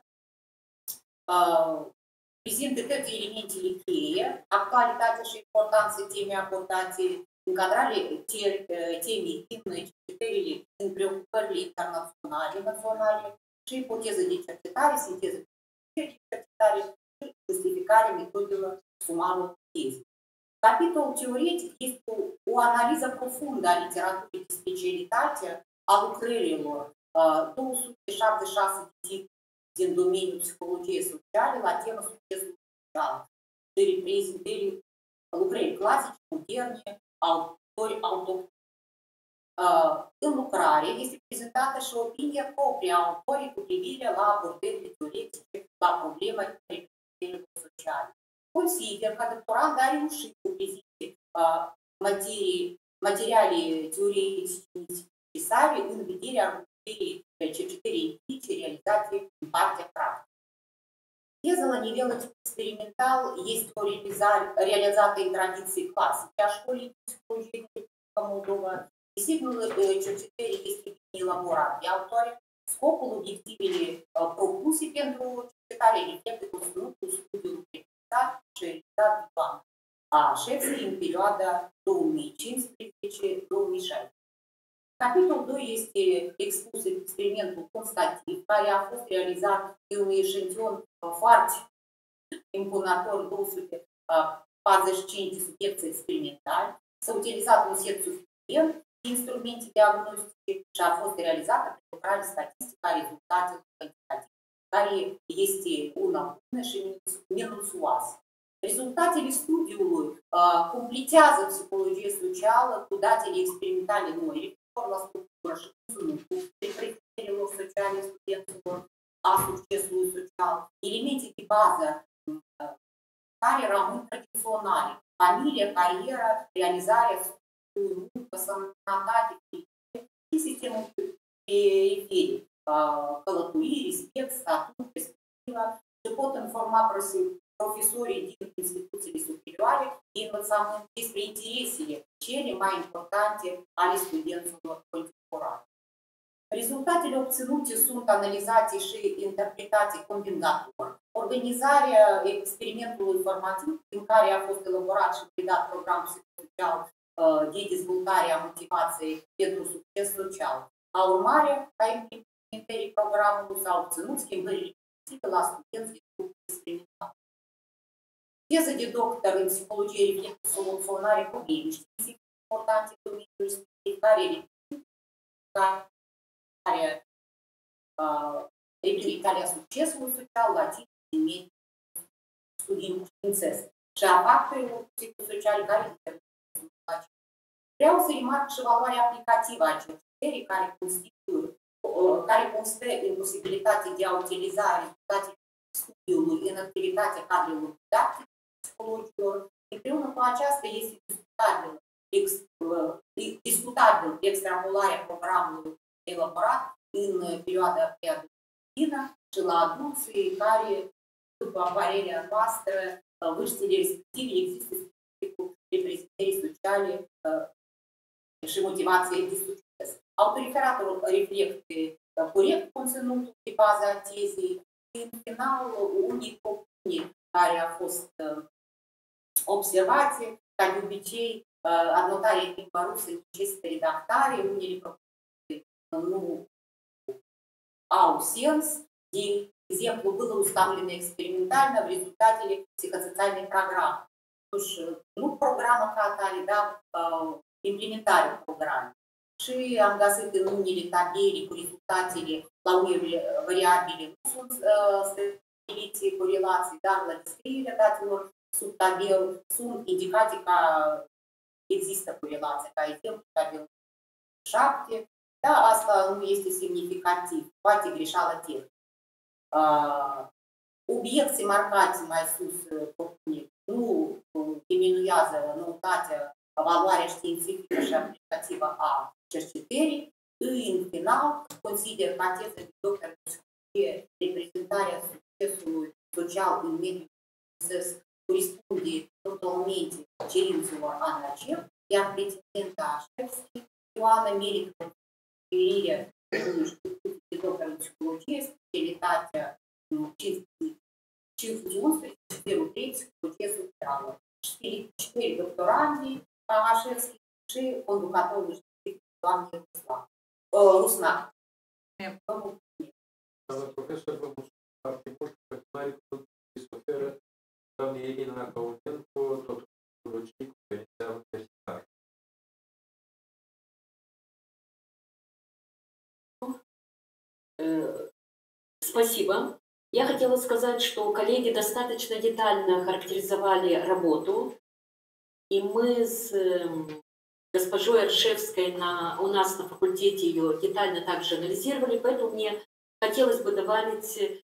prezintă toate elementele cheie, actualitatea și importanța temei abordate, încadrarea temei în cercetările, în preocupările internaționale, naționale și ipoteză de cercetare, sinteză de cercetare și justificarea metodelor sumarului tezei. Capitolul teoretic este o, o analiză profundă a literaturii de specialitate a lucrărilor două sute șaptezeci și șase din domeniul psihologiei sociale la tema succesului social, de reprezentări lucrări clasice, moderne, autori autohtoni. În lucrare este prezentată și opinia proprie a autorii cu privire la abordările teoretice la problema reprezentărilor sociale. Consider că doctorand a reușit să prezinte materii, materiale teoretice necesare în vederea argumentării cercetării empirice realizate în partea practică. Teza la nivel experimental este o realizare realizată în tradiție clasice a școlii de psihologie din Republica Moldova. Designul cercetării este bine elaborat de autori. Scopul, obiectivele propuse pentru cercetare reflectă conținutul studiului prezentat și realizat de doamna Așefschi în perioada două mii cincisprezece două mii șaisprezece. Capitolul doi este expus experimentul constativ, care a fost realizat de un eșantion foarte impunător, două sute patruzeci și cinci de subiecte experimentali. S-a utilizat un set suficient de instrumente diagnostice și a fost realizată prin lucrare statistică a rezultatelor cantitative, care este una bună și minuțioasă. Rezultatele studiului uh, completează psihologia socială cu datele experimentale noi, referitor la structură și conținutul reprezentărilor sociale studenților, a succesului social, elemente de bază uh, care rămân tradiționale, familie, carieră, realizarea studiului, muncă, sănătate, și sistemul periferic, uh, călătorii, respect, statut, perspectivă, se pot informa profesorii din instituțiile superioare de învățământ despre interesele cele mai importante ale studenților contemporani. Rezultatele obținute sunt analizate și interpretate combinator. Organizarea experimentului formativ, în care a fost elaborat și predat program psihosocial de dezvoltarea motivației pentru succes social. A urmare a implementării programului s-au obținut schimbări la studenți de grup experimental. Teza de doctor în psihologie reflectă soluționarea problemei științifice importante în domeniul respectiv, care care reprezentarea succesului social la timp din mediul studiului științesc și a factorilor psihosociale care determină. Vreau să remarc și valoarea aplicativă a cercetării care constituie care constă în posibilitatea de a utiliza rezultatele studiului în activitatea cadrelor didactice psihologilor. Împreună cu aceasta este discutabil, ex, discutabil extrapolarea programului elaborat în perioada preadolescentă și la adulții care, după părerea noastră, vârstele respective există specificul reprezentării sociale și motivației de succes. Autoreferatul reflecte corect conținutul de bază a tezei. În final, unii propuneri care a fost observate, ca de obicei, anotarea în limba rusă necesită redactare, unele propuneri nu au sens. De exemplu, было установлено экспериментально в результате психосоциальный программ. Nu programă ca atare, dar implementarea programului. Și am găsit în unele tabele cu rezultatele la unele variabile nu sunt stabilite corelații, dar la descrierea datelor sub tabel sunt indicate că există corelație, ca exemplu tabel șapte, dar asta nu este semnificativ, poate greșeală tehnică. Uh, obiecții marcate mai sus propuneri nu diminuează noutatea, valoarea științifică și aplicativă a cercetării. În final, consider că teza de doctor de reprezentarea succesului social în mediul științesc corespunde totalmente cerințelor ANACEP, iar pretendenta Șefschi, Ioana, merită conferirea de doctor în psihologie, specialitatea cinci sute unsprezece zero trei psihologie socială. Четыре doctorandi a Șefschi și conducătorul științific doamne Rusna. Doamna profesor, vă mulțumesc foarte mult pentru mare contribuție se oferă doamne Irina Căunencu, doctor în psihologie, conferențiar universitar. Спасибо. Я хотела сказать, что коллеги достаточно детально характеризовали работу, и мы с госпожой Аршевской на, у нас на факультете ее детально также анализировали, поэтому мне хотелось бы добавить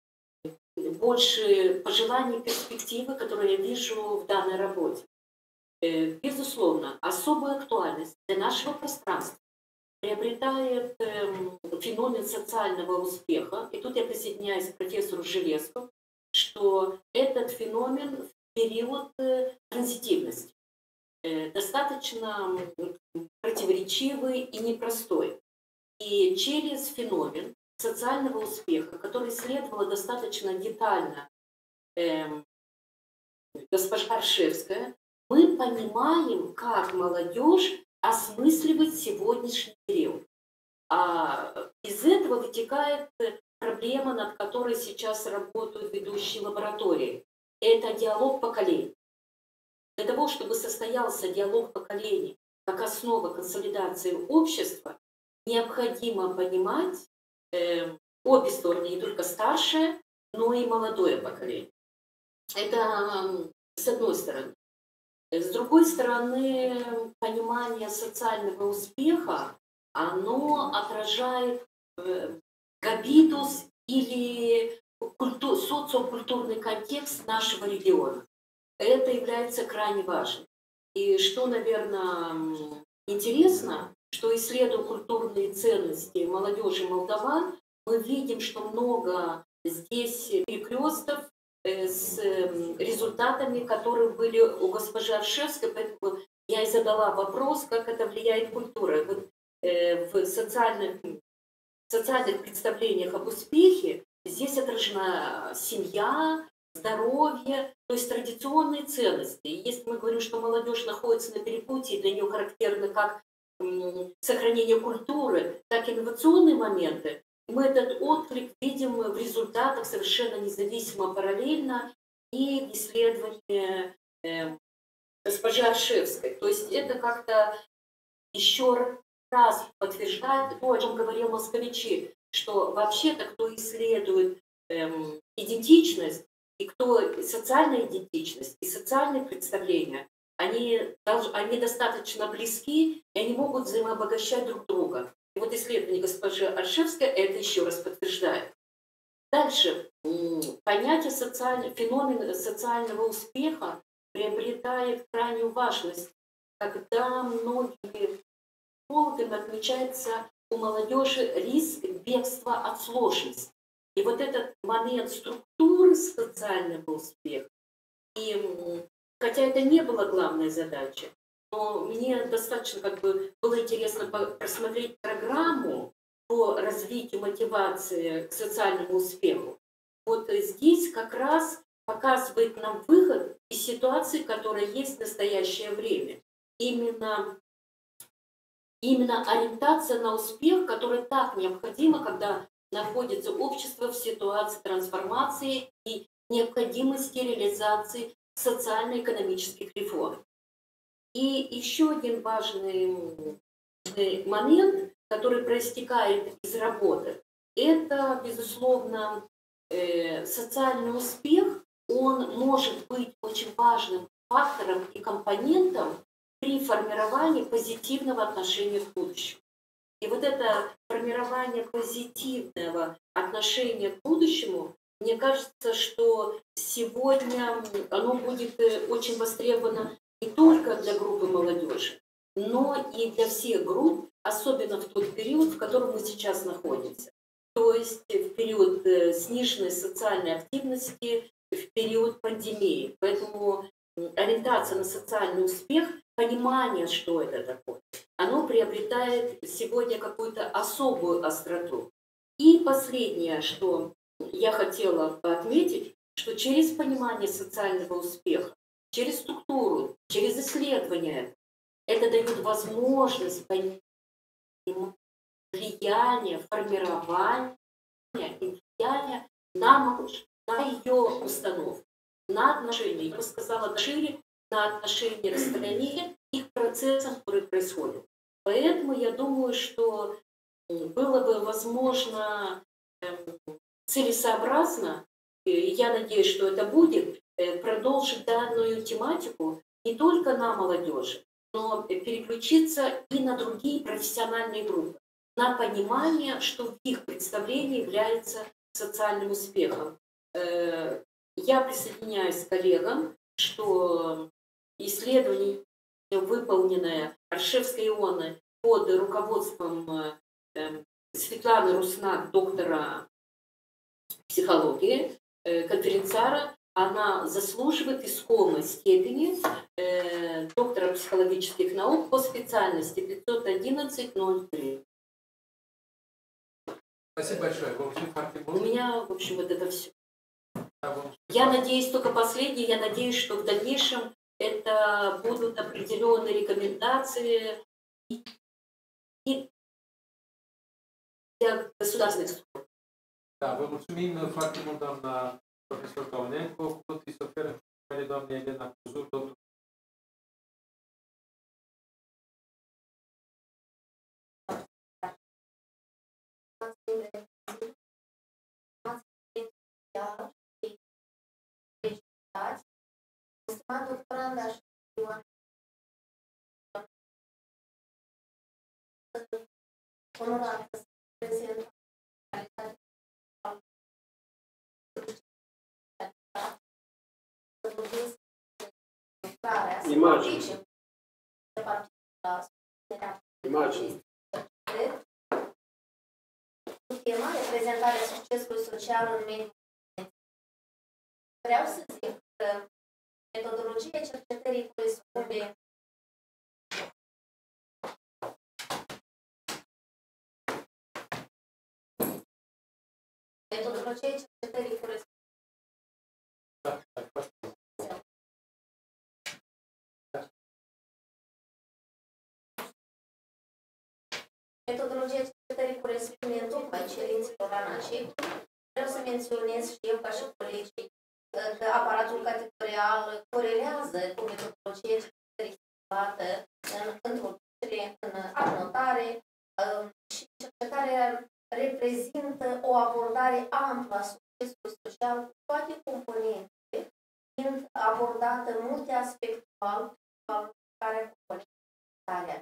больше пожеланий, перспективы, которые я вижу в данной работе. Безусловно, особую актуальность для нашего пространства приобретает феномен социального успеха. И тут я присоединяюсь к профессору Железку, что этот феномен в период транзитивности достаточно противоречивый и непростой. И через феномен социального успеха, который исследовала достаточно детально э, госпожа Аршевская, мы понимаем, как молодежь осмысливать сегодняшний период. А из этого вытекает проблема, над которой сейчас работают ведущие лаборатории. Это диалог поколений. Для того, чтобы состоялся диалог поколений как основа консолидации общества, необходимо понимать э, обе стороны, не только старшее, но и молодое поколение. Это э, с одной стороны. С другой стороны, понимание социального успеха, оно отражает э, габитус или культу, социокультурный контекст нашего региона. Это является крайне важным. И что, наверное, интересно, что исследуя культурные ценности молодежи молдаван, мы видим, что много здесь перекрестов с результатами, которые были у госпожи Аршевской, поэтому я и задала вопрос, как это влияет культура. Вот, э, в социальных, социальных представлениях об успехе здесь отражена семья, здоровье, то есть традиционные ценности. И если мы говорим, что молодежь находится на перепутье, для нее характерно как сохранение культуры, так и инновационные моменты, мы этот отклик видим в результатах совершенно независимо, параллельно и в исследовании э, госпожи Аршевской. То есть это как-то еще раз подтверждает то, о чем говорил Московичи, что вообще-то кто исследует эм, идентичность, и кто социальная идентичность, и социальные представления, они, они достаточно близки, и они могут взаимообогащать друг друга. И вот исследование госпожи Аршевской это еще раз подтверждает. Дальше. Понятие социального, феномен социального успеха приобретает крайнюю важность, когда многими психологами отмечается у молодежи риск бегства от сложности. И вот этот момент структуры социального успеха, и хотя это не была главная задача, но мне достаточно как бы было интересно просмотреть программу по развитию мотивации к социальному успеху. Вот здесь как раз показывает нам выход из ситуации, которая есть в настоящее время. Именно, именно ориентация на успех, которая так необходима, когда находится общество в ситуации трансформации и необходимости реализации социально-экономических реформ. И еще один важный момент, который проистекает из работы, это, безусловно, социальный успех. Он может быть очень важным фактором и компонентом при формировании позитивного отношения к будущему. И вот это формирование позитивного отношения к будущему, мне кажется, что сегодня оно будет очень востребовано не только для группы молодежи, но и для всех групп, особенно в тот период, в котором мы сейчас находимся. То есть в период сниженной социальной активности, в период пандемии. Поэтому ориентация на социальный успех, понимание, что это такое, оно приобретает сегодня какую-то особую остроту. И последнее, что я хотела отметить, что через понимание социального успеха, через структуру, через исследование, это дает возможность понять влияние, формирование и влияние на молодежь, на ее установку, на отношения, я бы сказала, шире, на отношения расстояния и к процессам, которые происходят. Поэтому я думаю, что было бы возможно целесообразно, и я надеюсь, что это будет, продолжить данную тематику не только на молодежи, но переключиться и на другие профессиональные группы, на понимание, что в их представлении является социальным успехом. Я присоединяюсь к коллегам, что исследование, выполненное Аршевской Ионой под руководством Светланы Руснак, доктора психологии, конференциара, она заслуживает искомой степени э, доктора психологических наук по специальности пятьсот одиннадцать ноль три. Спасибо большое. У меня, в общем, вот это все. Я надеюсь, только последнее, я надеюсь, что в дальнейшем это будут определенные рекомендации и для государственных структур. Da, vă mulțumim foarte mult, doamna profesor Caunenco. Cuvântul să oferă în doamna Elena Cuzur, doctor. Stimat doctorand, aș onorată să prezint Imagine. Imagine. Tema reprezentarea succesului social în mediul. Vreau să zic că metodologia cercetării corespundente metodologia cercetării corespundente Metodologia cercetării corespunde tocmai cerințelor ANACEC. Vreau să menționez și eu, ca și colegii, că aparatul categorial corelează cu metodologia cercetării stimulată în introducere, în anotare și cercetarea reprezintă o abordare amplă a succesului social cu toate componentele, fiind abordată multiaspectual care componentarea.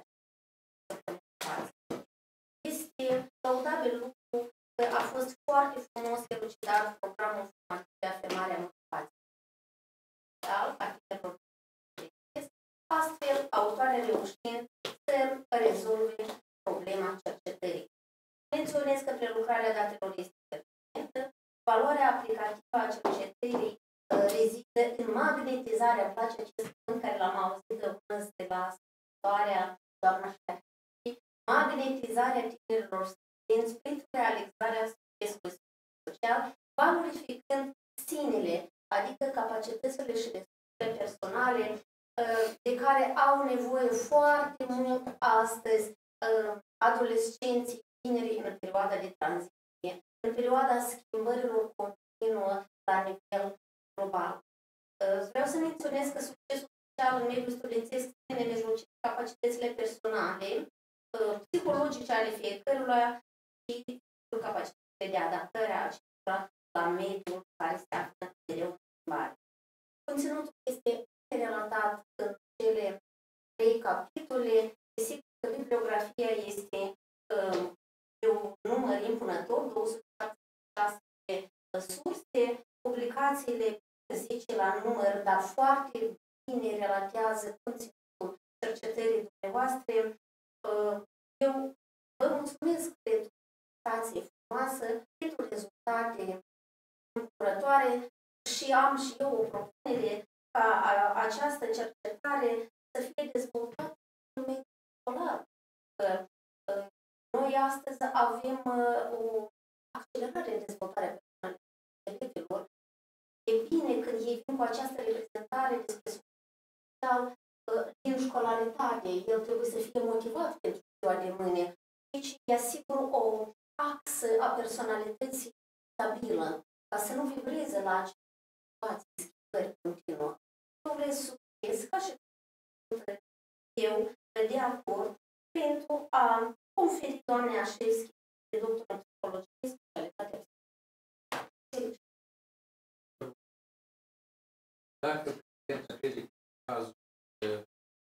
Este laudabil lucru că a fost foarte frumos elucidat programul formativ de afirmare a motivației. Astfel, autoarea reușind să rezolve problema cercetării. Menționez că prelucrarea datelor este pertinentă, valoarea aplicativă a cercetării rezidă în magnetizarea, îmi place acest cuvânt care l-am auzit de de la scriitoarea doamna Șafii, magnetizarea tinerilor studenți pentru realizarea succesului social, valorificând sinele, adică capacitățile și resursele personale de care au nevoie foarte mult astăzi adolescenții, tinerii în perioada de tranziție, în perioada schimbărilor continuă la nivel global. Vreau să menționez că succesul social în mediul studențesc ține de mijlocit capacitățile personale, psihologice ale fiecăruia și capacitățile de adaptare a acestora la mediul care se află mereu în schimbare. Conținutul este relatat în cele trei capitole. Desigur că bibliografia este uh, de un număr impunător, două sute șaptezeci și șase de surse, publicațiile zice la număr, dar foarte bine relatează conținutul cercetării dumneavoastră. Uh, eu vă mulțumesc pentru prezentație frumoasă, pentru rezultate îmbucurătoare și am și eu o propunere ca această cercetare să fie dezvoltată în mediul școlar. Noi astăzi avem o accelerare în dezvoltarea elevilor. E bine când ei vin cu această reprezentare despre social din școlaritate. El trebuie să fie motivat pentru ziua de mâine. Deci îi asigur o axă a personalității stabilă, ca să nu vibreze la aceste situații, schimbări continuă. Eu vreau succes ca și eu de acord pentru a conferi doamnei Așevski de doctor în psihologie specialitatea psihologie. Dacă putem să crede cazul de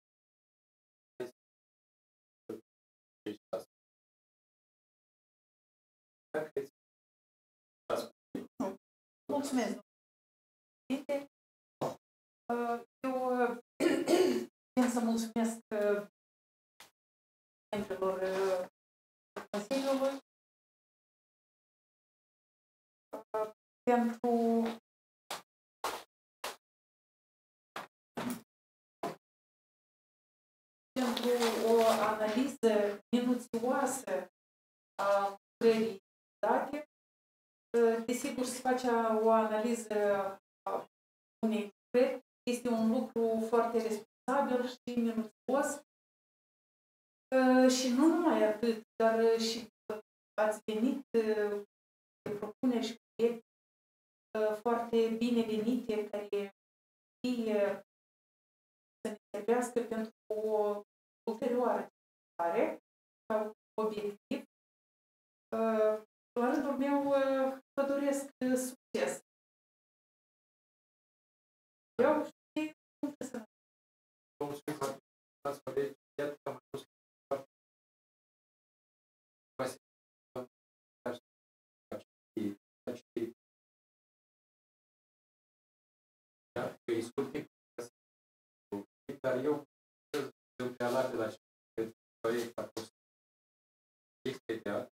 mulțumesc, domnule. Eu țin să mulțumesc membrilor Consiliului pentru pentru o analiză minuțioasă a lucrării date. Desigur, se face o analiză a unei lucrări. Este un lucru foarte responsabil și minuțios. Și nu numai atât, dar și ați venit de propuneri și proiecte foarte binevenite care fie să ne servească pentru o ulterioară cercetare sau obiectiv. La rândul meu vă doresc succes. Eu și multă sănătate. Vă mulțumim foarte mult, colegi. Iată că am ajuns la eu discutiv, dar eu în prealabil la acest proiect a fost expediat.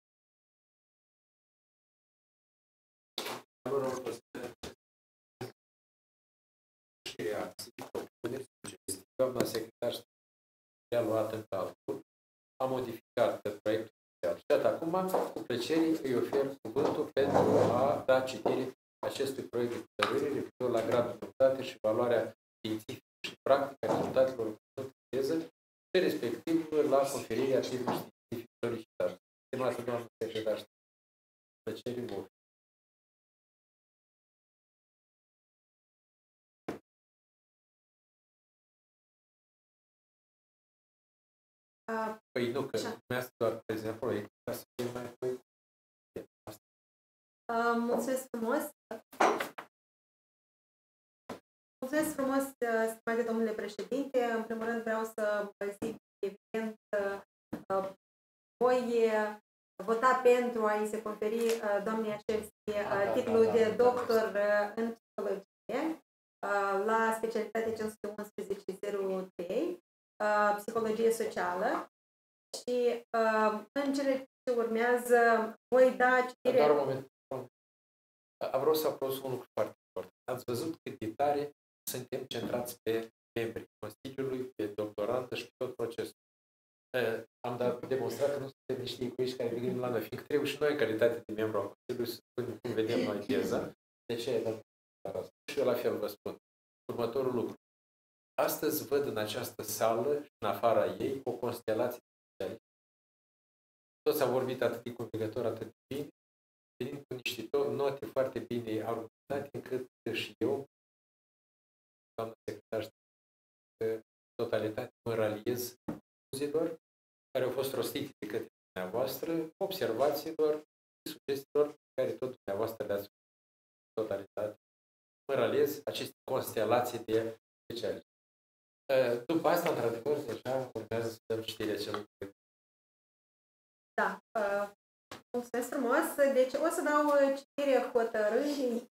Și reacții, propuneri, sugestii. Doamna secretar a luat în calcul, a modificat proiectul inițial. Și iată, acum, cu plăcere, îi ofer cuvântul pentru a da citire acestui proiect de hotărâre referitor la gradul de facultate și valoarea științifică și practică a rezultatelor obținute de teză și respectiv la conferirea titlului științific solicitare. Stimată doamnă secretar, plăcerii vor. Păi nu, că urmează doar prezenta proiectul, ca să fie mai apoi. Uh, mulțumesc frumos! Mulțumesc frumos, stimate domnule președinte. În primul rând vreau să vă zic, evident, uh, voi vota pentru a-i se conferi uh, doamnei Așevski uh, titlul de doctor uh, în psihologie uh, la specialitatea cinci sute unsprezece zero trei, uh, psihologie socială. Și uh, în cele ce urmează voi da citire... Doar un moment. Vreau să aplauz un lucru foarte important. Ați văzut cât de tare suntem centrați pe membrii Consiliului, pe doctorantă și pe tot procesul. Am dat, demonstrat că nu suntem niște egoiști care venim la noi, fiindcă trebuie și noi, în calitate de membru al Consiliului, să spunem cum vedem noi teza. De ce e dat și eu la fel vă spun. Următorul lucru. Astăzi văd în această sală și în afara ei o constelație de toți au vorbit atât de convingător, atât de bine, venind cu niște note foarte bine argumentate, încât și eu, doamnă secretar, că totalitate mă raliez concluziilor care au fost rostite de către dumneavoastră, observațiilor și sugestiilor care tot dumneavoastră le-ați totalitate. Mă raliez aceste constelații de specialiști. După asta, într-adevăr, deja urmează să dăm citirea celor. Da. Uh, mulțumesc frumos. Deci o să dau citire hotărârii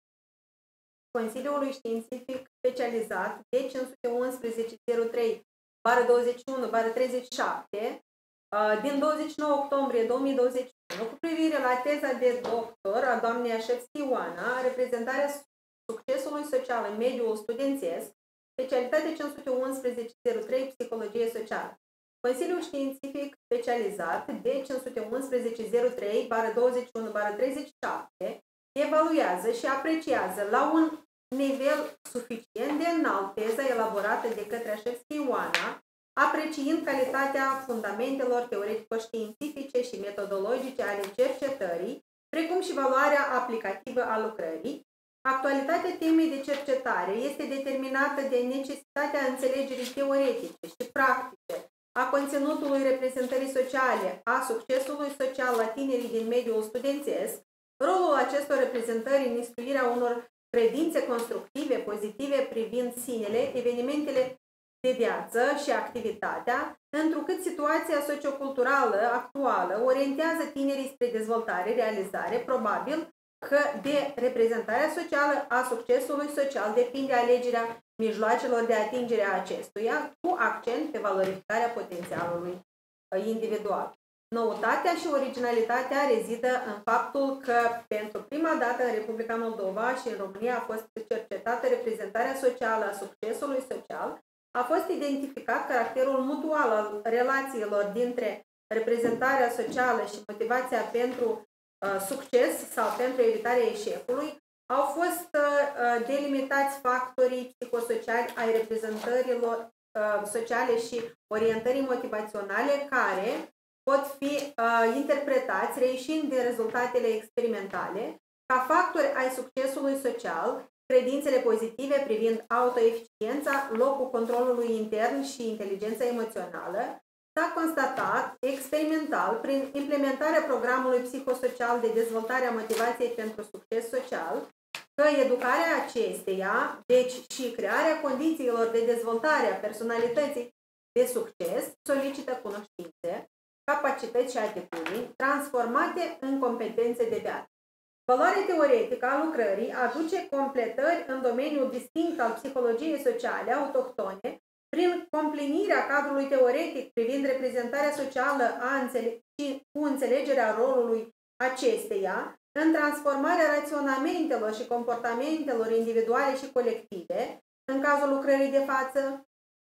Consiliului Științific Specializat de cinci sute unsprezece zero trei douăzeci și unu treizeci și șapte uh, din douăzeci și nouă octombrie două mii douăzeci și unu cu privire la teza de doctor a doamnei Așevski Ioana, reprezentarea succesului social în mediul studențesc, specialitate cinci sute unsprezece zero trei psihologie socială. Consiliul Științific Specializat de cinci sute unsprezece zero trei douăzeci și unu treizeci și șapte evaluează și apreciază la un nivel suficient de înalt teza elaborată de către Așevski Ioana, apreciind calitatea fundamentelor teoretico-științifice și metodologice ale cercetării, precum și valoarea aplicativă a lucrării. Actualitatea temei de cercetare este determinată de necesitatea înțelegerii teoretice și practice a conținutului reprezentării sociale, a succesului social la tinerii din mediul studențesc, rolul acestor reprezentări în instruirea unor credințe constructive, pozitive privind sinele, evenimentele de viață și activitatea, întrucât situația socioculturală actuală orientează tinerii spre dezvoltare, realizare, probabil că de reprezentarea socială a succesului social depinde alegerea mijloacelor de atingere a acestuia, cu accent pe valorificarea potențialului individual. Noutatea și originalitatea rezidă în faptul că pentru prima dată în Republica Moldova și în România a fost cercetată reprezentarea socială a succesului social, a fost identificat caracterul mutual al relațiilor dintre reprezentarea socială și motivația pentru uh, succes sau pentru evitarea eșecului. Au fost uh, delimitați factorii psihosociali ai reprezentărilor uh, sociale și orientării motivaționale care pot fi uh, interpretați reișind din rezultatele experimentale ca factori ai succesului social, credințele pozitive privind autoeficiența, locul controlului intern și inteligența emoțională. S-a constatat experimental prin implementarea programului psihosocial de dezvoltare a motivației pentru succes social că educarea acesteia, deci și crearea condițiilor de dezvoltare a personalității de succes, solicită cunoștințe, capacități și atitudini transformate în competențe de viață. Valoarea teoretică a lucrării aduce completări în domeniul distinct al psihologiei sociale autohtone prin complinirea cadrului teoretic privind reprezentarea socială a înțele- și cu înțelegerea rolului acesteia în transformarea raționamentelor și comportamentelor individuale și colective, în cazul lucrării de față,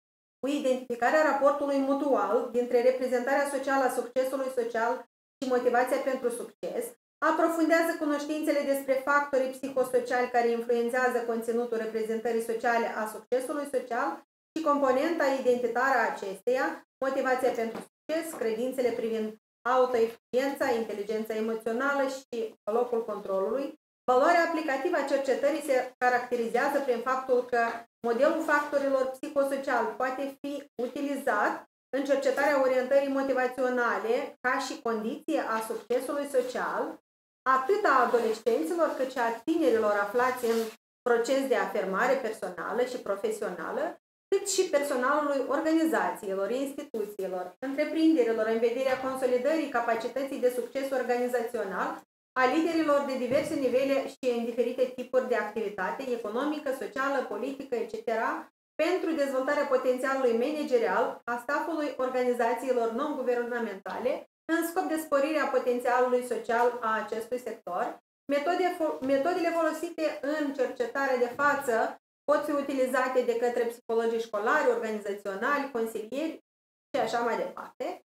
cu identificarea raportului mutual dintre reprezentarea socială a succesului social și motivația pentru succes, aprofundează cunoștințele despre factorii psihosociali care influențează conținutul reprezentării sociale a succesului social și componenta identitară a acesteia, motivația pentru succes, credințele privind autoeficiența, inteligența emoțională și locul controlului. Valoarea aplicativă a cercetării se caracterizează prin faptul că modelul factorilor psihosociali poate fi utilizat în cercetarea orientării motivaționale ca și condiție a succesului social, atât a adolescenților cât și a tinerilor aflați în proces de afirmare personală și profesională, cât și personalului organizațiilor, instituțiilor, întreprinderilor în vederea consolidării capacității de succes organizațional a liderilor de diverse nivele și în diferite tipuri de activitate economică, socială, politică, et cetera, pentru dezvoltarea potențialului managerial a staffului organizațiilor non-guvernamentale în scop de sporire a potențialului social a acestui sector. Metode, metodele folosite în cercetarea de față pot fi utilizate de către psihologii școlari, organizaționali, consilieri și așa mai departe.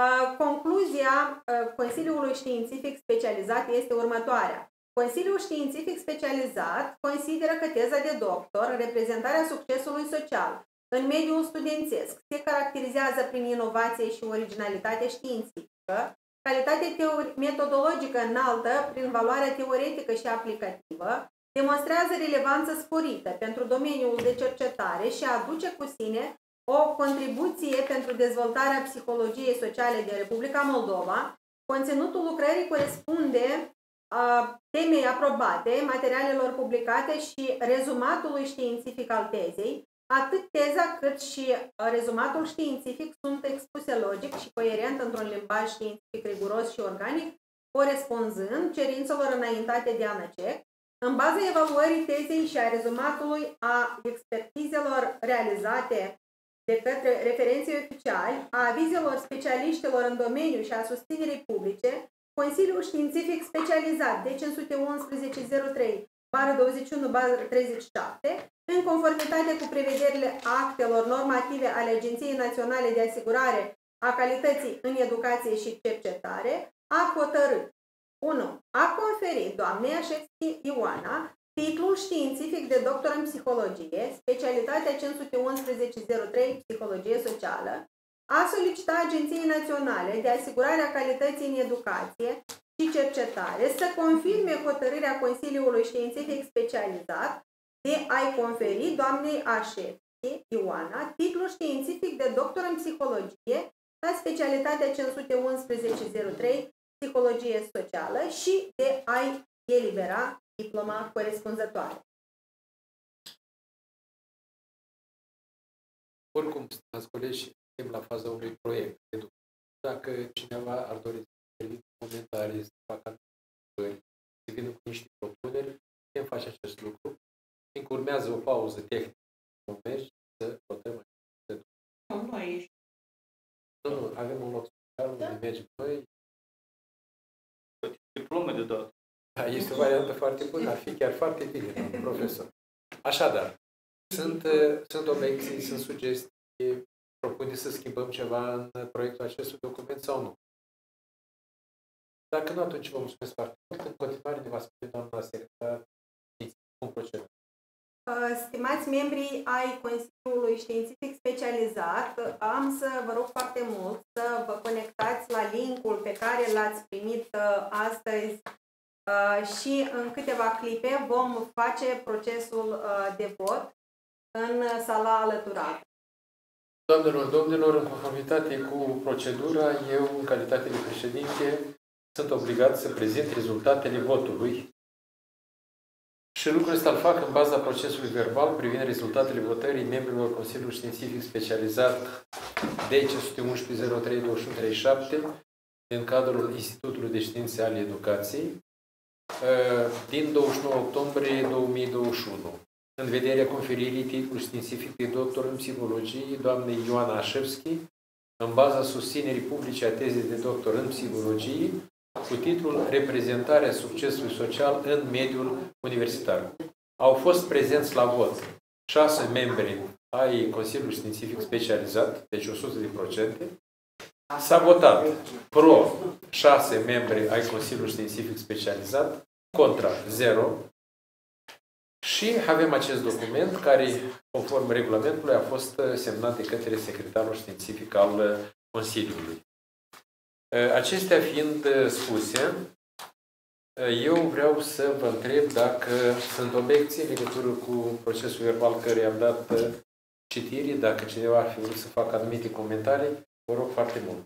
Concluzia Consiliului Științific Specializat este următoarea. Consiliul Științific Specializat consideră că teza de doctor, reprezentarea succesului social în mediul studențesc, se caracterizează prin inovație și originalitate științifică, calitate metodologică înaltă prin valoarea teoretică și aplicativă, demonstrează relevanță sporită pentru domeniul de cercetare și aduce cu sine o contribuție pentru dezvoltarea psihologiei sociale de Republica Moldova. Conținutul lucrării corespunde a temei aprobate, materialelor publicate și rezumatului științific al tezei. Atât teza cât și rezumatul științific sunt expuse logic și coerent într-un limbaj științific riguros și organic, corespunzând cerințelor înaintate de ANACEC, în baza evaluării tezei și a rezumatului a expertizelor realizate de către referenții oficiali, a avizelor specialiștilor în domeniu și a susținerii publice, Consiliul Științific Specializat D cinci sute unsprezece zero trei douăzeci și unu treizeci și șapte, în conformitate cu prevederile actelor normative ale Agenției Naționale de Asigurare a Calității în Educație și Cercetare, a hotărât unu. A conferit doamnei Așevski Ioana titlul științific de doctor în psihologie, specialitatea cinci sute unsprezece zero trei Psihologie Socială, a solicitat Agenției Naționale de Asigurare a Calității în Educație și Cercetare să confirme hotărârea Consiliului Științific Specializat de a-i conferi doamnei Așevski Ioana titlul științific de doctor în psihologie la specialitatea cinci sute unsprezece zero trei Psihologie Socială și de a-i elibera diploma corespunzătoare. Oricum, stimați colegi, suntem la faza unui proiect. Dacă cineva ar dori să intervină în comentarii, să facă întrebări, să vină cu niște propuneri, putem face acest lucru. Fiindcă urmează o pauză tehnică, vom merge să votăm. Nu, nu ești. Nu, nu, avem un loc special unde mergem noi. Diplome de dat. Da, este o variantă foarte bună, ar fi chiar foarte bine, domnul profesor. Așadar, sunt, sunt obiecții, sunt sugestii, propuneți să schimbăm ceva în proiectul acestui document sau nu? Dacă nu, atunci vă mulțumesc foarte mult. În continuare ne va spune doamna secretar cum procedăm. Stimați membrii ai Consiliului Științific Specializat, am să vă rog foarte mult să vă conectați la linkul pe care l-ați primit astăzi și în câteva clipe vom face procesul de vot în sala alăturată. Doamnelor, domnilor, în conformitate cu procedura, eu, în calitate de președinte, sunt obligat să prezint rezultatele votului. Și lucrul ăsta îl fac în baza procesului verbal privind rezultatele votării membrilor Consiliului Științific Specializat D cinci sute unsprezece zero trei douăzeci și unu treizeci și șapte în cadrul Institutului de Științe ale Educației din douăzeci și nouă octombrie două mii douăzeci și unu. În vederea conferirii titlului științific de doctor în psihologie doamnei Ioana Așevski, în baza susținerii publice a tezei de doctor în psihologie, cu titlul Reprezentarea succesului social în mediul universitar. Au fost prezenți la vot șase membri ai Consiliului Științific Specializat, deci o sută la sută. S-a votat pro șase membri ai Consiliului Științific Specializat, contra zero. Și avem acest document care, conform regulamentului, a fost semnat de către secretarul științific al Consiliului. Acestea fiind spuse, eu vreau să vă întreb dacă sunt obiecții în legătură cu procesul verbal care am dat citire, dacă cineva ar fi vrut să facă anumite comentarii, vă rog foarte mult.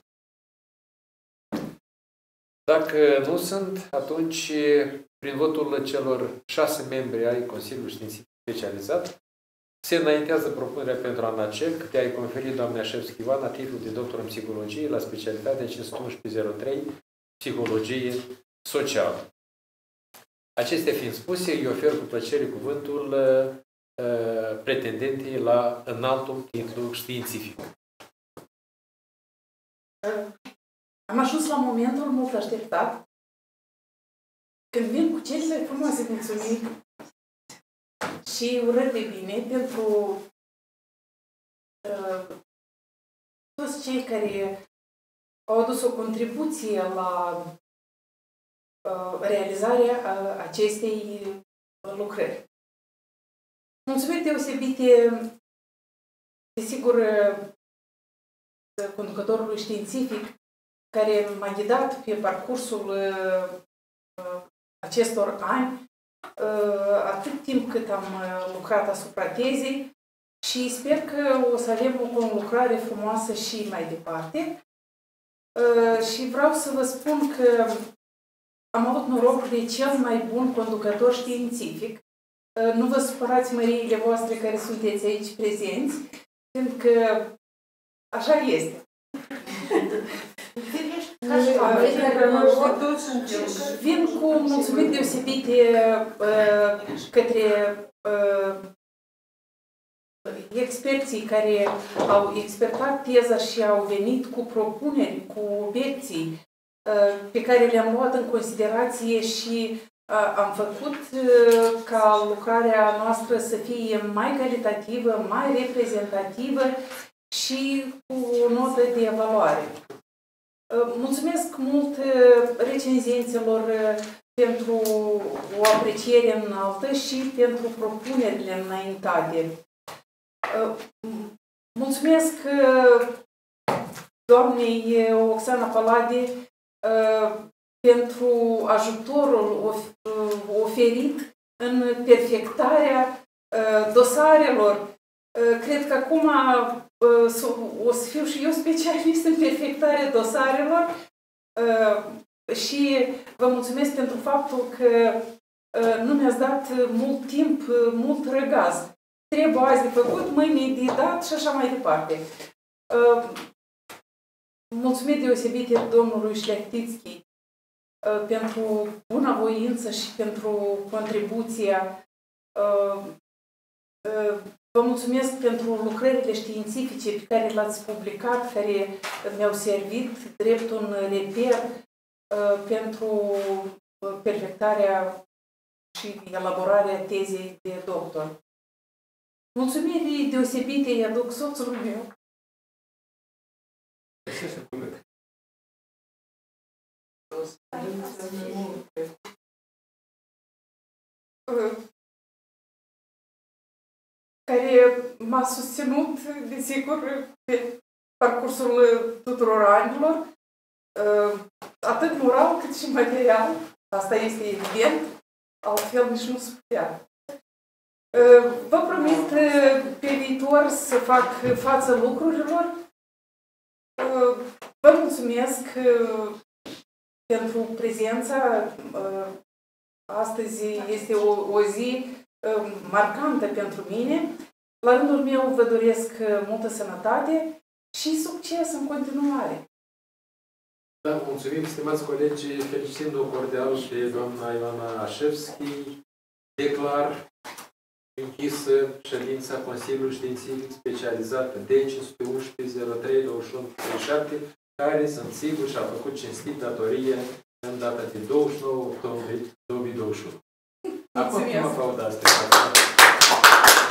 Dacă nu sunt, atunci, prin votul celor șase membri ai Consiliului Științific Specializat, se înaintează propunerea pentru ANACEC de a-i conferi doamnei Așevski Ioana titlul de doctor în psihologie la specialitatea cinci sute unsprezece zero trei, psihologie socială. Acestea fiind spuse, îi ofer cu plăcere cuvântul uh, pretendentei la înaltul titlu științific. Am ajuns la momentul mult așteptat când vin cu cele frumoase mulțumiri și urări de bine pentru uh, toți cei care au adus o contribuție la uh, realizarea uh, acestei lucrări. Mulțumiri deosebite, desigur, uh, conducătorului științific care m-a ghidat pe parcursul uh, uh, acestor ani, uh, atât timp cât am uh, lucrat asupra tezei și sper că o să avem o conlucrare frumoasă și mai departe. Uh, și vreau să vă spun că am avut norocul de cel mai bun conducător științific. Uh, nu vă supărați, măriile voastre care sunteți aici prezenți, pentru că așa este. Vin cu mulțumiri deosebite uh, către uh, experții care au expertat teza și au venit cu propuneri, cu obiecții uh, pe care le-am luat în considerație și uh, am făcut uh, ca lucrarea noastră să fie mai calitativă, mai reprezentativă și cu o notă de evaluare. Mulțumesc mult recenzenților pentru o apreciere înaltă și pentru propunerile înaintate. Mulțumesc doamnei Oxana Palade pentru ajutorul oferit în perfectarea dosarelor. Cred că acum o să fiu și eu specialist în perfectarea dosarelor și vă mulțumesc pentru faptul că nu mi-ați dat mult timp, mult răgaz. Trebuie azi de făcut, mâine de dat și așa mai departe. Mulțumesc deosebite domnului Șleachtițchi pentru bunăvoință și pentru contribuția. Vă mulțumesc pentru lucrările științifice pe care le-ați publicat, care mi-au servit drept un reper uh, pentru perfectarea și elaborarea tezei de doctor. Mulțumiri deosebite îi aduc soțului meu. Uh, care m-a susținut, desigur, pe parcursul tuturor anilor, atât moral cât și material. Asta este evident, altfel nici nu se putea. Vă promit pe viitor să fac față lucrurilor. Vă mulțumesc pentru prezența. Astăzi este o, o zi marcantă pentru mine. La rândul meu vă doresc multă sănătate și succes în continuare. Da, mulțumim, stimați colegi, felicitând-o cordial pe doamna Ioana Așevski. Declar închisă ședința Consiliului Științific Specializat D cinci sute unsprezece zero trei douăzeci și unu treizeci și șapte, care, sunt sigur, și-a făcut cinstit datorie în data de douăzeci și nouă octombrie două mii douăzeci și unu. Acum, cum aplaudați?